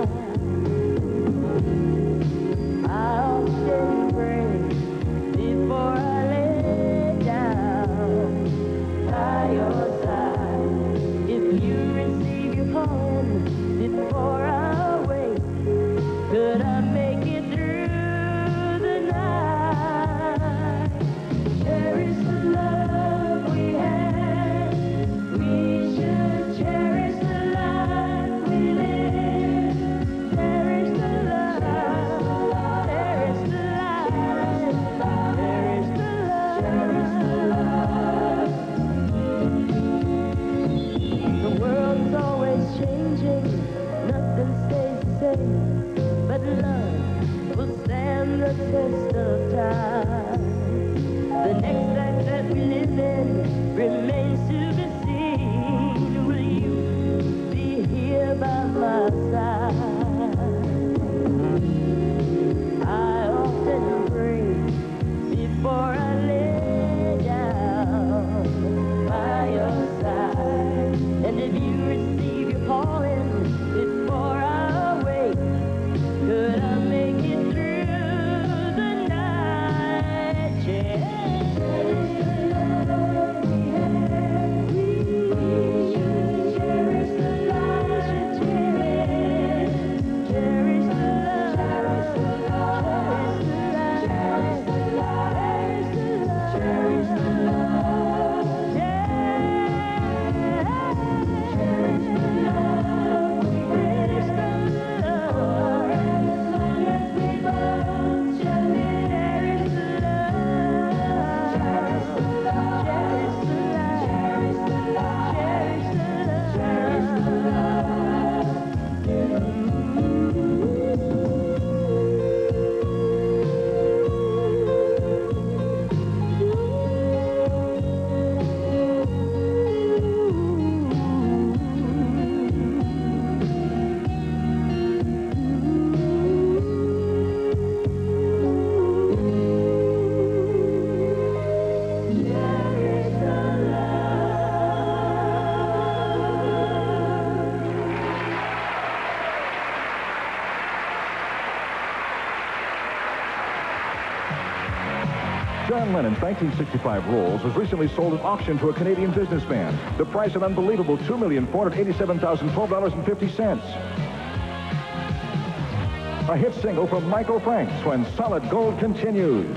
I often pray before I lay down by your side. If you receive your calling before I wake, could I make it through the night? Cherish the love we had. We should cherish the life we live. Cherish the love. Cherish the life. Cherish the love. The world's always changing. Nothing stays the same. But love will stand the test of time. The next life that we live in remains to be seen. Will you be here by my side? I often pray before I lay down by your side. And if you receive your calling before I wake, could I make it through the night? Cherish the love we had. We should cherish the life. Cherish, cherish the love. Cherish the love. Cherish the love. Cherish the love. Cherish the love. As long as we both shall live. Cherish the love. Cherish the love. Cherish the love. Cherish the John Lennon's nineteen sixty-five Rolls was recently sold at auction to a Canadian businessman. The price an unbelievable two million four hundred eighty-seven thousand twelve dollars and fifty cents. A hit single from Michael Franks when Solid Gold continues.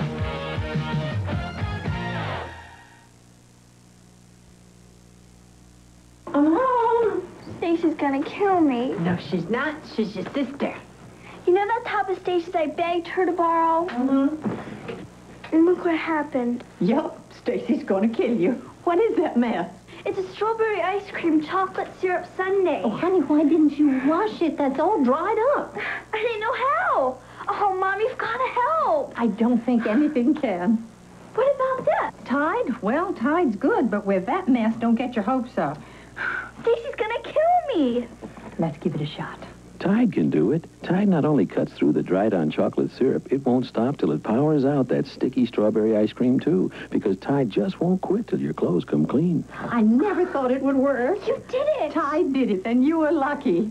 Mom, Stacy's gonna kill me. No, she's not. She's your sister. You know that top of Stacy's I begged her to borrow? Mm-hmm. And look what happened. Yup, Stacy's gonna kill you. What is that mess? It's a strawberry ice cream chocolate syrup sundae. Oh, honey, why didn't you wash it? That's all dried up. I didn't know how. Oh, Mom, you've got to help. I don't think anything can. What about that? Tide? Well, Tide's good, but with that mess, don't get your hopes up. Stacy's gonna kill me. Let's give it a shot. Tide can do it. Tide not only cuts through the dried-on chocolate syrup, it won't stop till it powers out that sticky strawberry ice cream, too, because Tide just won't quit till your clothes come clean. I never thought it would work. You did it. Tide did it, and you were lucky.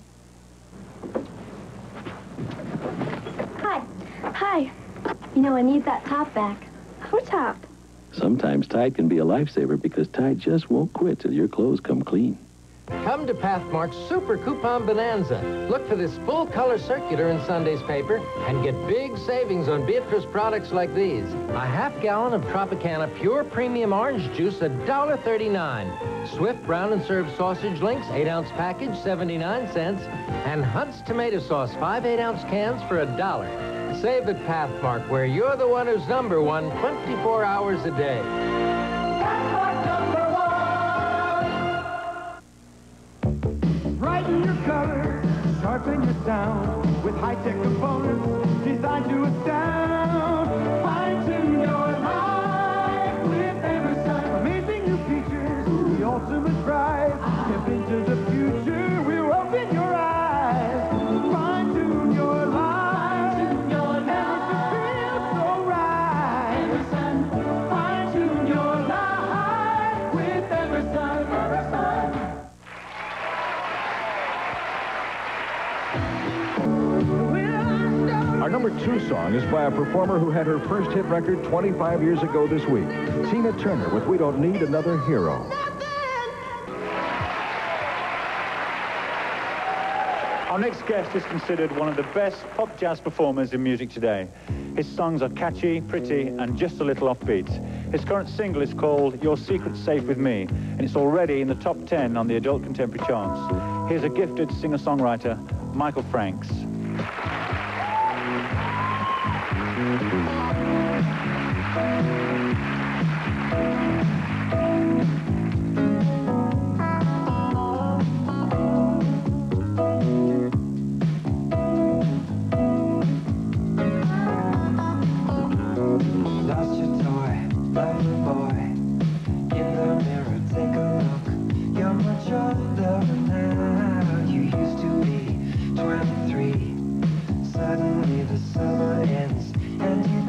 Hi. Hi. You know, I need that top back. What top? Sometimes Tide can be a lifesaver because Tide just won't quit till your clothes come clean. Come to Pathmark's Super Coupon Bonanza. Look for this full-color circular in Sunday's paper and get big savings on Beatrice products like these. A half gallon of Tropicana Pure Premium Orange Juice, one dollar thirty-nine. Swift Brown and Served Sausage Links, eight ounce package, seventy-nine cents. And Hunt's Tomato Sauce, five eight ounce cans for a dollar. Save at Pathmark, where you're the one who's number one twenty-four hours a day. Brighten your colors, sharpen your sound with high-tech components designed to astound. Fine-tune your life with Emerson. Amazing new features, the ultimate drive. Step into the future, we'll open your eyes. Fine-tune your life. Fine-tune your life. Emerson feels so right. Emerson. Fine-tune your life with Emerson. Emerson. Our number two song is by a performer who had her first hit record twenty-five years ago this week. Tina Turner with We Don't Need Another Hero. Our next guest is considered one of the best pop jazz performers in music today. His songs are catchy, pretty, and just a little offbeat. His current single is called Your Secret's Safe With Me, and it's already in the top ten on the adult contemporary charts. Here's a gifted singer-songwriter, Michael Franks. Suddenly the summer ends and you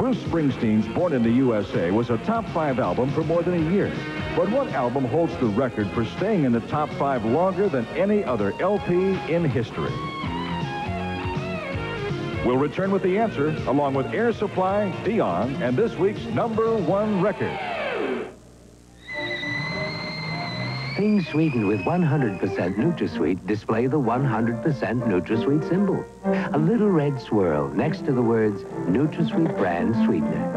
Bruce Springsteen's Born in the U S A was a top five album for more than a year. But what album holds the record for staying in the top five longer than any other L P in history? We'll return with the answer, along with Air Supply, Dion, and this week's number one record. Things sweetened with one hundred percent NutraSweet display the one hundred percent NutraSweet symbol. A little red swirl next to the words NutraSweet brand sweetener.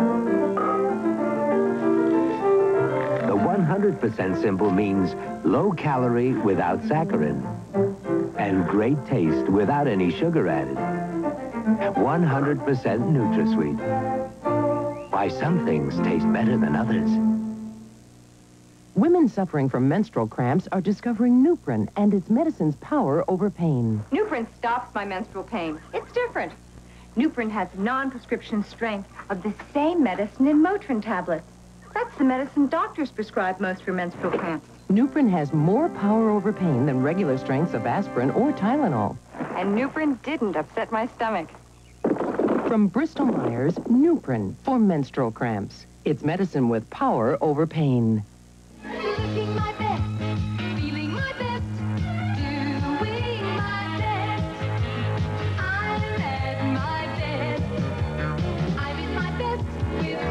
The one hundred percent symbol means low calorie without saccharin and great taste without any sugar added. one hundred percent NutraSweet. Why some things taste better than others. Women suffering from menstrual cramps are discovering Nuprin and its medicine's power over pain. Nuprin stops my menstrual pain. It's different. Nuprin has non-prescription strength of the same medicine in Motrin tablets. That's the medicine doctors prescribe most for menstrual cramps. Nuprin has more power over pain than regular strengths of aspirin or Tylenol. And Nuprin didn't upset my stomach. From Bristol Myers, Nuprin for menstrual cramps. It's medicine with power over pain. Looking my best, feeling my best, doing my best. I'm at my best. I'm at my best with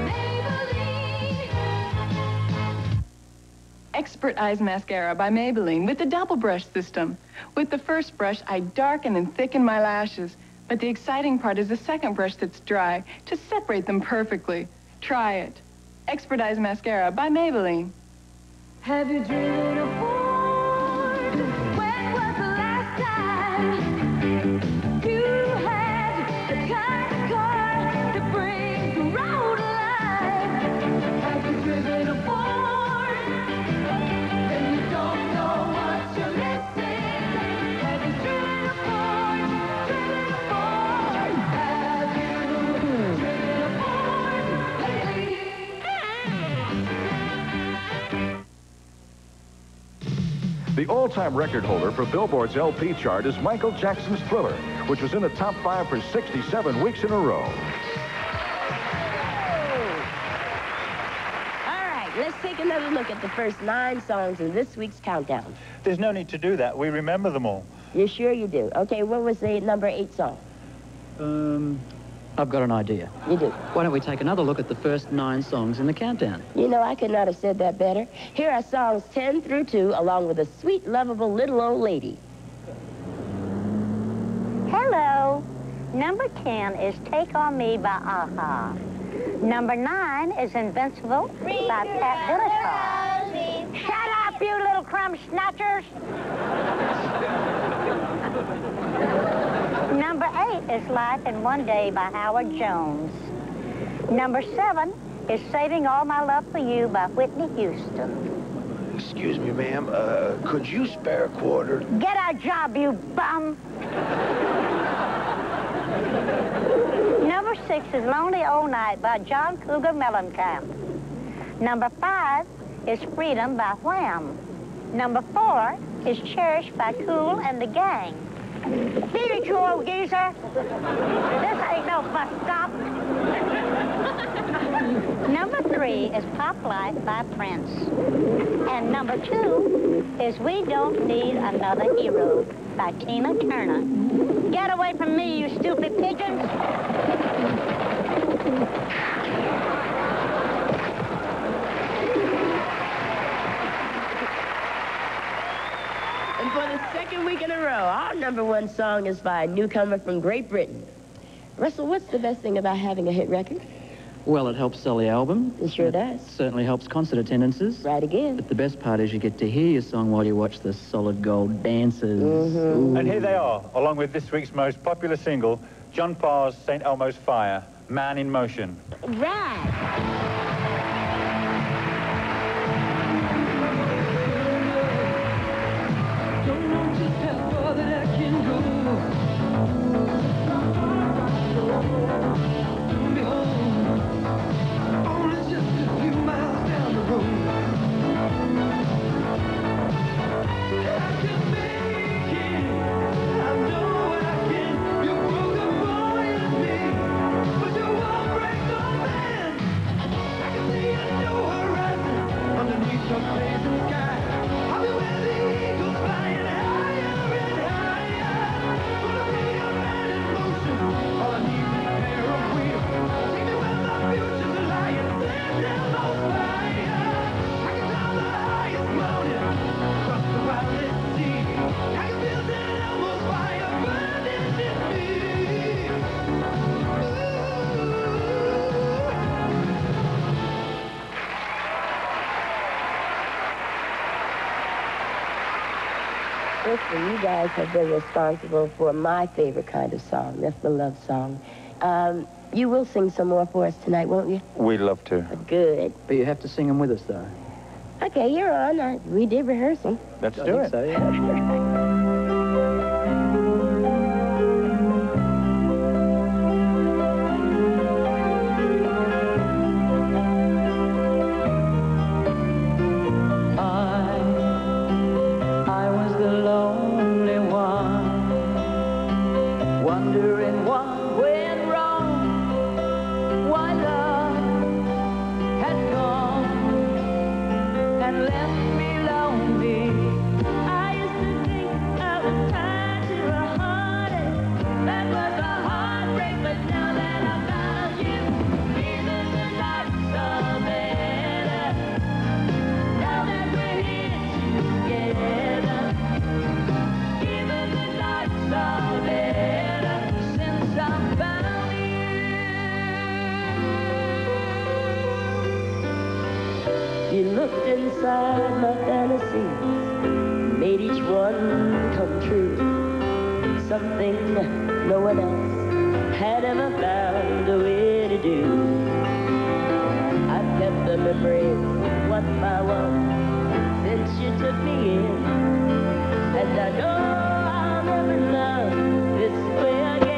Maybelline. Expert Eyes Mascara by Maybelline with the double brush system. With the first brush, I darken and thicken my lashes. But the exciting part is the second brush that's dry to separate them perfectly. Try it. Expert Eyes Mascara by Maybelline. Have you driven a Ford? When was the last time you had the kind of car that brings the road alive? Have you driven a Ford? Then you don't know what you're missing. Have you driven a Ford? Driven a Ford? Have you driven a Ford lately? The all-time record holder for Billboard's L P chart is Michael Jackson's Thriller, which was in the top five for sixty-seven weeks in a row. All right, let's take another look at the first nine songs in this week's countdown. There's no need to do that. We remember them all. You sure you do? Okay, what was the number eight song? Um, I've got an idea. You do? Why don't we take another look at the first nine songs in the countdown? You know, I could not have said that better. Here are songs ten through two, along with a sweet, lovable little old lady. Hello. Number ten is Take On Me by A-ha. Number nine is Invincible by Pat Benatar. Shut up, you little crumb snatchers. Number eight is Life in One Day by Howard Jones. Number seven is Saving All My Love for You by Whitney Houston. Excuse me, ma'am. Uh, could you spare a quarter? Get a job, you bum. Number six is Lonely Old Night by John Cougar Mellencamp. Number five is Freedom by Wham. Number four is Cherish by Kool and the Gang. Beat it, you old geezer. This ain't no bus stop. Number three is Pop Life by Prince. And number two is We Don't Need Another Hero by Tina Turner. Get away from me, you stupid pigeons. And for the second week in a row, our number one song is by a newcomer from Great Britain. Russell, what's the best thing about having a hit record? Well, it helps sell the album. It sure does. Certainly helps concert attendances. Right again. But the best part is you get to hear your song while you watch the Solid Gold dancers. Mm-hmm. And here they are, along with this week's most popular single, John Parr's Saint Elmo's Fire, Man in Motion. Right. listen, you guys have been responsible for my favorite kind of song. That's the love song. Um, you will sing some more for us tonight, won't you? We'd love to. Good. But you have to sing them with us, though. Okay, you're on. Uh, we did rehearse them. Let's I do think it. so, yeah. Wondering what went wrong, why love had gone and left me lonely. I used to think I was tied to a heartache. That was a heartbreak, but now that I found you, even the nights are better. Now that we're here together, even the nights are better. You looked inside my fantasies, made each one come true. Something no one else had ever found a way to do. I've kept the memories one by one since you took me in, and I know I'll never love this way again.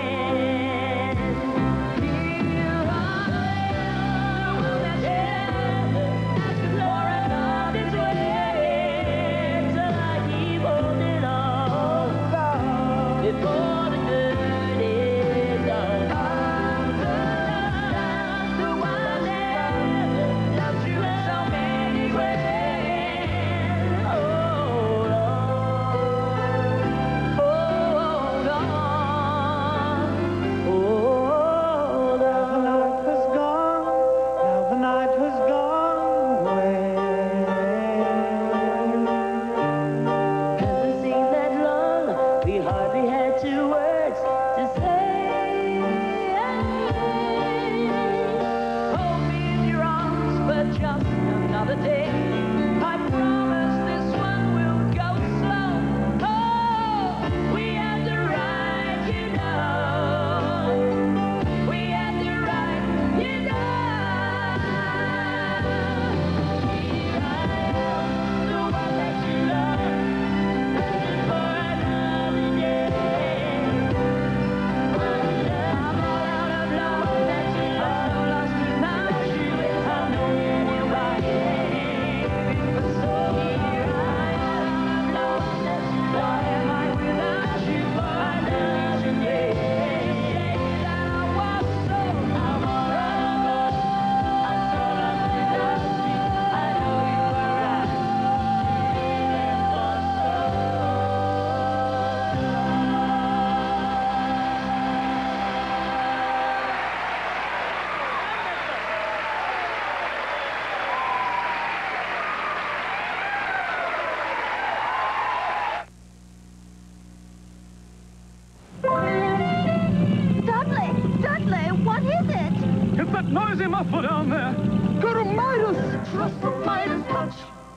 Noisy muffler down there. Go to Midas. Trust the Midas touch.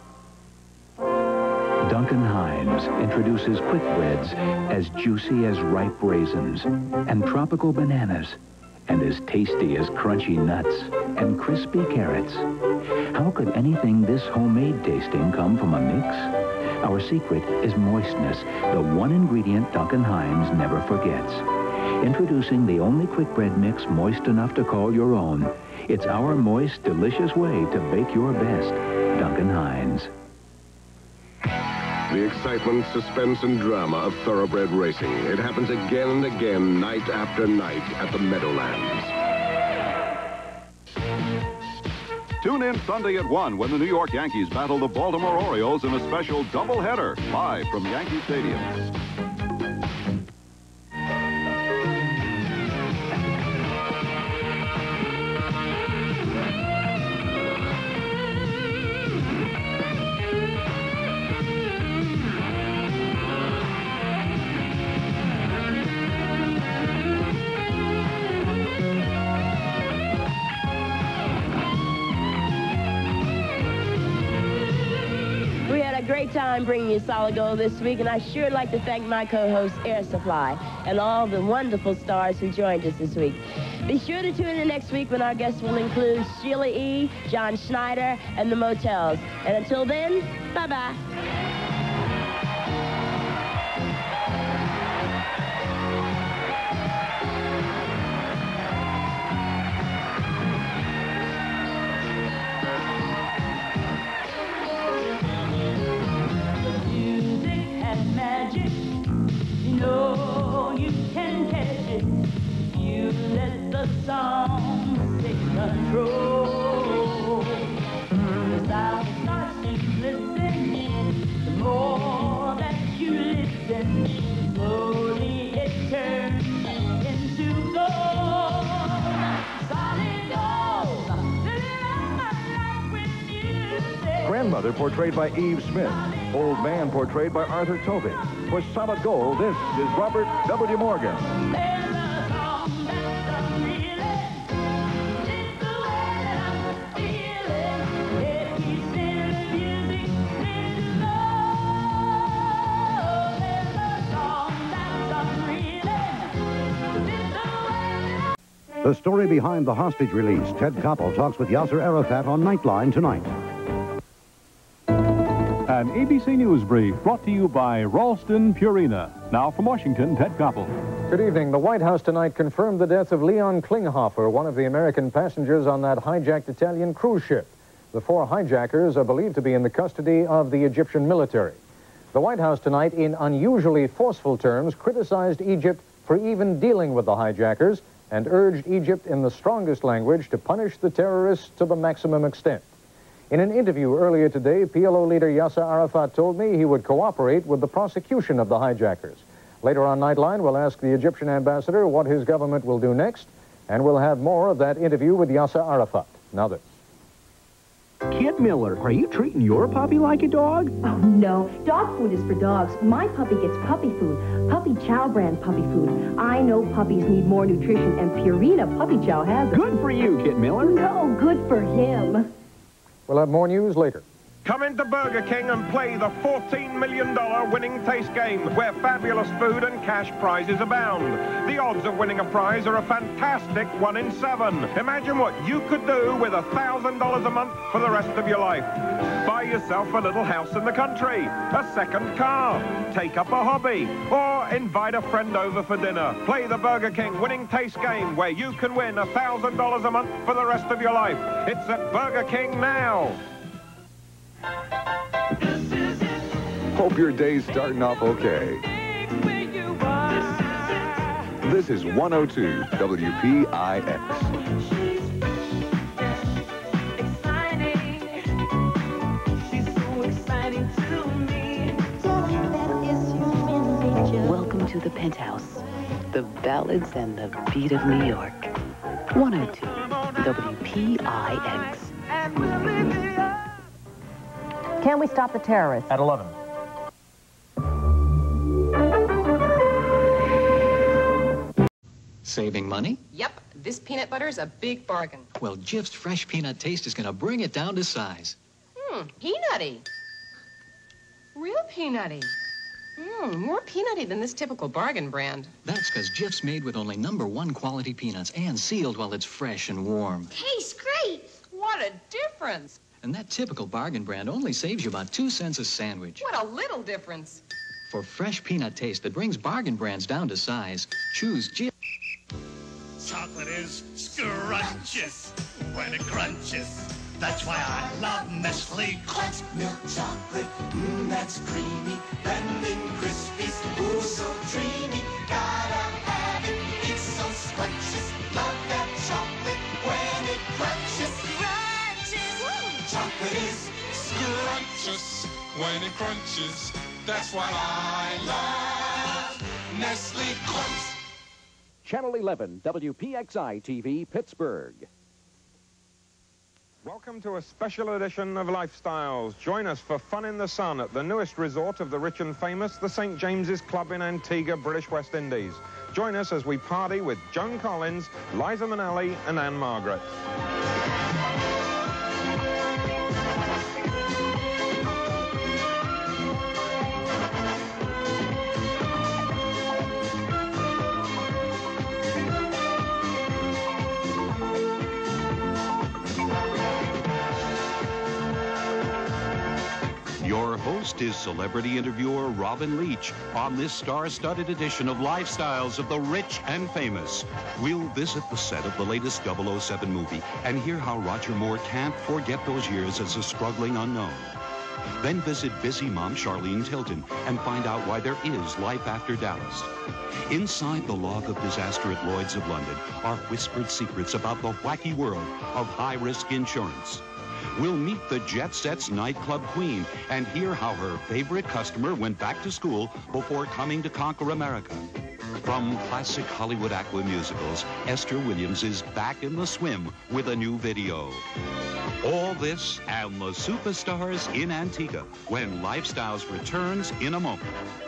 Duncan Hines introduces quick breads as juicy as ripe raisins and tropical bananas and as tasty as crunchy nuts and crispy carrots. How could anything this homemade tasting come from a mix? Our secret is moistness, the one ingredient Duncan Hines never forgets. Introducing the only quick bread mix moist enough to call your own. It's our moist, delicious way to bake your best. Duncan Hines. The excitement, suspense, and drama of thoroughbred racing. It happens again and again, night after night at the Meadowlands. Tune in Sunday at one when the New York Yankees battle the Baltimore Orioles in a special doubleheader, live from Yankee Stadium. great time bringing you Solid Gold this week, and I sure like to thank my co-host, Air Supply, and all the wonderful stars who joined us this week. Be sure to tune in next week when our guests will include Sheila E., John Schneider, and the Motels. And until then, bye-bye. Magic, you know you can catch it. You let the song take control. The sound starts to listen. The more that you listen, slowly it turns into gold. Solid gold. Live my life with music. Grandmother portrayed by Eve Smith. Old Man portrayed by Arthur Tovey. For Solid Gold, this is Robert W. Morgan. The story behind the hostage release. Ted Koppel talks with Yasser Arafat on Nightline tonight. An A B C News brief brought to you by Ralston Purina. Now from Washington, Ted Koppel. Good evening. The White House tonight confirmed the death of Leon Klinghoffer, one of the American passengers on that hijacked Italian cruise ship. The four hijackers are believed to be in the custody of the Egyptian military. The White House tonight, in unusually forceful terms, criticized Egypt for even dealing with the hijackers and urged Egypt in the strongest language to punish the terrorists to the maximum extent. In an interview earlier today, P L O leader Yasser Arafat told me he would cooperate with the prosecution of the hijackers. Later on Nightline, we'll ask the Egyptian ambassador what his government will do next, and we'll have more of that interview with Yasser Arafat. Now this. Kit Miller, are you treating your puppy like a dog? Oh, no. Dog food is for dogs. My puppy gets puppy food. Puppy Chow brand puppy food. I know puppies need more nutrition, and Purina Puppy Chow has it. Good for you, Kit Miller. No, good for him. We'll have more news later. Come into Burger King and play the fourteen million dollar winning taste game, where fabulous food and cash prizes abound. The odds of winning a prize are a fantastic one in seven. Imagine what you could do with one thousand dollars a month for the rest of your life. Buy yourself a little house in the country, a second car, take up a hobby, or invite a friend over for dinner. Play the Burger King winning taste game, where you can win one thousand dollars a month for the rest of your life. It's at Burger King now. Hope your day's starting off okay. This is one oh two W P I X. Welcome to the Penthouse. The ballads and the beat of New York. one oh two W P I X. Can we stop the terrorists? At eleven. Saving money? Yep, this peanut butter is a big bargain. Well, Jif's Fresh Peanut Taste is going to bring it down to size. Mmm, peanutty. Real peanutty. Mmm, more peanutty than this typical bargain brand. That's because Jif's made with only number one quality peanuts and sealed while it's fresh and warm. Tastes great. What a difference. And that typical bargain brand only saves you about two cents a sandwich. What a little difference. For fresh peanut taste that brings bargain brands down to size, choose Jif. Chocolate is scrumptious when it crunches. That's why I love Nestle Crunch Milk Chocolate. Mmm, that's creamy. Blending Krispies. Ooh, so dreamy. Gotta have it. It's so scrumptious. Love that chocolate when it crunches. Crunches. Chocolate is scrumptious when it crunches. That's why I love Nestle Crunch. Channel eleven, W P X I T V, Pittsburgh. Welcome to a special edition of Lifestyles. Join us for fun in the sun at the newest resort of the rich and famous, the Saint James's Club in Antigua, British West Indies. Join us as we party with Joan Collins, Liza Minnelli, and Anne Margaret. guest is celebrity interviewer Robin Leach on this star-studded edition of Lifestyles of the Rich and Famous. We'll visit the set of the latest double oh seven movie and hear how Roger Moore can't forget those years as a struggling unknown. Then visit busy mom Charlene Tilton and find out why there is life after Dallas. Inside the log of disaster at Lloyd's of London are whispered secrets about the wacky world of high-risk insurance. We'll meet the Jet Set's nightclub queen and hear how her favorite customer went back to school before coming to conquer America. From classic Hollywood Aqua musicals, Esther Williams is back in the swim with a new video. All this and the superstars in Antigua when Lifestyles returns in a moment.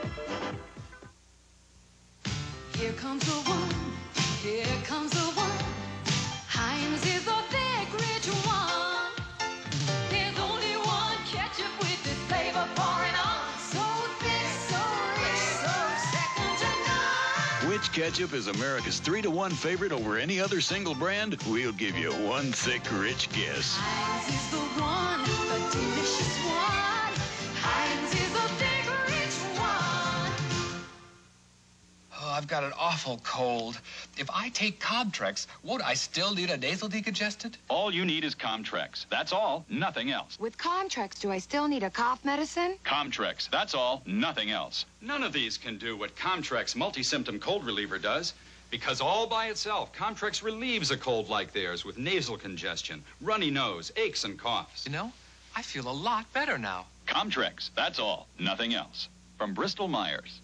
Here comes the one, here comes the one. Heinz is the big rich one. There's only one ketchup with this flavor pouring on. So thick, so rich, so second to none. Which ketchup is America's three to one favorite over any other single brand? We'll give you one thick, rich guess. Heinz is the one, the delicious one. Heinz is the big rich one. Oh, I've got an awful cold. If I take Comtrex, won't I still need a nasal decongestant? All you need is Comtrex. That's all, nothing else. With Comtrex, do I still need a cough medicine? Comtrex. That's all, nothing else. None of these can do what Comtrex multi-symptom cold reliever does. Because all by itself, Comtrex relieves a cold like theirs with nasal congestion, runny nose, aches, and coughs. You know, I feel a lot better now. Comtrex. That's all, nothing else. From Bristol Myers.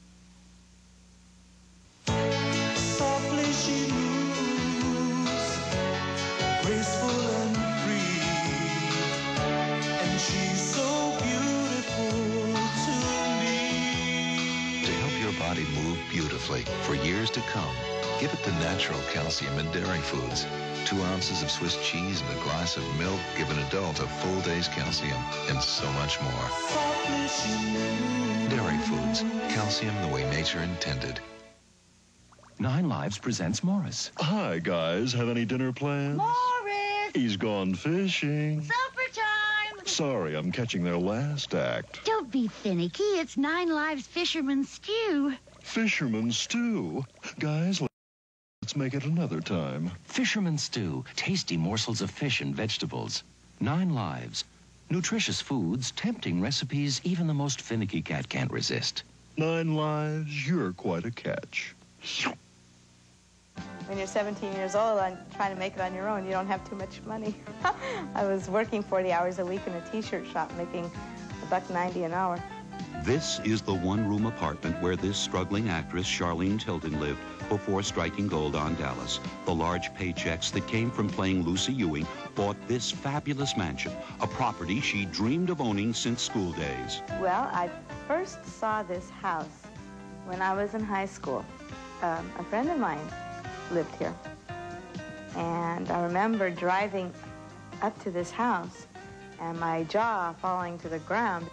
Softly she moves, graceful and free, and she's so beautiful to me. To help your body move beautifully for years to come, give it the natural calcium in dairy foods. Two ounces of Swiss cheese and a glass of milk give an adult a full day's calcium and so much more. Softly she moves. Dairy foods, calcium the way nature intended. Nine Lives presents Morris. Hi, guys. Have any dinner plans? Morris! He's gone fishing. Supper time! Sorry, I'm catching their last act. Don't be finicky. It's Nine Lives Fisherman Stew. Fisherman stew. Guys, let's make it another time. Fisherman Stew. Tasty morsels of fish and vegetables. Nine Lives. Nutritious foods, tempting recipes even the most finicky cat can't resist. Nine Lives, you're quite a catch. When you're seventeen years old and trying to make it on your own, you don't have too much money. I was working forty hours a week in a t-shirt shop, making a buck ninety an hour. This is the one-room apartment where this struggling actress, Charlene Tilton, lived before striking gold on Dallas. The large paychecks that came from playing Lucy Ewing bought this fabulous mansion, a property she dreamed of owning since school days. Well, I first saw this house when I was in high school. Um, a friend of mine lived here. And I remember driving up to this house and my jaw falling to the ground.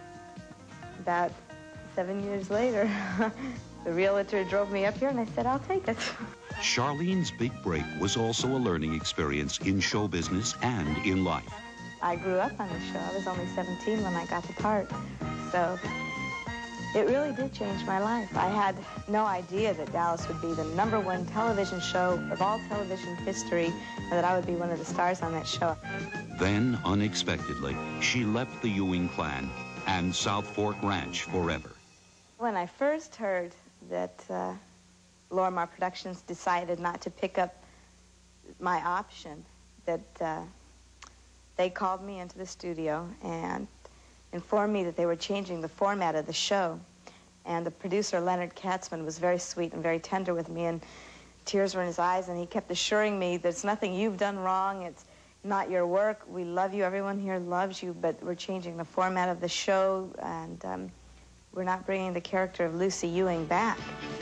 About seven years later, the realtor drove me up here and I said, I'll take it. Charlene's big break was also a learning experience in show business and in life. I grew up on the show. I was only seventeen when I got the part. So it really did change my life. I had no idea that Dallas would be the number one television show of all television history, or that I would be one of the stars on that show. Then, unexpectedly, she left the Ewing clan and South Fork Ranch forever. When I first heard that uh, Lorimar Productions decided not to pick up my option, that uh, they called me into the studio and informed me that they were changing the format of the show. And the producer, Leonard Katzman, was very sweet and very tender with me, and tears were in his eyes, and he kept assuring me there's nothing you've done wrong, it's not your work, we love you, everyone here loves you, but we're changing the format of the show, and um, we're not bringing the character of Lucy Ewing back.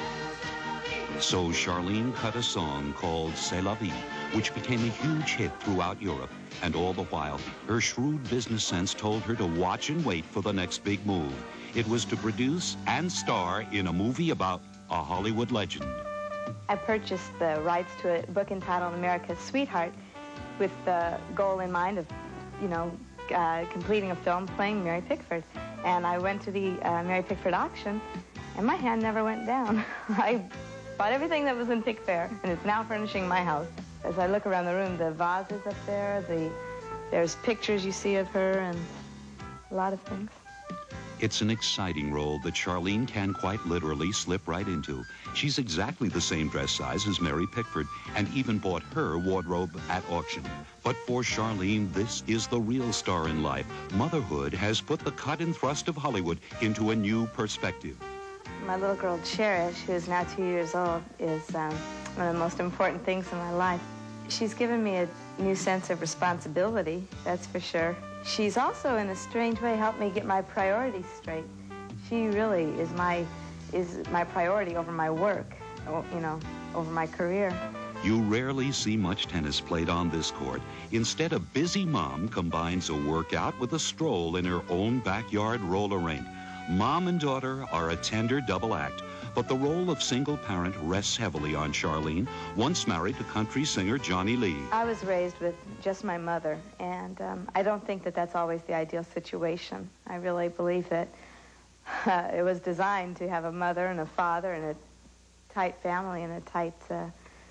So Charlene cut a song called C'est la vie, which became a huge hit throughout Europe. And all the while, her shrewd business sense told her to watch and wait for the next big move. It was to produce and star in a movie about a Hollywood legend. I purchased the rights to a book entitled America's Sweetheart with the goal in mind of, you know, uh, completing a film playing Mary Pickford. And I went to the uh, Mary Pickford auction, and my hand never went down. I bought everything that was in Pickfair, and it's now furnishing my house. As I look around the room, the vases up there, the, there's pictures you see of her, and a lot of things. It's an exciting role that Charlene can quite literally slip right into. She's exactly the same dress size as Mary Pickford and even bought her wardrobe at auction. But for Charlene, this is the real star in life. Motherhood has put the cut and thrust of Hollywood into a new perspective. My little girl, Cherish, who is now two years old, is um, one of the most important things in my life. She's given me a new sense of responsibility, that's for sure. She's also, in a strange way, helped me get my priorities straight. She really is my, is my priority over my work, you know, over my career. You rarely see much tennis played on this court. Instead, a busy mom combines a workout with a stroll in her own backyard roller rink. Mom and daughter are a tender double act, but the role of single parent rests heavily on Charlene, once married to country singer Johnny Lee. I was raised with just my mother, and um, I don't think that that's always the ideal situation. I really believe that uh, it was designed to have a mother and a father and a tight family and a tight uh,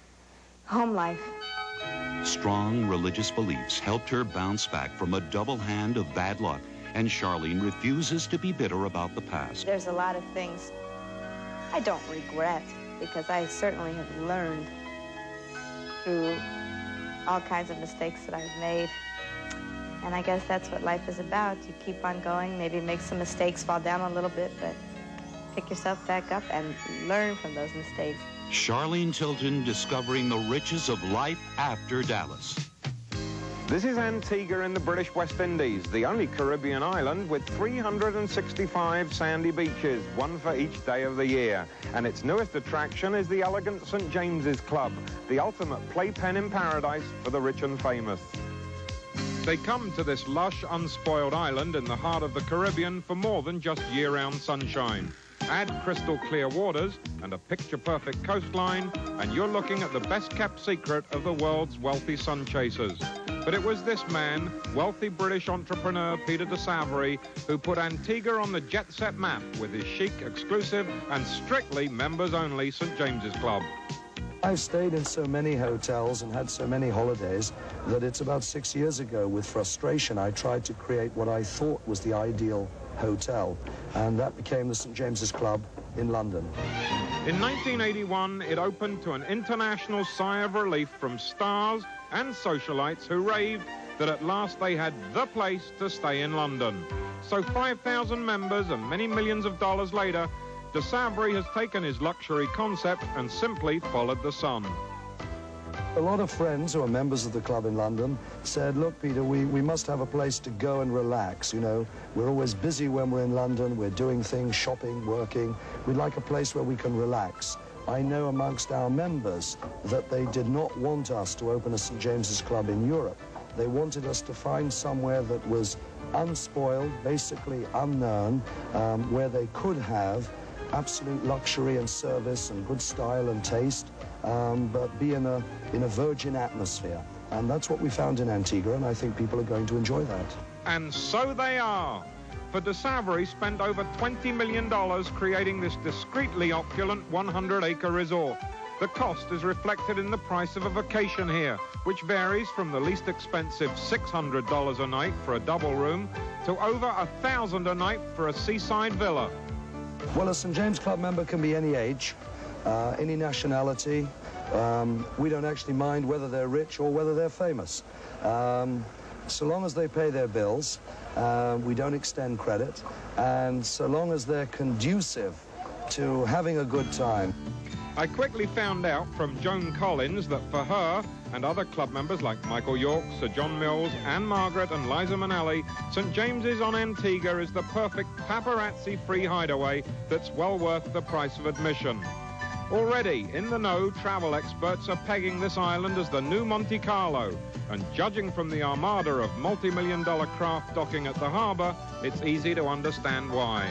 home life. Strong religious beliefs helped her bounce back from a double hand of bad luck, and Charlene refuses to be bitter about the past. There's a lot of things I don't regret, because I certainly have learned through all kinds of mistakes that I've made. And I guess that's what life is about. You keep on going, maybe make some mistakes, fall down a little bit, but pick yourself back up and learn from those mistakes. Charlene Tilton discovering the riches of life after Dallas. This is Antigua in the British West Indies, the only Caribbean island with three hundred sixty-five sandy beaches, one for each day of the year. And its newest attraction is the elegant Saint James's Club, the ultimate playpen in paradise for the rich and famous. They come to this lush, unspoiled island in the heart of the Caribbean for more than just year-round sunshine. Add crystal clear waters and a picture-perfect coastline, and you're looking at the best-kept secret of the world's wealthy sun chasers. But it was this man, wealthy British entrepreneur Peter de Savary, who put Antigua on the jet-set map with his chic, exclusive, and strictly members-only Saint James's Club. I've stayed in so many hotels and had so many holidays that it's about six years ago, with frustration, I tried to create what I thought was the ideal hotel, and that became the Saint James's Club in London. In nineteen eighty-one, it opened to an international sigh of relief from stars and socialites who raved that at last they had the place to stay in London. So five thousand members and many millions of dollars later, de Savary has taken his luxury concept and simply followed the sun. A lot of friends who are members of the club in London said, look, Peter, we, we must have a place to go and relax, you know. We're always busy when we're in London. We're doing things, shopping, working. We'd like a place where we can relax. I know amongst our members that they did not want us to open a Saint James's Club in Europe. They wanted us to find somewhere that was unspoiled, basically unknown, um, where they could have absolute luxury and service and good style and taste, um, but be in a, in a virgin atmosphere. And that's what we found in Antigua, and I think people are going to enjoy that. And so they are. For de Savary spent over twenty million dollars creating this discreetly opulent one hundred acre resort. The cost is reflected in the price of a vacation here, which varies from the least expensive six hundred dollars a night for a double room to over one thousand dollars a night for a seaside villa. Well, a Saint James Club member can be any age, uh, any nationality. Um, we don't actually mind whether they're rich or whether they're famous. Um, so long as they pay their bills, uh, we don't extend credit, and so long as they're conducive to having a good time. I quickly found out from Joan Collins that for her and other club members like Michael York, Sir John Mills, Anne Margaret and Liza Minnelli, Saint James's on Antigua is the perfect paparazzi-free hideaway that's well worth the price of admission. Already, in the know, travel experts are pegging this island as the new Monte Carlo, and judging from the armada of multi-million dollar craft docking at the harbour, it's easy to understand why.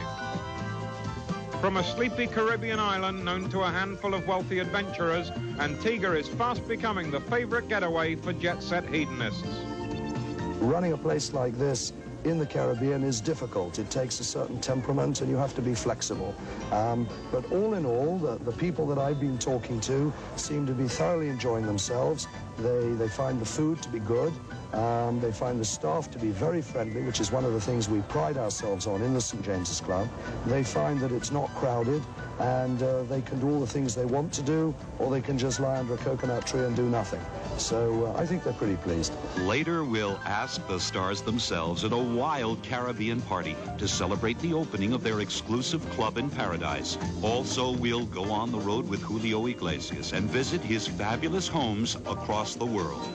From a sleepy Caribbean island known to a handful of wealthy adventurers, Antigua is fast becoming the favourite getaway for jet-set hedonists. running a place like this in the Caribbean is difficult. It takes a certain temperament and you have to be flexible. Um, but all in all, the, the people that I've been talking to seem to be thoroughly enjoying themselves. They, they find the food to be good. Um, they find the staff to be very friendly, which is one of the things we pride ourselves on in the Saint James's Club. They find that it's not crowded, and uh, they can do all the things they want to do, or they can just lie under a coconut tree and do nothing. So uh, I think they're pretty pleased. Later, we'll ask the stars themselves at a wild Caribbean party to celebrate the opening of their exclusive club in paradise. Also, we'll go on the road with Julio Iglesias and visit his fabulous homes across the world.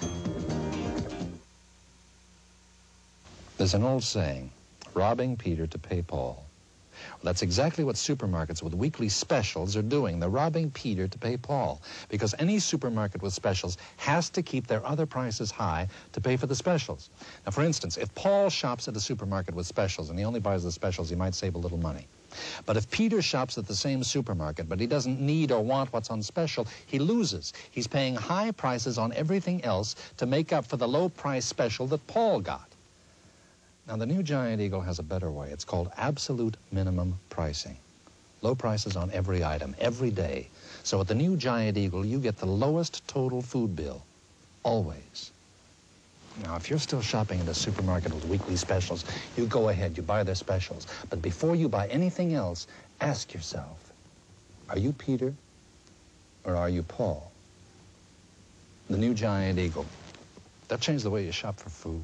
There's an old saying, robbing Peter to pay Paul. Well, that's exactly what supermarkets with weekly specials are doing. They're robbing Peter to pay Paul, because any supermarket with specials has to keep their other prices high to pay for the specials. Now, for instance, if Paul shops at a supermarket with specials and he only buys the specials, he might save a little money. But if Peter shops at the same supermarket, but he doesn't need or want what's on special, he loses. He's paying high prices on everything else to make up for the low price special that Paul got. Now, the new Giant Eagle has a better way. It's called absolute minimum pricing. Low prices on every item, every day. So at the new Giant Eagle, you get the lowest total food bill, always. Now, if you're still shopping at a supermarket with weekly specials, you go ahead, you buy their specials. But before you buy anything else, ask yourself, are you Peter or are you Paul? The new Giant Eagle. That changed the way you shop for food.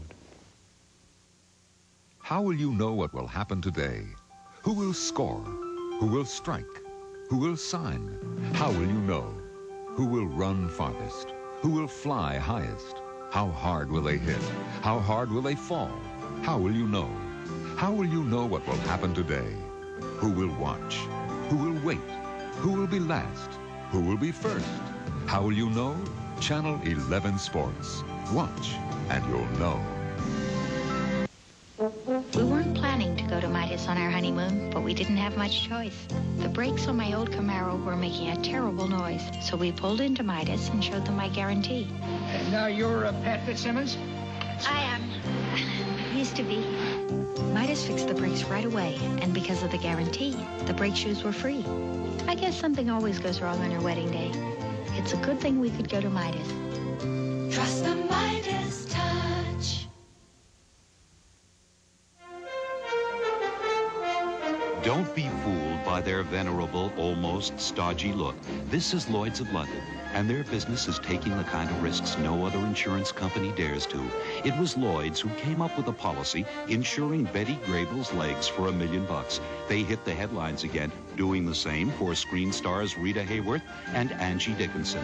How will you know what will happen today? Who will score? Who will strike? Who will sign? How will you know? Who will run farthest? Who will fly highest? How hard will they hit? How hard will they fall? How will you know? How will you know what will happen today? Who will watch? Who will wait? Who will be last? Who will be first? How will you know? Channel eleven Sports. Watch and you'll know. We weren't planning to go to Midas on our honeymoon, but we didn't have much choice. The brakes on my old Camaro were making a terrible noise, so we pulled into Midas and showed them my guarantee. And now you're uh, Pat Fitzsimmons? I am. Used to be. Midas fixed the brakes right away, and because of the guarantee, the brake shoes were free. I guess something always goes wrong on your wedding day. It's a good thing we could go to Midas. Trust the Midas touch. Don't be fooled by their venerable, almost stodgy look. This is Lloyd's of London, and their business is taking the kind of risks no other insurance company dares to. It was Lloyd's who came up with a policy insuring Betty Grable's legs for a million bucks. They hit the headlines again, doing the same for screen stars Rita Hayworth and Angie Dickinson.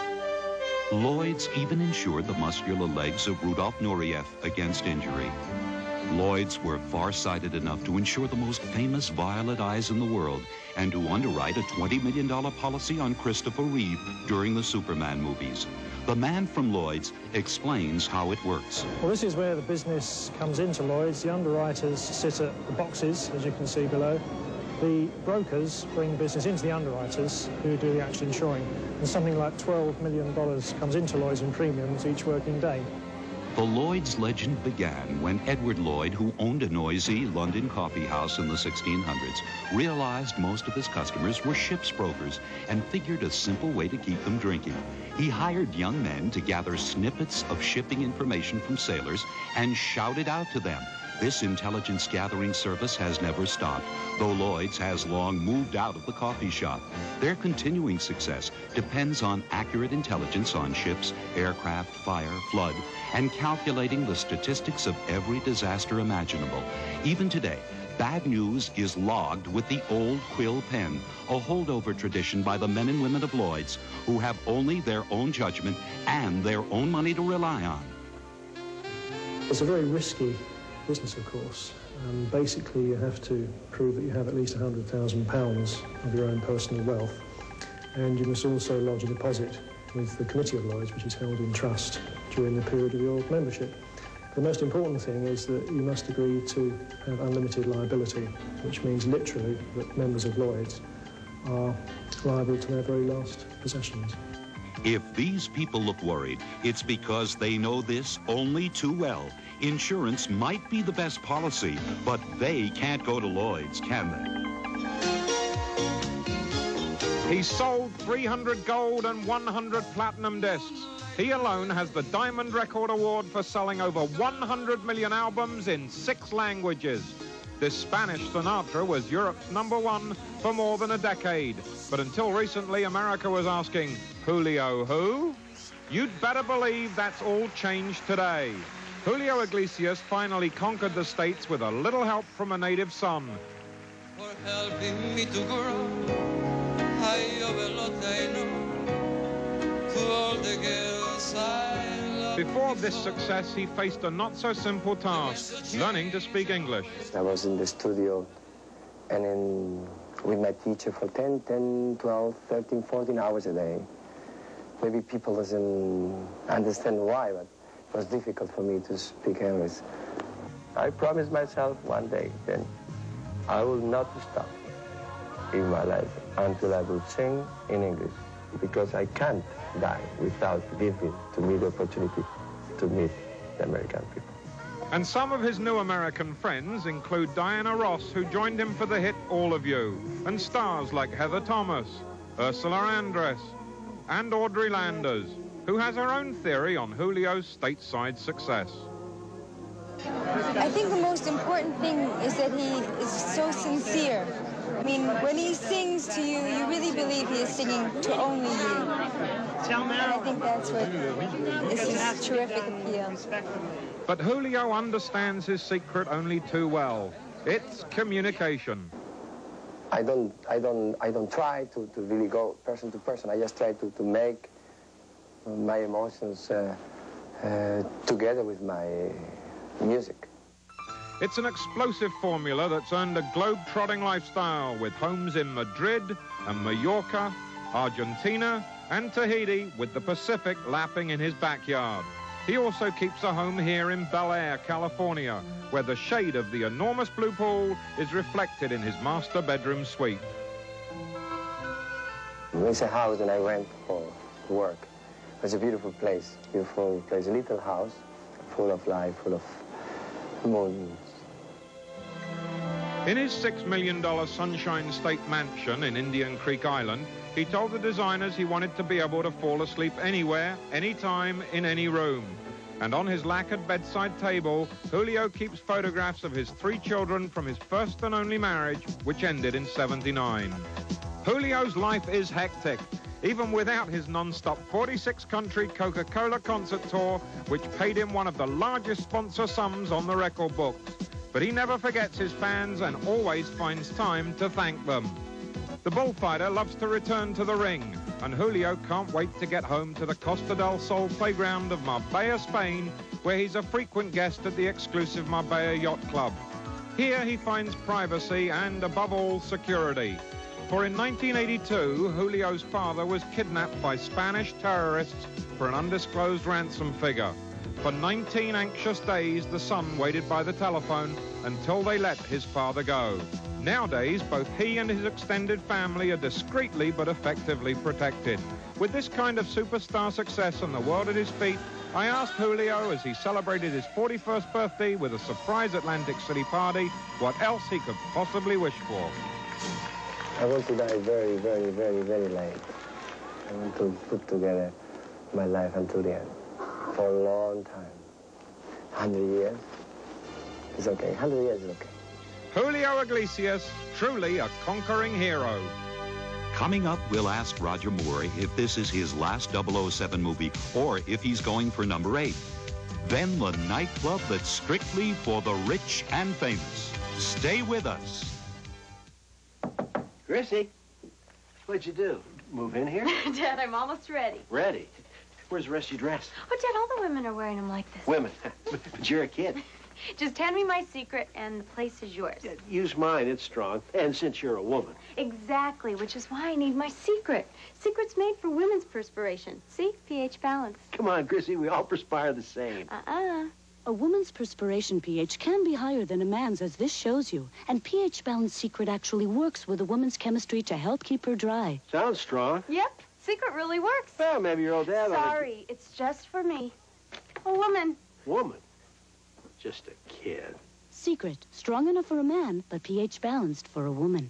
Lloyd's even insured the muscular legs of Rudolf Nureyev against injury. Lloyd's were far-sighted enough to insure the most famous violet eyes in the world and to underwrite a twenty million dollar policy on Christopher Reeve during the Superman movies. The man from Lloyd's explains how it works. Well, this is where the business comes into Lloyd's. The underwriters sit at the boxes, as you can see below. The brokers bring business into the underwriters who do the actual insuring. And something like twelve million dollars comes into Lloyd's in premiums each working day. The Lloyd's legend began when Edward Lloyd, who owned a noisy London coffee house in the sixteen hundreds, realized most of his customers were ship's brokers and figured a simple way to keep them drinking. He hired young men to gather snippets of shipping information from sailors and shout it out to them. This intelligence gathering service has never stopped, though Lloyd's has long moved out of the coffee shop. Their continuing success depends on accurate intelligence on ships, aircraft, fire, flood, and calculating the statistics of every disaster imaginable. Even today, bad news is logged with the old quill pen, a holdover tradition by the men and women of Lloyd's who have only their own judgment and their own money to rely on. It's a very risky business, of course. Um, basically, you have to prove that you have at least one hundred thousand pounds of your own personal wealth, and you must also lodge a deposit with the Committee of Lloyd's, which is held in trust during the period of your membership. The most important thing is that you must agree to have unlimited liability, which means literally that members of Lloyd's are liable to their very last possessions. If these people look worried, it's because they know this only too well. Insurance might be the best policy, but they can't go to Lloyd's, can they? He sold three hundred gold and one hundred platinum discs. He alone has the Diamond Record Award for selling over one hundred million albums in six languages. This Spanish Sinatra was Europe's number one for more than a decade. But until recently, America was asking, Julio who? You'd better believe that's all changed today. Julio Iglesias finally conquered the States with a little help from a native son. For helping me to grow, I owe a lot, I know, to all the girls I love. Before this success, he faced a not-so-simple task, learning to speak English. I was in the studio and in, with my teacher for ten, ten, twelve, thirteen, fourteen hours a day. Maybe people doesn't understand why, but it was difficult for me to speak English. I promised myself one day, then I will not stop in my life until I will sing in English, because I can't die without giving to me the opportunity to meet the American people. And some of his new American friends include Diana Ross, who joined him for the hit All of You, and stars like Heather Thomas, Ursula Andress, and Audrey Landers, who has her own theory on Julio's stateside success. I think the most important thing is that he is so sincere. I mean, when he sings to you, you really believe he is singing to only you. And I think that's what is his terrific appeal. But Julio understands his secret only too well. It's communication. I don't, I don't, I don't try to, to really go person to person. I just try to, to make my emotions uh, uh, together with my music. It's an explosive formula that's earned a globe-trotting lifestyle with homes in Madrid and Mallorca, Argentina and Tahiti, with the Pacific lapping in his backyard. He also keeps a home here in Bel Air, California, where the shade of the enormous blue pool is reflected in his master bedroom suite. It's a house that I rent for work. It's a beautiful place, beautiful place, a little house, full of life, full of moons. In his six million dollar Sunshine State mansion in Indian Creek Island, he told the designers he wanted to be able to fall asleep anywhere, anytime, in any room. And on his lacquered bedside table, Julio keeps photographs of his three children from his first and only marriage, which ended in seventy-nine. Julio's life is hectic, even without his non-stop forty-six country Coca-Cola concert tour, which paid him one of the largest sponsor sums on the record books. But he never forgets his fans and always finds time to thank them. The bullfighter loves to return to the ring, and Julio can't wait to get home to the Costa del Sol playground of Marbella, Spain, where he's a frequent guest at the exclusive Marbella Yacht Club. Here he finds privacy and, above all, security. For in nineteen eighty-two, Julio's father was kidnapped by Spanish terrorists for an undisclosed ransom figure. For nineteen anxious days, the son waited by the telephone until they let his father go. Nowadays, both he and his extended family are discreetly but effectively protected. With this kind of superstar success and the world at his feet, I asked Julio, as he celebrated his forty-first birthday with a surprise Atlantic City party, what else he could possibly wish for. I want to die very, very, very, very late. I want to put together my life until the end. For a long time. Hundred years is okay. Hundred years is okay. Julio Iglesias, truly a conquering hero. Coming up, we'll ask Roger Moore if this is his last double oh seven movie or if he's going for number eight. Then the nightclub that's strictly for the rich and famous. Stay with us. Chrissy, what'd you do? Move in here? Dad, I'm almost ready. Ready? Where's the rest of your dress? Oh, Dad, all the women are wearing them like this. Women. But you're a kid. Just hand me my secret, and the place is yours. Yeah, use mine. It's strong. And since you're a woman. Exactly, which is why I need my secret. Secret's made for women's perspiration. See? pH balance. Come on, Chrissy. We all perspire the same. Uh-uh. A woman's perspiration pH can be higher than a man's, as this shows you. And pH Balance Secret actually works with a woman's chemistry to help keep her dry. Sounds strong. Yep. Secret really works. Well, maybe your old dad... Sorry, it's just for me. A woman. Woman? Just a kid. Secret, strong enough for a man, but pH balanced for a woman.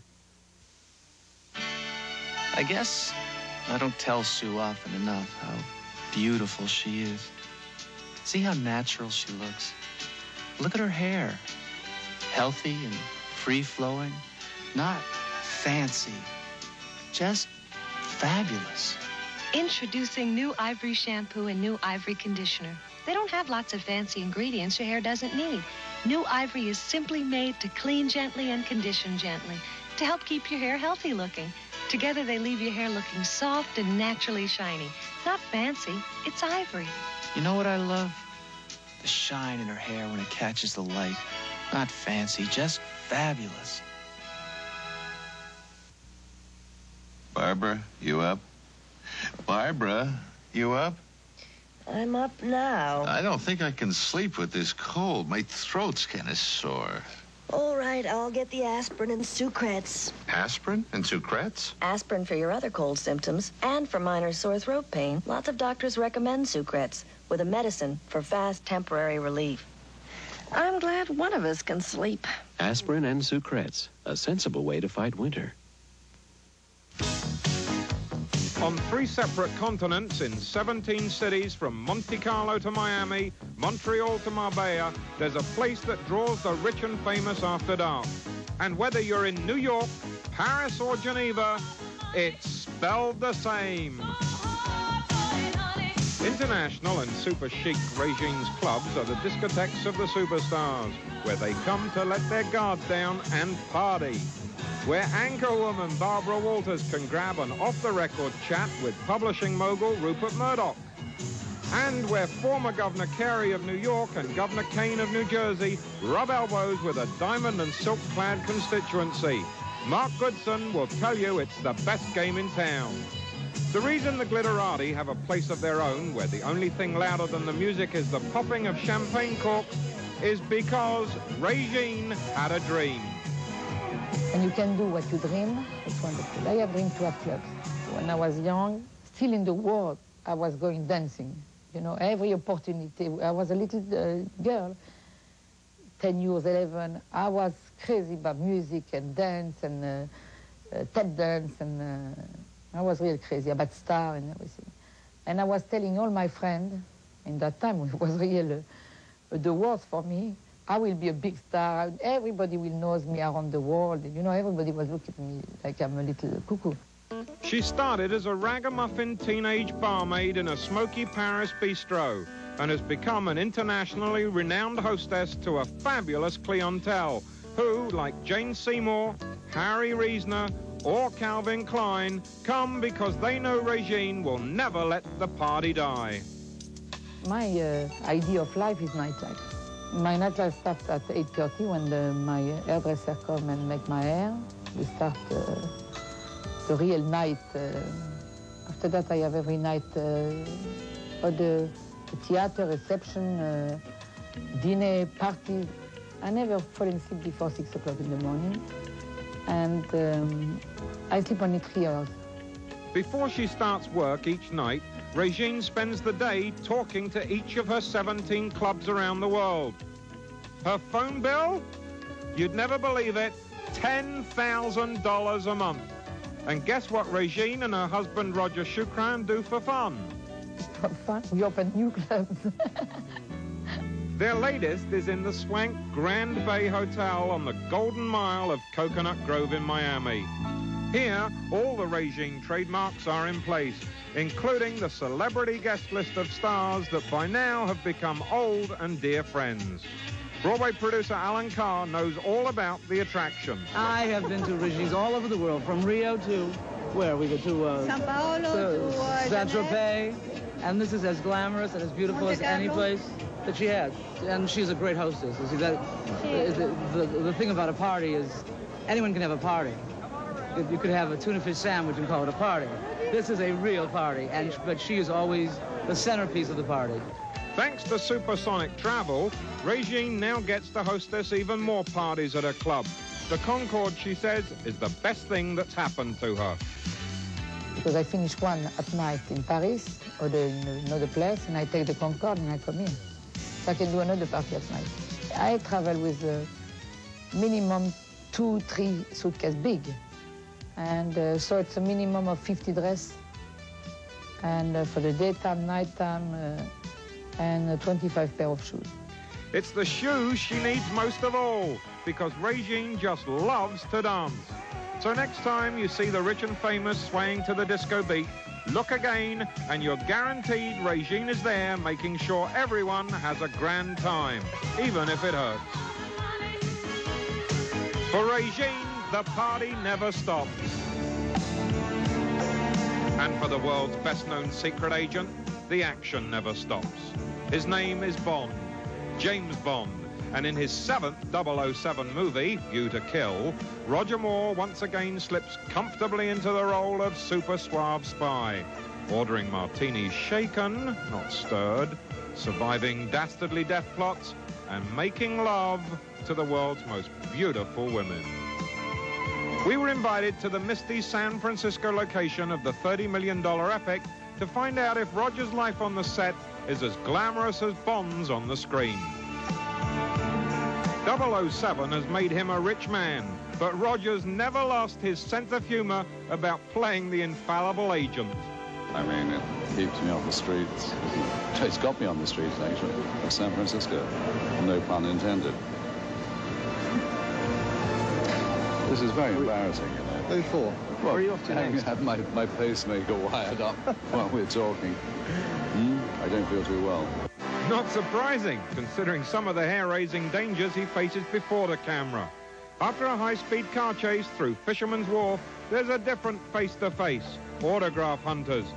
I guess I don't tell Sue often enough how beautiful she is. See how natural she looks. Look at her hair. Healthy and free-flowing. Not fancy. Just fabulous. Introducing new Ivory shampoo and new Ivory conditioner. They don't have lots of fancy ingredients your hair doesn't need. New Ivory is simply made to clean gently and condition gently to help keep your hair healthy looking. Together they leave your hair looking soft and naturally shiny. Not fancy, it's Ivory. You know what I love? The shine in her hair when it catches the light. Not fancy, just fabulous. Barbara, you up? Barbara, you up? I'm up now. I don't think I can sleep with this cold. My throat's kind of sore. All right, I'll get the aspirin and Sucrets. Aspirin and Sucrets? Aspirin for your other cold symptoms and for minor sore throat pain. Lots of doctors recommend Sucrets with a medicine for fast temporary relief. I'm glad one of us can sleep. Aspirin and Sucrets, a sensible way to fight winter. On three separate continents in seventeen cities from Monte Carlo to Miami, Montreal to Marbella, there's a place that draws the rich and famous after dark. And whether you're in New York, Paris or Geneva, it's spelled the same. International and super chic Regine's clubs are the discotheques of the superstars, where they come to let their guards down and party. Where anchorwoman Barbara Walters can grab an off-the-record chat with publishing mogul Rupert Murdoch. And where former Governor Carey of New York and Governor Kane of New Jersey rub elbows with a diamond and silk-clad constituency. Mark Goodson will tell you it's the best game in town. The reason the Glitterati have a place of their own, where the only thing louder than the music is the popping of champagne corks, is because Regine had a dream. And you can do what you dream, it's wonderful. I have dreamed to have clubs. When I was young, still in the world, I was going dancing. You know, every opportunity. I was a little uh, girl, ten years, eleven. I was crazy about music and dance and uh, uh, tap dance, and uh, I was really crazy about star and everything. And I was telling all my friends, in that time, it was really uh, the world for me. I will be a big star. Everybody will know me around the world. You know, everybody was looking at me like I'm a little cuckoo. She started as a ragamuffin teenage barmaid in a smoky Paris bistro and has become an internationally renowned hostess to a fabulous clientele who, like Jane Seymour, Harry Reasoner, or Calvin Klein, come because they know Regine will never let the party die. My uh, idea of life is nightlife. My nightlife starts at eight thirty when the, my hairdresser come and make my hair. We start uh, the real night. Uh, after that, I have every night uh, or the, the theater, reception, uh, dinner, parties. I never fall asleep before six o'clock in the morning. And um, I sleep only three hours. Before she starts work each night, Regine spends the day talking to each of her seventeen clubs around the world. Her phone bill? You'd never believe it, ten thousand dollars a month. And guess what Regine and her husband Roger Choukran do for fun? For fun? We open new clubs. Their latest is in the swank Grand Bay Hotel on the Golden Mile of Coconut Grove in Miami. Here, all the Regine trademarks are in place, including the celebrity guest list of stars that by now have become old and dear friends. Broadway producer Alan Carr knows all about the attraction. I have been to Regine's all over the world, from Rio to where we go to uh, Sao Paulo to, to uh, Saint-Tropez, and this is as glamorous and as beautiful as any place that she has. And she's a great hostess. You see, that, the, the, the thing about a party is anyone can have a party. You could have a tuna fish sandwich and call it a party. This is a real party, and but she is always the centerpiece of the party. Thanks to supersonic travel, Regine now gets to hostess even more parties at her club. The Concorde, she says, is the best thing that's happened to her. because I finish one at night in Paris or the, in another place, and I take the Concorde and I come in. So I can do another party at night. I travel with a minimum two, three suitcases big. And uh, so it's a minimum of fifty dress. And uh, for the daytime, nighttime, uh, and uh, twenty-five pair of shoes. It's the shoes she needs most of all, because Regine just loves to dance. So next time you see the rich and famous swaying to the disco beat, look again, and you're guaranteed Regine is there making sure everyone has a grand time, even if it hurts. For Regine, the party never stops. And for the world's best-known secret agent, the action never stops. His name is Bond, James Bond, and in his seventh double oh seven movie, View to Kill, Roger Moore once again slips comfortably into the role of super suave spy, ordering martinis shaken, not stirred, surviving dastardly death plots, and making love to the world's most beautiful women. We were invited to the misty San Francisco location of the thirty million dollar epic to find out if Roger's life on the set is as glamorous as Bond's on the screen. double oh seven has made him a rich man, but Roger's never lost his sense of humor about playing the infallible agent. I mean, it keeps me off the streets. It's got me on the streets, actually, of San Francisco. No pun intended. This is very embarrassing, you know. Who for? Well, Where are you off to I next? have my, my pacemaker wired up while we're talking. Hmm? I don't feel too well. Not surprising, considering some of the hair-raising dangers he faces before the camera. After a high-speed car chase through Fisherman's Wharf, there's a different face-to-face, autograph hunters.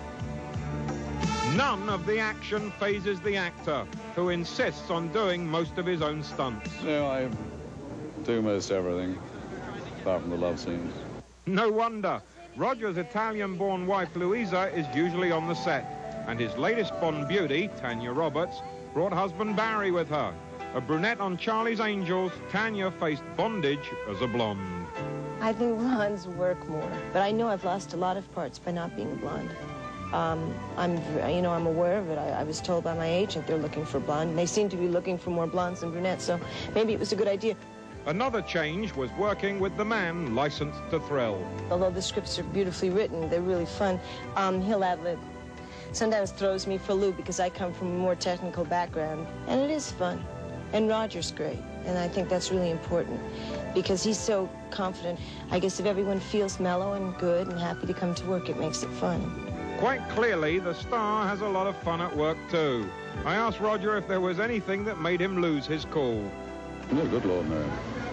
None of the action phases the actor, who insists on doing most of his own stunts. No, I do most everything, apart from the love scenes. No wonder. Roger's Italian-born wife, Louisa, is usually on the set. And his latest Bond beauty, Tanya Roberts, brought husband Barry with her. A brunette on Charlie's Angels, Tanya faced bondage as a blonde. I think blondes work more, but I know I've lost a lot of parts by not being blonde. Um, I'm, you know, I'm aware of it. I, I was told by my agent they're looking for blonde, and they seem to be looking for more blondes than brunettes, so maybe it was a good idea. Another change was working with the man licensed to thrill. Although the scripts are beautifully written, they're really fun, um, he'll have a sometimes throws me for a loop because I come from a more technical background, and it is fun. And Roger's great, and I think that's really important because he's so confident. I guess if everyone feels mellow and good and happy to come to work, it makes it fun. Quite clearly, the star has a lot of fun at work too. I asked Roger if there was anything that made him lose his cool. No, good Lord, no.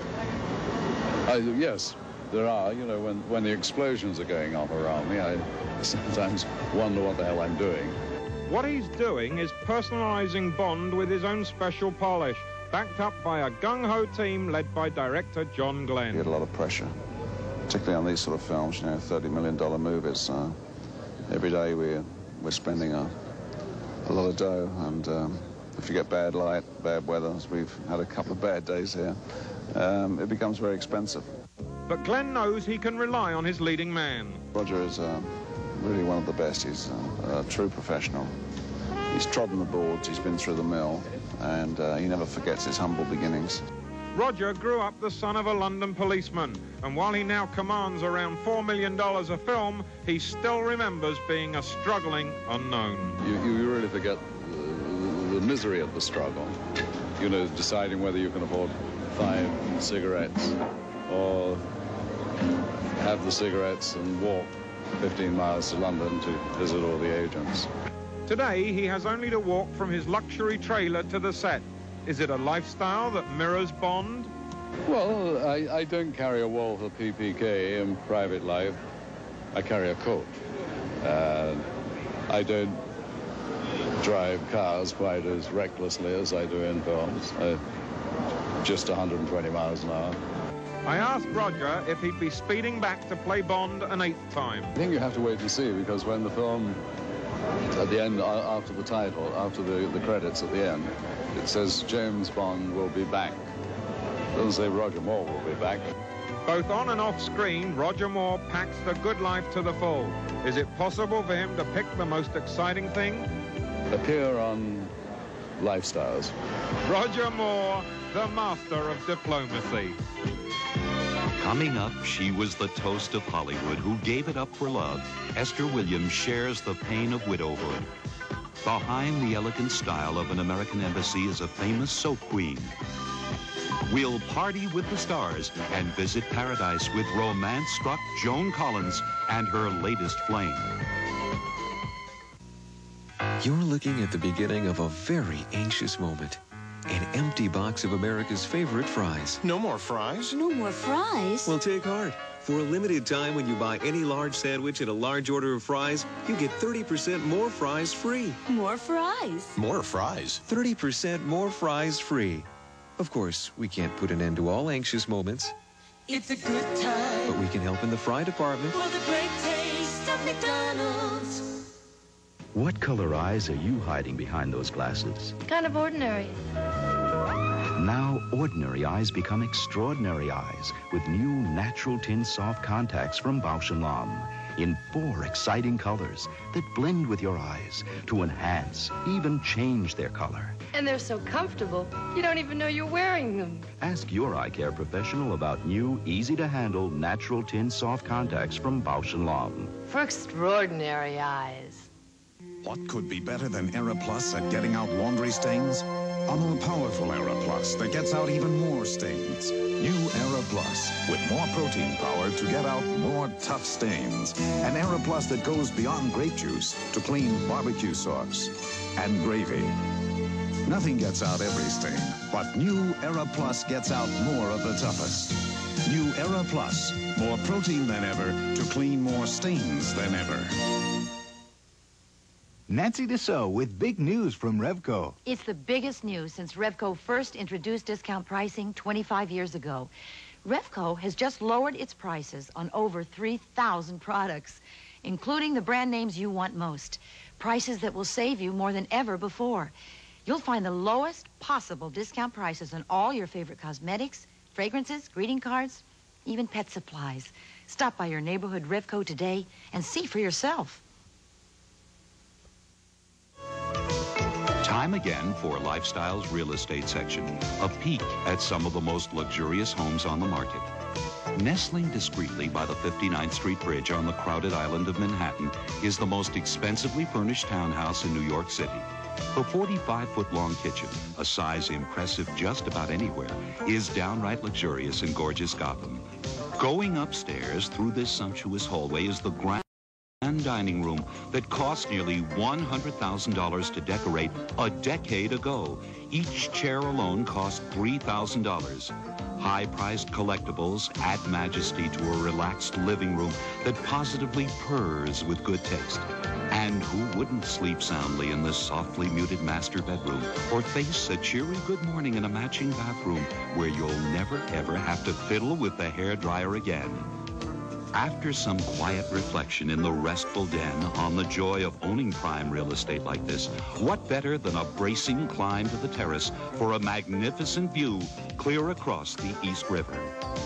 I, yes, there are. You know, when, when the explosions are going off around me, I sometimes wonder what the hell I'm doing. What he's doing is personalizing Bond with his own special polish, backed up by a gung-ho team led by director John Glenn. You get a lot of pressure, particularly on these sort of films, you know, thirty million dollar movies. Uh, every day we're, we're spending a, a lot of dough, and um, if you get bad light, bad weather, as we've had a couple of bad days here, um, it becomes very expensive. But Glenn knows he can rely on his leading man. Roger is uh, really one of the best. He's uh, a true professional. He's trodden the boards, he's been through the mill, and uh, he never forgets his humble beginnings. Roger grew up the son of a London policeman, and while he now commands around four million dollars a film, he still remembers being a struggling unknown. You, you really forget the, the misery of the struggle. You know, deciding whether you can afford five cigarettes or have the cigarettes and walk fifteen miles to London to visit all the agents. Today, he has only to walk from his luxury trailer to the set. Is it a lifestyle that mirrors Bond? Well, I, I don't carry a wall for P P K in private life. I carry a coat. Uh, I don't drive cars quite as recklessly as I do in films. Uh, just one hundred twenty miles an hour. I asked Roger if he'd be speeding back to play Bond an eighth time. I think you have to wait and see, because when the film, at the end, after the title, after the, the credits at the end, it says James Bond will be back. It doesn't say Roger Moore will be back. Both on and off screen, Roger Moore packs the good life to the full. Is it possible for him to pick the most exciting thing? Appear on Lifestyles. Roger Moore, the master of diplomacy. Coming up, she was the toast of Hollywood who gave it up for love. Esther Williams shares the pain of widowhood. Behind the elegant style of an American embassy is a famous soap queen. We'll party with the stars and visit paradise with romance-struck Joan Collins and her latest flame. You're looking at the beginning of a very anxious moment. An empty box of America's favorite fries. No more fries? No more fries? Well, take heart. For a limited time, when you buy any large sandwich and a large order of fries, you get thirty percent more fries free. More fries? More fries? thirty percent more fries free. Of course, we can't put an end to all anxious moments. It's a good time. But we can help in the fry department. For the great taste of McDonald's. What color eyes are you hiding behind those glasses? Kind of ordinary. Now, ordinary eyes become extraordinary eyes with new natural tin soft contacts from Bausch and Lomb in four exciting colors that blend with your eyes to enhance, even change their color. And they're so comfortable, you don't even know you're wearing them. Ask your eye care professional about new, easy-to-handle, natural tin soft contacts from Bausch and Lomb. For extraordinary eyes. What could be better than Aeroplus at getting out laundry stains? A more powerful Aeroplus that gets out even more stains. New Aeroplus with more protein power to get out more tough stains. An Aeroplus that goes beyond grape juice to clean barbecue sauce and gravy. Nothing gets out every stain, but new Aeroplus gets out more of the toughest. New Aeroplus, more protein than ever to clean more stains than ever. Nancy Dessau with big news from Revco. It's the biggest news since Revco first introduced discount pricing twenty-five years ago. Revco has just lowered its prices on over three thousand products, including the brand names you want most. Prices that will save you more than ever before. You'll find the lowest possible discount prices on all your favorite cosmetics, fragrances, greeting cards, even pet supplies. Stop by your neighborhood Revco today and see for yourself. Time again for Lifestyle's real estate section, a peek at some of the most luxurious homes on the market. Nestling discreetly by the fifty-ninth Street Bridge on the crowded island of Manhattan is the most expensively furnished townhouse in New York City. The forty-five foot long kitchen, a size impressive just about anywhere, is downright luxurious in gorgeous Gotham. Going upstairs through this sumptuous hallway is the grand dining room that cost nearly one hundred thousand dollars to decorate a decade ago. Each chair alone cost three thousand dollars. High-priced collectibles add majesty to a relaxed living room that positively purrs with good taste. And who wouldn't sleep soundly in this softly muted master bedroom or face a cheery good morning in a matching bathroom where you'll never ever have to fiddle with the hairdryer again? After some quiet reflection in the restful den on the joy of owning prime real estate like this, what better than a bracing climb to the terrace for a magnificent view clear across the East River?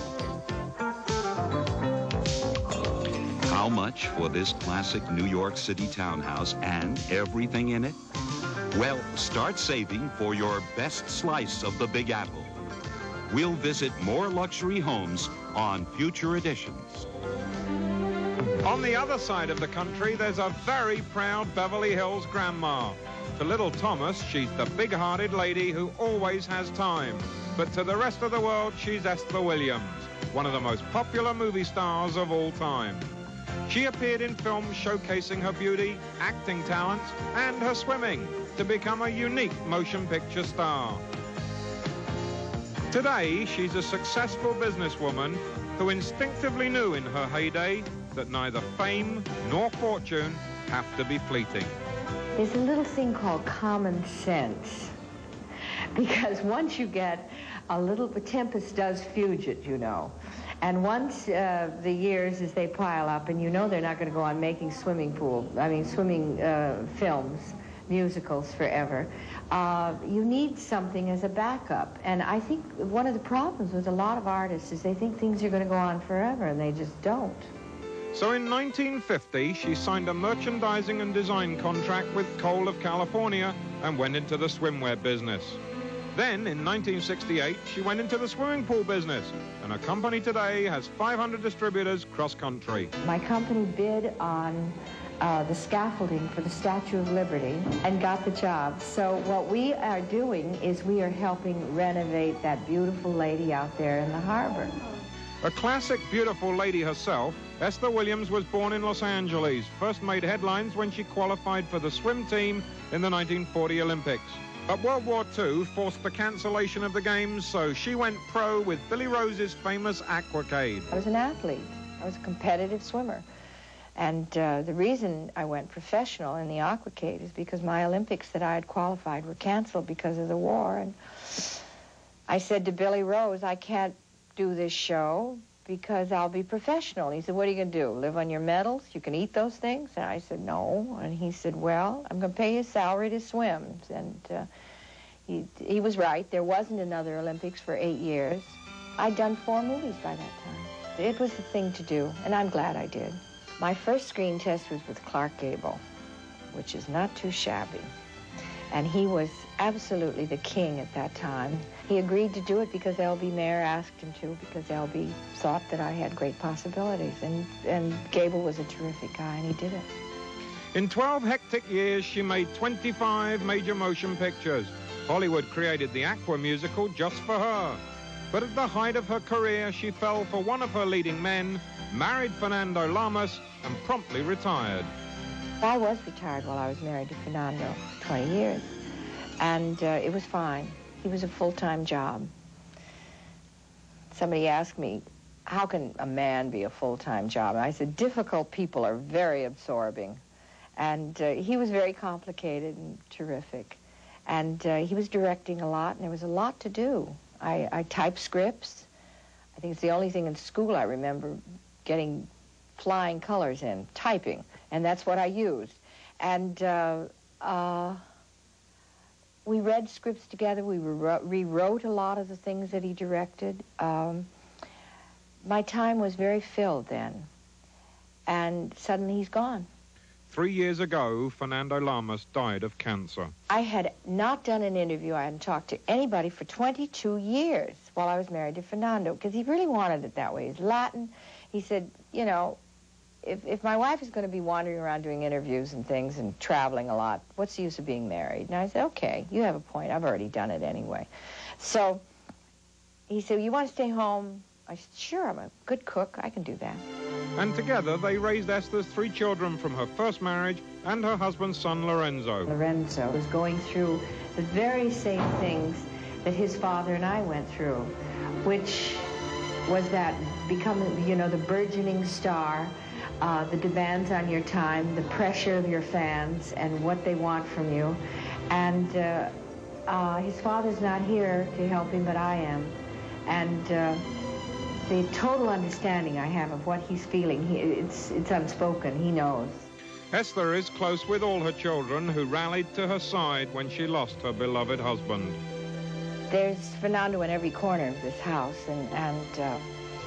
How much for this classic New York City townhouse and everything in it? Well, start saving for your best slice of the Big Apple. We'll visit more luxury homes on future editions. On the other side of the country, there's a very proud Beverly Hills grandma. To little Thomas, she's the big-hearted lady who always has time. But to the rest of the world, she's Esther Williams, one of the most popular movie stars of all time. She appeared in films showcasing her beauty, acting talents, and her swimming to become a unique motion picture star. Today, she's a successful businesswoman who instinctively knew in her heyday that neither fame nor fortune have to be fleeting. There's a little thing called common sense. Because once you get a little, the tempest does Fugit, you know. And once uh, the years as they pile up, and you know they're not going to go on making swimming pool, I mean swimming uh, films, musicals forever, uh, you need something as a backup. And I think one of the problems with a lot of artists is they think things are going to go on forever, and they just don't. So in nineteen fifty, she signed a merchandising and design contract with Cole of California and went into the swimwear business. Then, in nineteen sixty-eight, she went into the swimming pool business, and her company today has five hundred distributors cross-country. My company bid on uh, the scaffolding for the Statue of Liberty and got the job. So what we are doing is we are helping renovate that beautiful lady out there in the harbor. A classic beautiful lady herself, Esther Williams was born in Los Angeles, first made headlines when she qualified for the swim team in the nineteen forty Olympics. But World War Two forced the cancellation of the games, so she went pro with Billy Rose's famous Aquacade. I was an athlete. I was a competitive swimmer. And uh, the reason I went professional in the Aquacade is because my Olympics that I had qualified were canceled because of the war. And I said to Billy Rose, I can't do this show because I'll be professional. He said, what are you going to do, live on your medals? You can eat those things? And I said, no. And he said, well, I'm going to pay his salary to swim. And uh, he, he was right. There wasn't another Olympics for eight years. I'd done four movies by that time. It was the thing to do, and I'm glad I did. My first screen test was with Clark Gable, which is not too shabby. And he was absolutely the king at that time. He agreed to do it because L B Mayer asked him to, because L B thought that I had great possibilities. And, and Gable was a terrific guy, and he did it. In twelve hectic years, she made twenty-five major motion pictures. Hollywood created the Aqua musical just for her. But at the height of her career, she fell for one of her leading men, married Fernando Lamas, and promptly retired. I was retired while I was married to Fernando, twenty years, and uh, it was fine. He was a full-time job. Somebody asked me, how can a man be a full-time job? And I said, difficult people are very absorbing. And uh, he was very complicated and terrific. And uh, he was directing a lot, and there was a lot to do. I, I typed scripts. I think it's the only thing in school I remember getting flying colors in, typing. And that's what I used. And uh, uh, we read scripts together. We re rewrote a lot of the things that he directed. Um, my time was very filled then. And suddenly he's gone. Three years ago, Fernando Lamas died of cancer. I had not done an interview. I hadn't talked to anybody for twenty-two years while I was married to Fernando, because he really wanted it that way. He's Latin. He said, you know, If, if my wife is going to be wandering around doing interviews and things and traveling a lot, what's the use of being married? And I said, okay, you have a point. I've already done it anyway. So he said, you want to stay home? I said, sure, I'm a good cook. I can do that. And together they raised Esther's three children from her first marriage and her husband's son, Lorenzo. Lorenzo was going through the very same things that his father and I went through, which was that becoming, you know, the burgeoning star, Uh, the demands on your time, the pressure of your fans, and what they want from you. And uh, uh, his father's not here to help him, but I am. And uh, the total understanding I have of what he's feeling, he, it's, it's unspoken. He knows. Esther is close with all her children, who rallied to her side when she lost her beloved husband. There's Fernando in every corner of this house, and, and uh,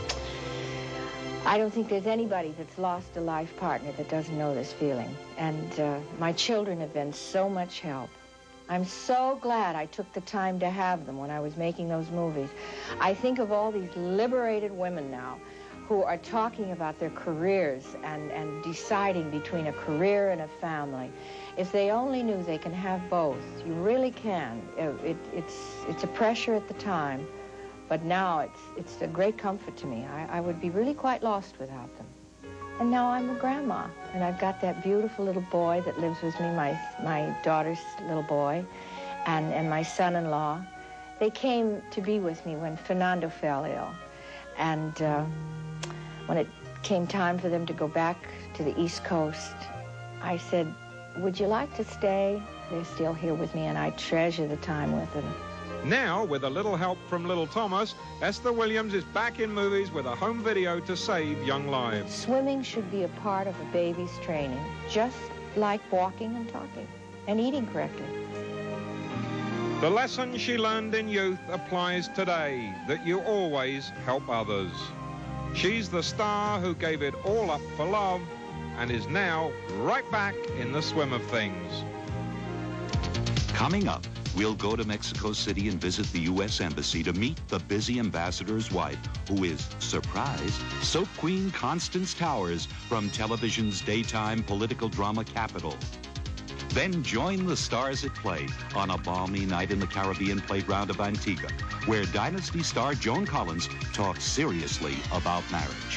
I don't think there's anybody that's lost a life partner that doesn't know this feeling. And uh, my children have been so much help. I'm so glad I took the time to have them when I was making those movies. I think of all these liberated women now who are talking about their careers and, and deciding between a career and a family. If they only knew they can have both, you really can. It, it, it's, it's a pressure at the time. But now it's, it's a great comfort to me. I, I would be really quite lost without them. And now I'm a grandma, and I've got that beautiful little boy that lives with me, my, my daughter's little boy, and, and my son-in-law. They came to be with me when Fernando fell ill. And uh, when it came time for them to go back to the East Coast, I said, would you like to stay? They're still here with me, and I treasure the time with them. Now, with a little help from little Thomas, Esther Williams is back in movies with a home video to save young lives. Swimming should be a part of a baby's training, just like walking and talking. and eating correctly. The lesson she learned in youth applies today, that you always help others. She's the star who gave it all up for love and is now right back in the swim of things. Coming up, we'll go to Mexico City and visit the U S Embassy to meet the busy ambassador's wife, who is, surprise, soap queen Constance Towers from television's daytime political drama Capital. Then join the stars at play on a balmy night in the Caribbean playground of Antigua, where Dynasty star Joan Collins talks seriously about marriage.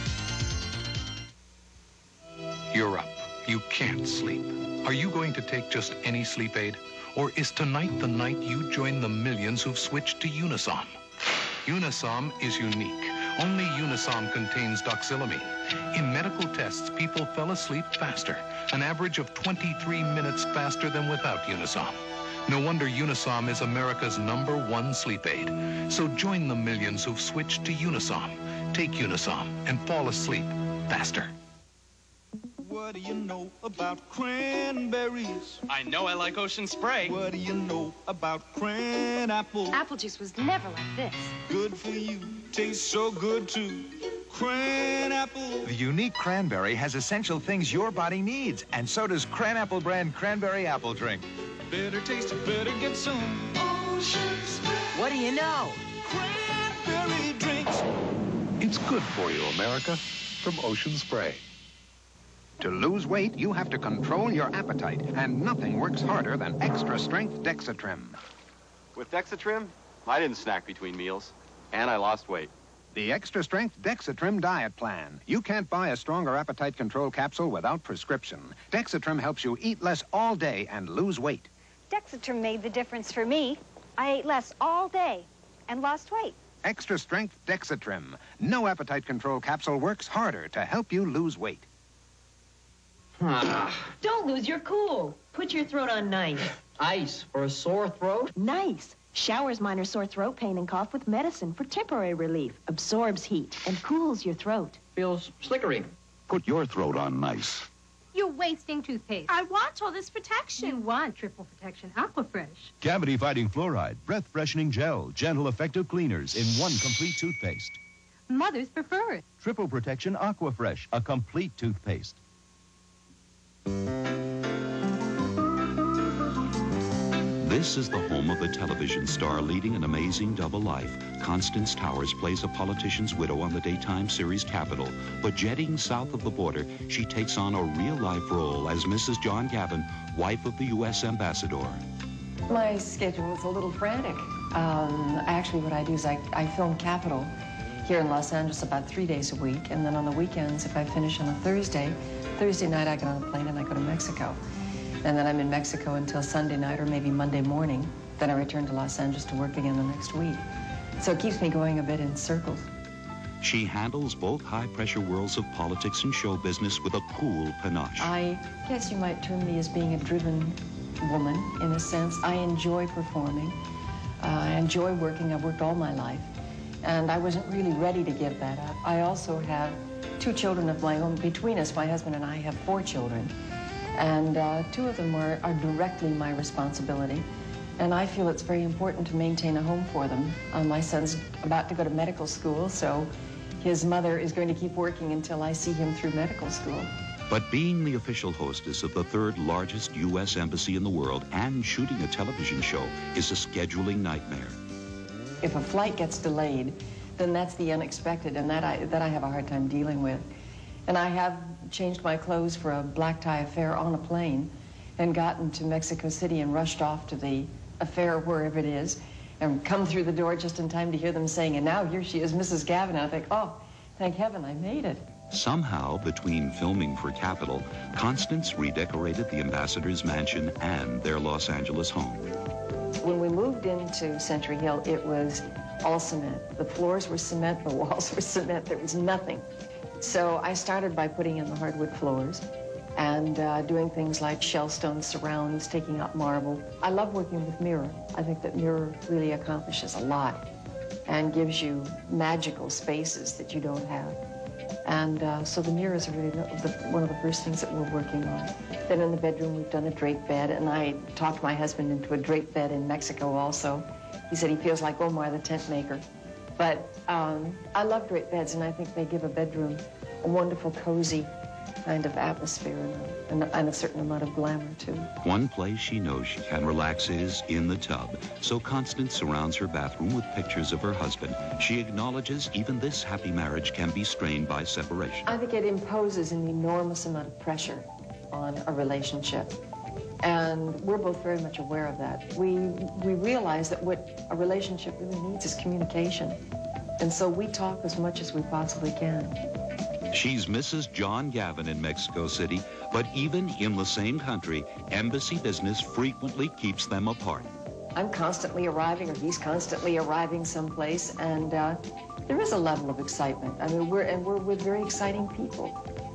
You're up. You can't sleep. Are you going to take just any sleep aid? Or is tonight the night you join the millions who've switched to Unisom? Unisom is unique. Only Unisom contains doxylamine. In medical tests, people fell asleep faster, an average of twenty-three minutes faster than without Unisom. No wonder Unisom is America's number one sleep aid. So join the millions who've switched to Unisom. Take Unisom and fall asleep faster. What do you know about cranberries? I know I like Ocean Spray. What do you know about cran apple? Apple juice was never like this. Good for you. Tastes so good too. Cran apple. The unique cranberry has essential things your body needs, and so does Cranapple brand cranberry apple drink. Better taste it, better get some. Ocean Spray. What do you know? Cranberry drinks. It's good for you, America, from Ocean Spray. To lose weight, you have to control your appetite, and nothing works harder than extra-strength Dexatrim. With Dexatrim, I didn't snack between meals, and I lost weight. The extra-strength Dexatrim diet plan. You can't buy a stronger appetite control capsule without prescription. Dexatrim helps you eat less all day and lose weight. Dexatrim made the difference for me. I ate less all day and lost weight. Extra-strength Dexatrim. No appetite control capsule works harder to help you lose weight. Don't lose your cool. Put your throat on Nice. Ice for a sore throat? Nice. Showers minor sore throat pain and cough with medicine for temporary relief. Absorbs heat and cools your throat. Feels slickery. Put your throat on Nice. You're wasting toothpaste. I want all this protection. You want triple protection Aquafresh. Cavity-fighting fluoride, breath-freshening gel, gentle, effective cleaners in one complete toothpaste. Mothers prefer it. Triple protection Aquafresh, a complete toothpaste. This is the home of a television star leading an amazing double life. Constance Towers plays a politician's widow on the daytime series Capital, but jetting south of the border, she takes on a real-life role as Missus John Gavin, wife of the U S ambassador. My schedule is a little frantic. Um, actually, what I do is I, I film Capital here in Los Angeles about three days a week, and then on the weekends, if I finish on a Thursday, Thursday night I get on a plane and I go to Mexico. And then I'm in Mexico until Sunday night or maybe Monday morning. Then I return to Los Angeles to work again the next week. So it keeps me going a bit in circles. She handles both high-pressure worlds of politics and show business with a cool panache. I guess you might term me as being a driven woman, in a sense. I enjoy performing. Uh, I enjoy working. I've worked all my life. And I wasn't really ready to give that up. I also have two children of my own. Between us, my husband and I have four children. And uh, two of them are, are directly my responsibility. And I feel it's very important to maintain a home for them. Uh, my son's about to go to medical school, so his mother is going to keep working until I see him through medical school. But being the official hostess of the third largest U S embassy in the world and shooting a television show is a scheduling nightmare. If a flight gets delayed, then that's the unexpected, and that I, that I have a hard time dealing with. And I have changed my clothes for a black tie affair on a plane and gotten to Mexico City and rushed off to the affair wherever it is and come through the door just in time to hear them saying, and now here she is, Missus Gavin. And I think, oh, thank heaven I made it. Somehow, between filming for Capital, Constance redecorated the ambassador's mansion and their Los Angeles home. When we moved into Century Hill, it was all cement. The floors were cement, the walls were cement, there was nothing. So I started by putting in the hardwood floors and uh, doing things like shellstone surrounds, taking out marble. I love working with mirror. I think that mirror really accomplishes a lot and gives you magical spaces that you don't have. And uh, so the mirrors are really the, the, one of the first things that we're working on. Then in the bedroom, we've done a drape bed, and I talked my husband into a drape bed in Mexico also. He said he feels like Omar the tent maker. But um, I love drape beds, and I think they give a bedroom a wonderful, cozy kind of atmosphere and a, and a, and a certain amount of glamour, too. One place she knows she can relax is in the tub, so Constance surrounds her bathroom with pictures of her husband. She acknowledges even this happy marriage can be strained by separation. I think it imposes an enormous amount of pressure on a relationship. And we're both very much aware of that. We, we realize that what a relationship really needs is communication. And so we talk as much as we possibly can. She's Missus John Gavin in Mexico City, but even in the same country, embassy business frequently keeps them apart. I'm constantly arriving, or he's constantly arriving someplace, and uh, there is a level of excitement. I mean, we're, and we're with very exciting people.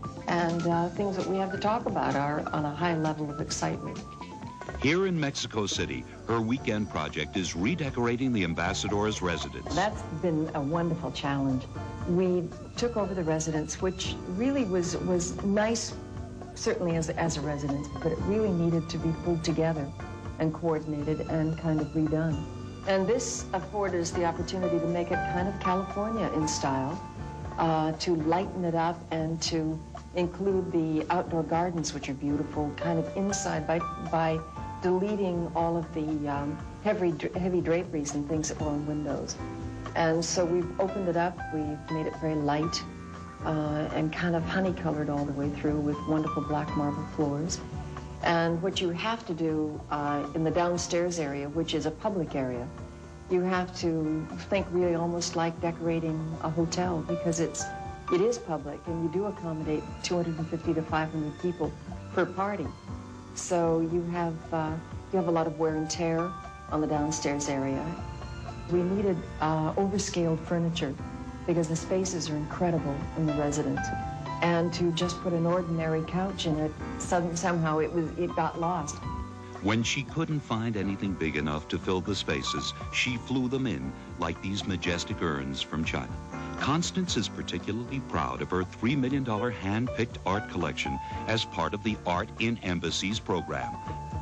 And uh, things that we have to talk about are on a high level of excitement. Here in Mexico City, her weekend project is redecorating the ambassador's residence. That's been a wonderful challenge. We took over the residence, which really was, was nice, certainly as, as a residence, but it really needed to be pulled together and coordinated and kind of redone. And this afforded us the opportunity to make it kind of California in style, uh, to lighten it up and to include the outdoor gardens, which are beautiful, kind of inside by, by deleting all of the um, heavy, heavy draperies and things that were on windows. And so we've opened it up, we've made it very light uh, and kind of honey-colored all the way through with wonderful black marble floors. And what you have to do uh, in the downstairs area, which is a public area, you have to think really almost like decorating a hotel, because it's, it is public and you do accommodate two hundred fifty to five hundred people per party. So you have, uh, you have a lot of wear and tear on the downstairs area. We needed uh, overscaled furniture because the spaces are incredible in the residence. And to just put an ordinary couch in it, some, somehow it, was, it got lost. When she couldn't find anything big enough to fill the spaces, she flew them in, like these majestic urns from China. Constance is particularly proud of her three million dollar hand-picked art collection as part of the Art in Embassies program.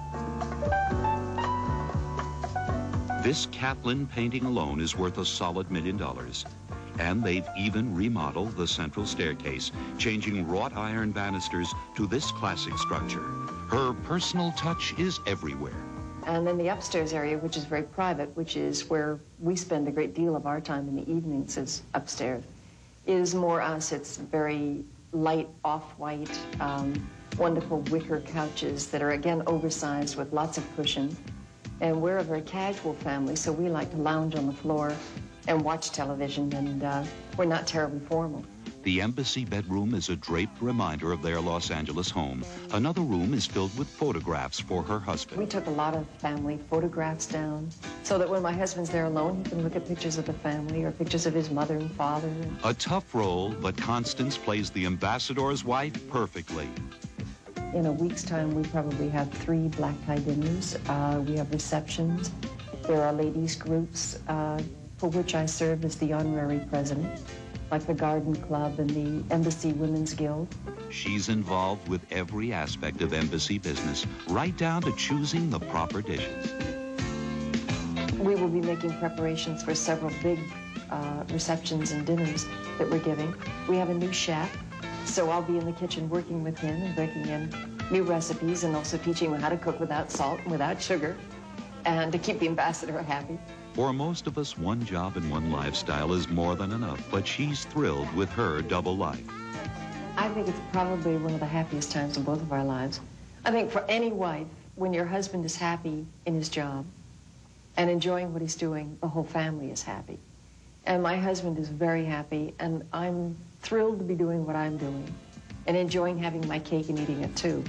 This Catlin painting alone is worth a solid million dollars. And they've even remodeled the central staircase, changing wrought iron banisters to this classic structure. Her personal touch is everywhere. And then the upstairs area, which is very private, which is where we spend a great deal of our time in the evenings, is upstairs, is more us. It's very light, off-white, um, wonderful wicker couches that are, again, oversized with lots of cushion. And we're a very casual family, so we like to lounge on the floor and watch television, and uh, we're not terribly formal. The embassy bedroom is a draped reminder of their Los Angeles home. Another room is filled with photographs for her husband. We took a lot of family photographs down so that when my husband's there alone, he can look at pictures of the family or pictures of his mother and father. A tough role, but Constance plays the ambassador's wife perfectly. In a week's time, we probably have three black tie dinners. Uh, we have receptions. There are ladies' groups uh, for which I serve as the honorary president, like the Garden Club and the Embassy Women's Guild. She's involved with every aspect of embassy business, right down to choosing the proper dishes. We will be making preparations for several big uh, receptions and dinners that we're giving. We have a new chef, so I'll be in the kitchen working with him and breaking in new recipes and also teaching him how to cook without salt and without sugar and to keep the ambassador happy. For most of us, one job and one lifestyle is more than enough, but she's thrilled with her double life. I think it's probably one of the happiest times in both of our lives. I think for any wife, when your husband is happy in his job and enjoying what he's doing, the whole family is happy. And my husband is very happy, and I'm thrilled to be doing what I'm doing and enjoying having my cake and eating it too.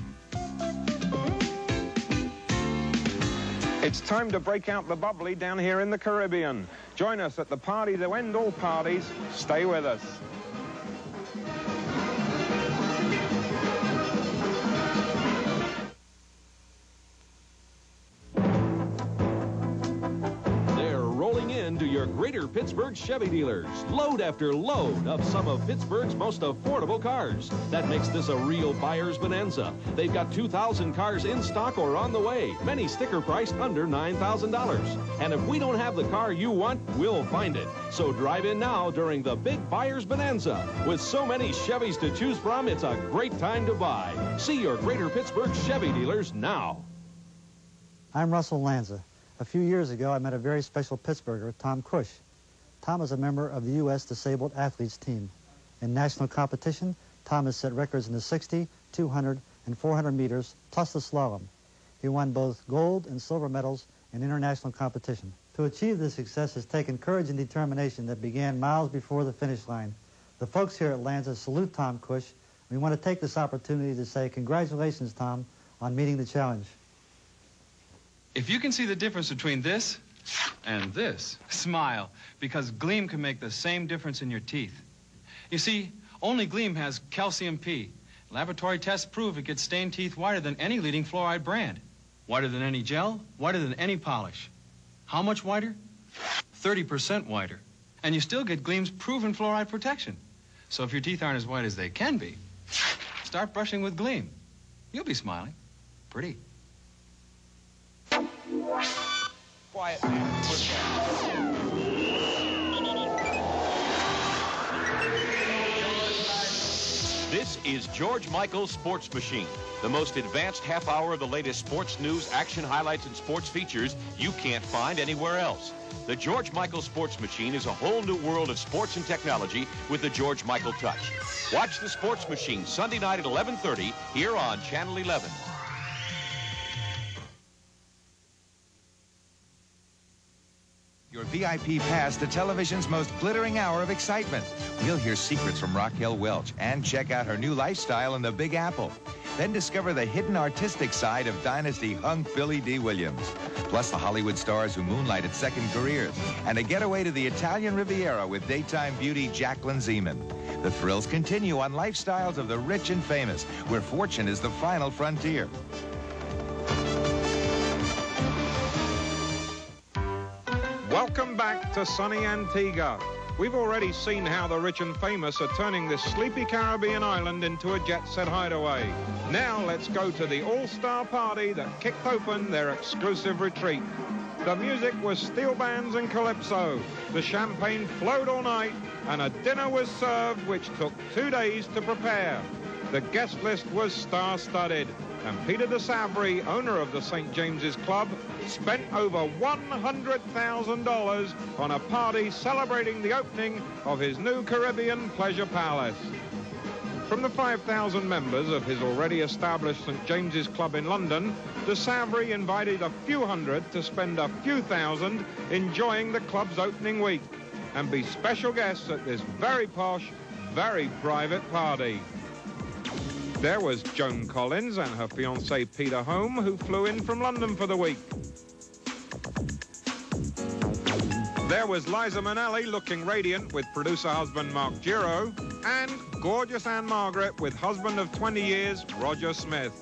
It's time to break out the bubbly down here in the Caribbean. Join us at the party to end all parties. Stay with us. They're rolling into your great Greater Pittsburgh Chevy dealers. Load after load of some of Pittsburgh's most affordable cars. That makes this a real buyer's bonanza. They've got two thousand cars in stock or on the way, many sticker priced under nine thousand dollars. And if we don't have the car you want, we'll find it. So drive in now during the big buyer's bonanza. With so many Chevys to choose from, it's a great time to buy. See your Greater Pittsburgh Chevy dealers now. I'm Russell Lanza. A few years ago, I met a very special Pittsburgher, Tom Cush. Tom is a member of the U S Disabled Athletes team. In national competition, Tom has set records in the sixty, two hundred, and four hundred meters, plus the slalom. He won both gold and silver medals in international competition. To achieve this success has taken courage and determination that began miles before the finish line. The folks here at Lanza salute Tom Cush. We want to take this opportunity to say congratulations, Tom, on meeting the challenge. If you can see the difference between this and this, smile, because Gleam can make the same difference in your teeth. You see, only Gleam has calcium P. Laboratory tests prove it gets stained teeth whiter than any leading fluoride brand. Whiter than any gel, whiter than any polish. How much whiter? thirty percent whiter. And you still get Gleam's proven fluoride protection. So if your teeth aren't as white as they can be, start brushing with Gleam. You'll be smiling. Pretty. Quiet, man. This is George Michael's Sports Machine, the most advanced half hour of the latest sports news, action highlights, and sports features you can't find anywhere else. The George Michael Sports Machine is a whole new world of sports and technology with the George Michael touch. Watch the Sports Machine Sunday night at eleven thirty here on Channel eleven. Your V I P pass to television's most glittering hour of excitement. We'll hear secrets from Raquel Welch and check out her new lifestyle in the Big Apple. Then discover the hidden artistic side of Dynasty hunk Billy D. Williams. Plus the Hollywood stars who moonlight at second careers. And a getaway to the Italian Riviera with daytime beauty Jacqueline Zeman. The thrills continue on Lifestyles of the Rich and Famous, where fortune is the final frontier. Welcome back to sunny Antigua. We've already seen how the rich and famous are turning this sleepy Caribbean island into a jet-set hideaway. Now let's go to the all-star party that kicked open their exclusive retreat. The music was steel bands and calypso. The champagne flowed all night, and a dinner was served which took two days to prepare. The guest list was star-studded, and Peter de Savary, owner of the Saint James's Club, spent over one hundred thousand dollars on a party celebrating the opening of his new Caribbean pleasure palace. From the five thousand members of his already established Saint James's Club in London, de Savary invited a few hundred to spend a few thousand enjoying the club's opening week and be special guests at this very posh, very private party. There was Joan Collins and her fiancé Peter Home, who flew in from London for the week. There was Liza Minnelli looking radiant with producer husband Mark Giro, and gorgeous Anne Margaret with husband of twenty years, Roger Smith.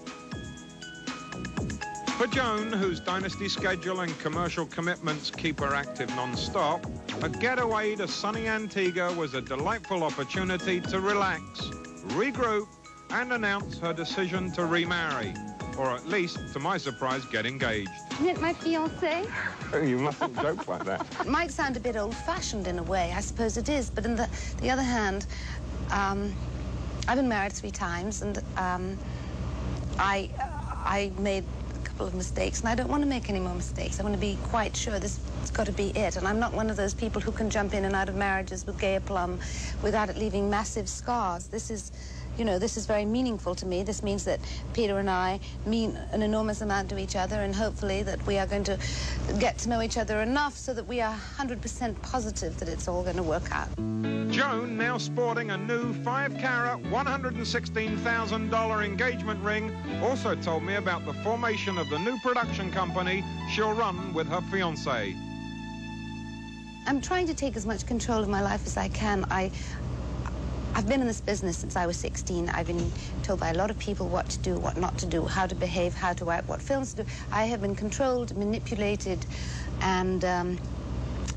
For Joan, whose dynasty schedule and commercial commitments keep her active non-stop, a getaway to sunny Antigua was a delightful opportunity to relax, regroup, and announce her decision to remarry, or at least, to my surprise, get engaged. Isn't it my fiancé? Oh, you mustn't joke like that. It might sound a bit old-fashioned in a way, I suppose it is, but on the, the other hand, um, I've been married three times, and um, I, uh, I made a couple of mistakes, and I don't want to make any more mistakes. I want to be quite sure this has got to be it, and I'm not one of those people who can jump in and out of marriages with gay aplomb without it leaving massive scars. This is... You know, this is very meaningful to me. This means that Peter and I mean an enormous amount to each other, and hopefully that we are going to get to know each other enough so that we are one hundred percent positive that it's all going to work out. Joan, now sporting a new five carat, one hundred sixteen thousand dollar engagement ring, also told me about the formation of the new production company she'll run with her fiancé. I'm trying to take as much control of my life as I can. I... I've been in this business since I was sixteen. I've been told by a lot of people what to do, what not to do, how to behave, how to act, what films to do. I have been controlled, manipulated, and um,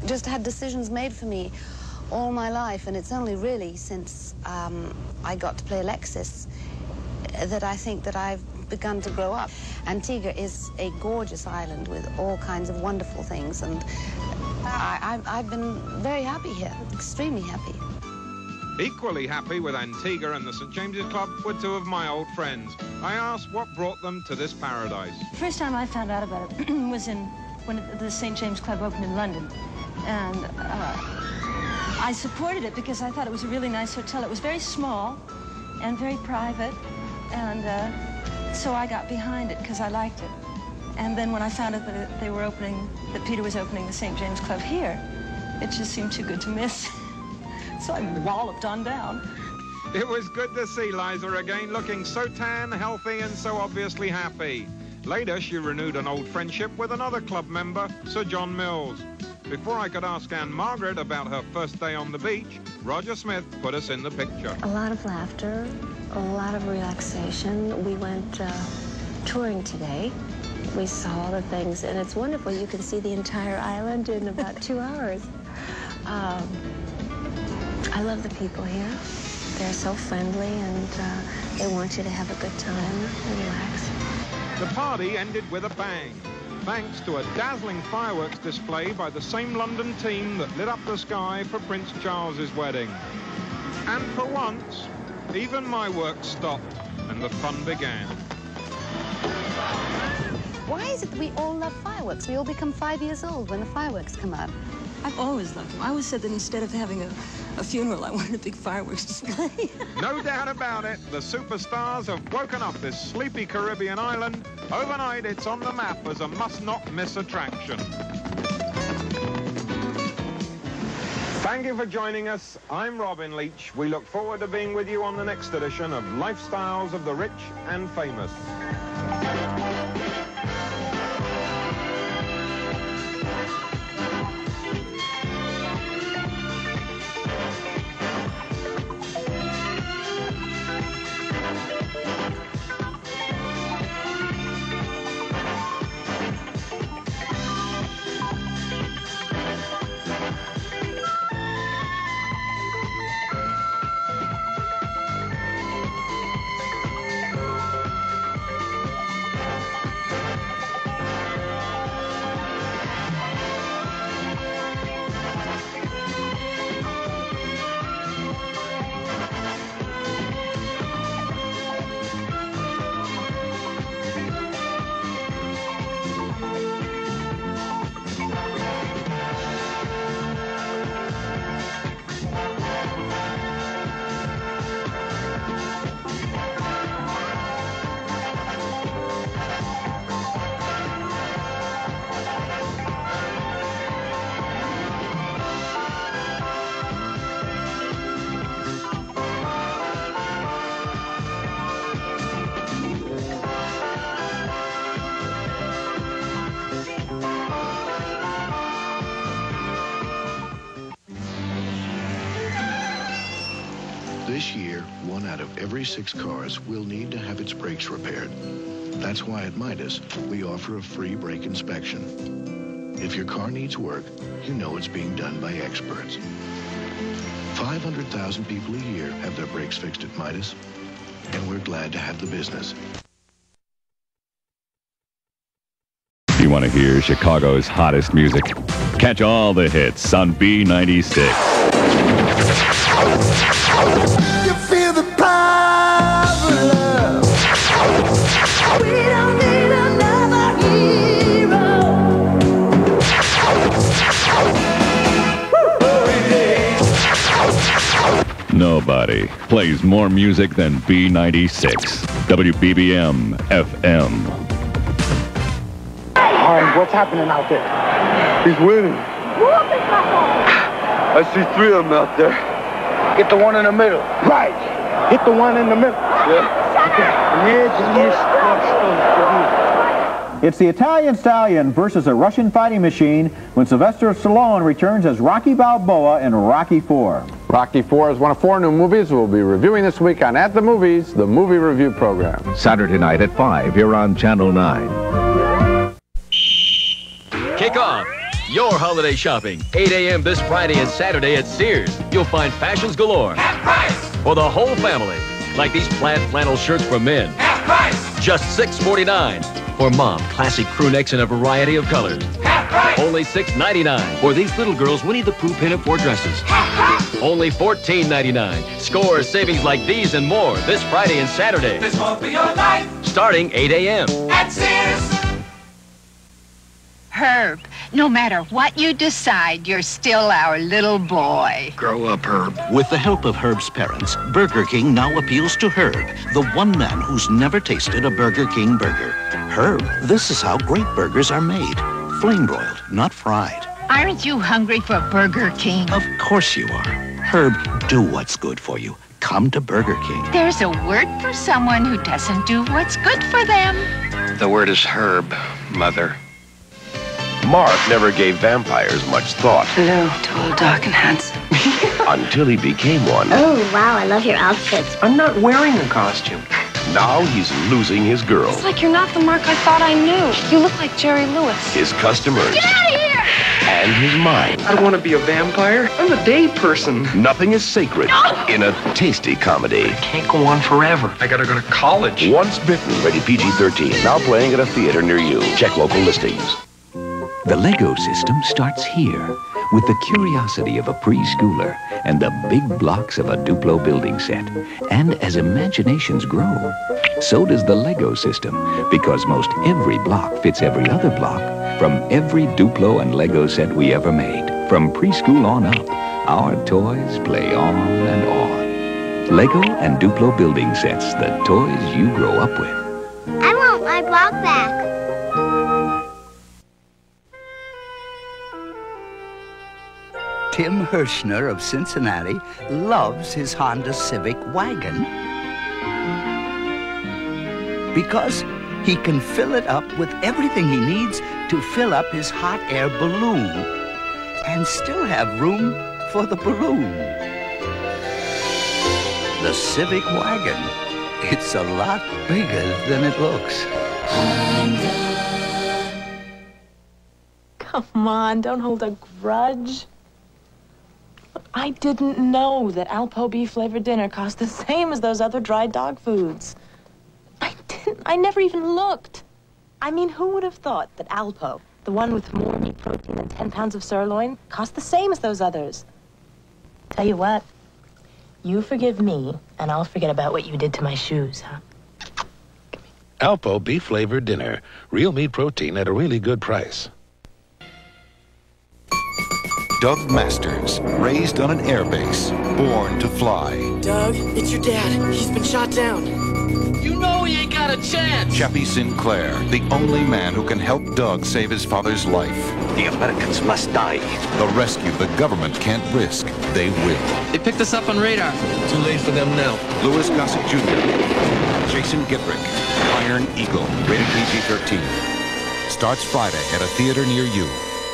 just had decisions made for me all my life, and it's only really since um, I got to play Alexis that I think that I've begun to grow up. Antigua is a gorgeous island with all kinds of wonderful things, and I, I've, I've been very happy here, extremely happy. Equally happy with Antigua and the Saint James's Club were two of my old friends. I asked what brought them to this paradise. The first time I found out about it was in when the Saint James Club opened in London, and uh, I supported it because I thought it was a really nice hotel. It was very small and very private, and uh, so I got behind it because I liked it. And then when I found out that they were opening, that Peter was opening the Saint James Club here, it just seemed too good to miss. So I walloped on down. It was good to see Liza again, looking so tan, healthy, and so obviously happy. Later, she renewed an old friendship with another club member, Sir John Mills. Before I could ask Anne Margaret about her first day on the beach, Roger Smith put us in the picture. A lot of laughter, a lot of relaxation. We went uh, touring today. We saw all the things, and it's wonderful. You can see the entire island in about two hours. Um, I love the people here. They're so friendly, and uh, they want you to have a good time and relax. The party ended with a bang, thanks to a dazzling fireworks display by the same London team that lit up the sky for Prince Charles's wedding. And for once, even my work stopped and the fun began. Why is it that we all love fireworks? We all become five years old when the fireworks come up. I've always loved them. I always said that instead of having a, a funeral, I wanted a big fireworks display. No doubt about it, the superstars have woken up this sleepy Caribbean island. Overnight, it's on the map as a must-not-miss attraction. Thank you for joining us. I'm Robin Leach. We look forward to being with you on the next edition of Lifestyles of the Rich and Famous. This year, one out of every six cars will need to have its brakes repaired. That's why at Midas, we offer a free brake inspection. If your car needs work, you know it's being done by experts. five hundred thousand people a year have their brakes fixed at Midas, and we're glad to have the business. You want to hear Chicago's hottest music? Catch all the hits on B ninety-six. You feel the power of love. We don't need another hero. Nobody plays more music than B ninety-six. W B B M F M. Hi, what's happening out there? He's winning. I see three of them out there. Get the one in the middle. Right. Hit the one in the middle. Yeah. It's the Italian Stallion versus a Russian fighting machine when Sylvester Stallone returns as Rocky Balboa in Rocky four. Rocky four is one of four new movies we'll be reviewing this week on At the Movies, the movie review program. Saturday night at five here on Channel nine. Kick off. your holiday shopping. eight a m this Friday and Saturday at Sears. You'll find fashions galore. Half price! For the whole family. Like these plaid flannel shirts for men. Half price! Just six forty-nine. For mom, classic crew necks in a variety of colors. Half price! Only six ninety-nine. For these little girls, Winnie the Pooh pinafore dresses. Half price! Only fourteen ninety-nine. Score savings like these and more this Friday and Saturday. This won't be your life. Starting eight a m At Sears. Herb, no matter what you decide, you're still our little boy. Grow up, Herb. With the help of Herb's parents, Burger King now appeals to Herb, the one man who's never tasted a Burger King burger. Herb, this is how great burgers are made. Flame-broiled, not fried. Aren't you hungry for Burger King? Of course you are. Herb, do what's good for you. Come to Burger King. There's a word for someone who doesn't do what's good for them. The word is Herb, Mother. Mark never gave vampires much thought. Hello, tall, dark, and handsome. Until he became one. Oh, wow, I love your outfits. I'm not wearing a costume. Now he's losing his girl. It's like you're not the Mark I thought I knew. You look like Jerry Lewis. His customers. Get out of here! And his mind. I don't want to be a vampire. I'm a day person. Nothing is sacred No! in a tasty comedy. Can't go on forever. I gotta go to college. Once Bitten, rated P G thirteen. Now playing at a theater near you. Check local listings. The Lego system starts here with the curiosity of a preschooler and the big blocks of a Duplo building set. And as imaginations grow, so does the Lego system, because most every block fits every other block from every Duplo and Lego set we ever made. From preschool on up, our toys play on and on. Lego and Duplo building sets, the toys you grow up with. I want my block back. Tim Hirschner of Cincinnati loves his Honda Civic wagon because he can fill it up with everything he needs to fill up his hot air balloon and still have room for the balloon. The Civic wagon, it's a lot bigger than it looks. Come on, don't hold a grudge. I didn't know that Alpo beef-flavored dinner cost the same as those other dry dog foods. I didn't. I never even looked. I mean, who would have thought that Alpo, the one with more meat protein than ten pounds of sirloin, cost the same as those others? Tell you what, you forgive me, and I'll forget about what you did to my shoes, huh? Alpo beef-flavored dinner. Real meat protein at a really good price. Doug Masters, raised on an airbase, born to fly. Doug, it's your dad. He's been shot down. You know he ain't got a chance. Chappie Sinclair, the only man who can help Doug save his father's life. The Americans must die. The rescue the government can't risk, they will. They picked us up on radar. Too late for them now. Louis Gossett Junior, Jason Gittrick, Iron Eagle, rated P G thirteen. Starts Friday at a theater near you.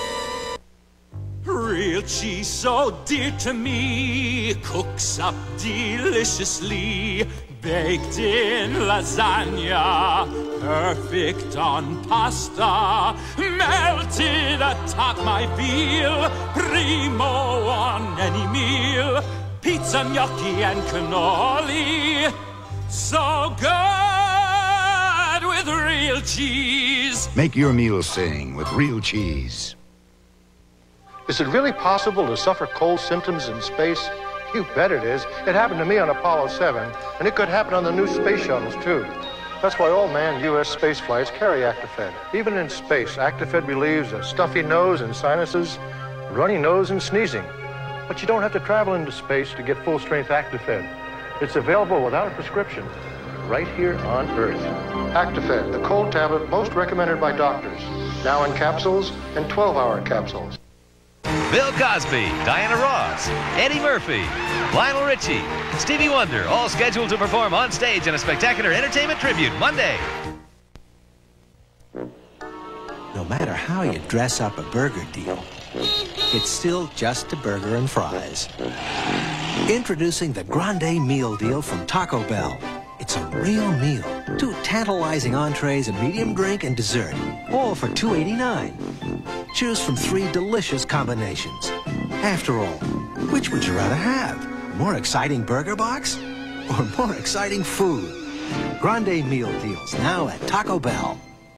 Real cheese so dear to me, cooks up deliciously, baked in lasagna, perfect on pasta, melted atop my veal, primo on any meal, pizza, gnocchi, and cannoli, so good with real cheese. Make your meal sing with real cheese. Is it really possible to suffer cold symptoms in space? You bet it is. It happened to me on Apollo seven, and it could happen on the new space shuttles, too. That's why all manned U S space flights carry Actifed. Even in space, Actifed relieves a stuffy nose and sinuses, runny nose and sneezing. But you don't have to travel into space to get full-strength Actifed. It's available without a prescription, right here on Earth. Actifed, the cold tablet most recommended by doctors. Now in capsules and twelve-hour capsules. Bill Cosby, Diana Ross, Eddie Murphy, Lionel Richie, Stevie Wonder, all scheduled to perform on stage in a spectacular entertainment tribute Monday. No matter how you dress up a burger deal, it's still just a burger and fries. Introducing the Grande Meal Deal from Taco Bell. It's It's a real meal. Two tantalizing entrees, a medium drink, and dessert, all for two eighty-nine. Choose from three delicious combinations. After all, which would you rather have? A more exciting burger box or more exciting food? Grande meal deals now at Taco Bell.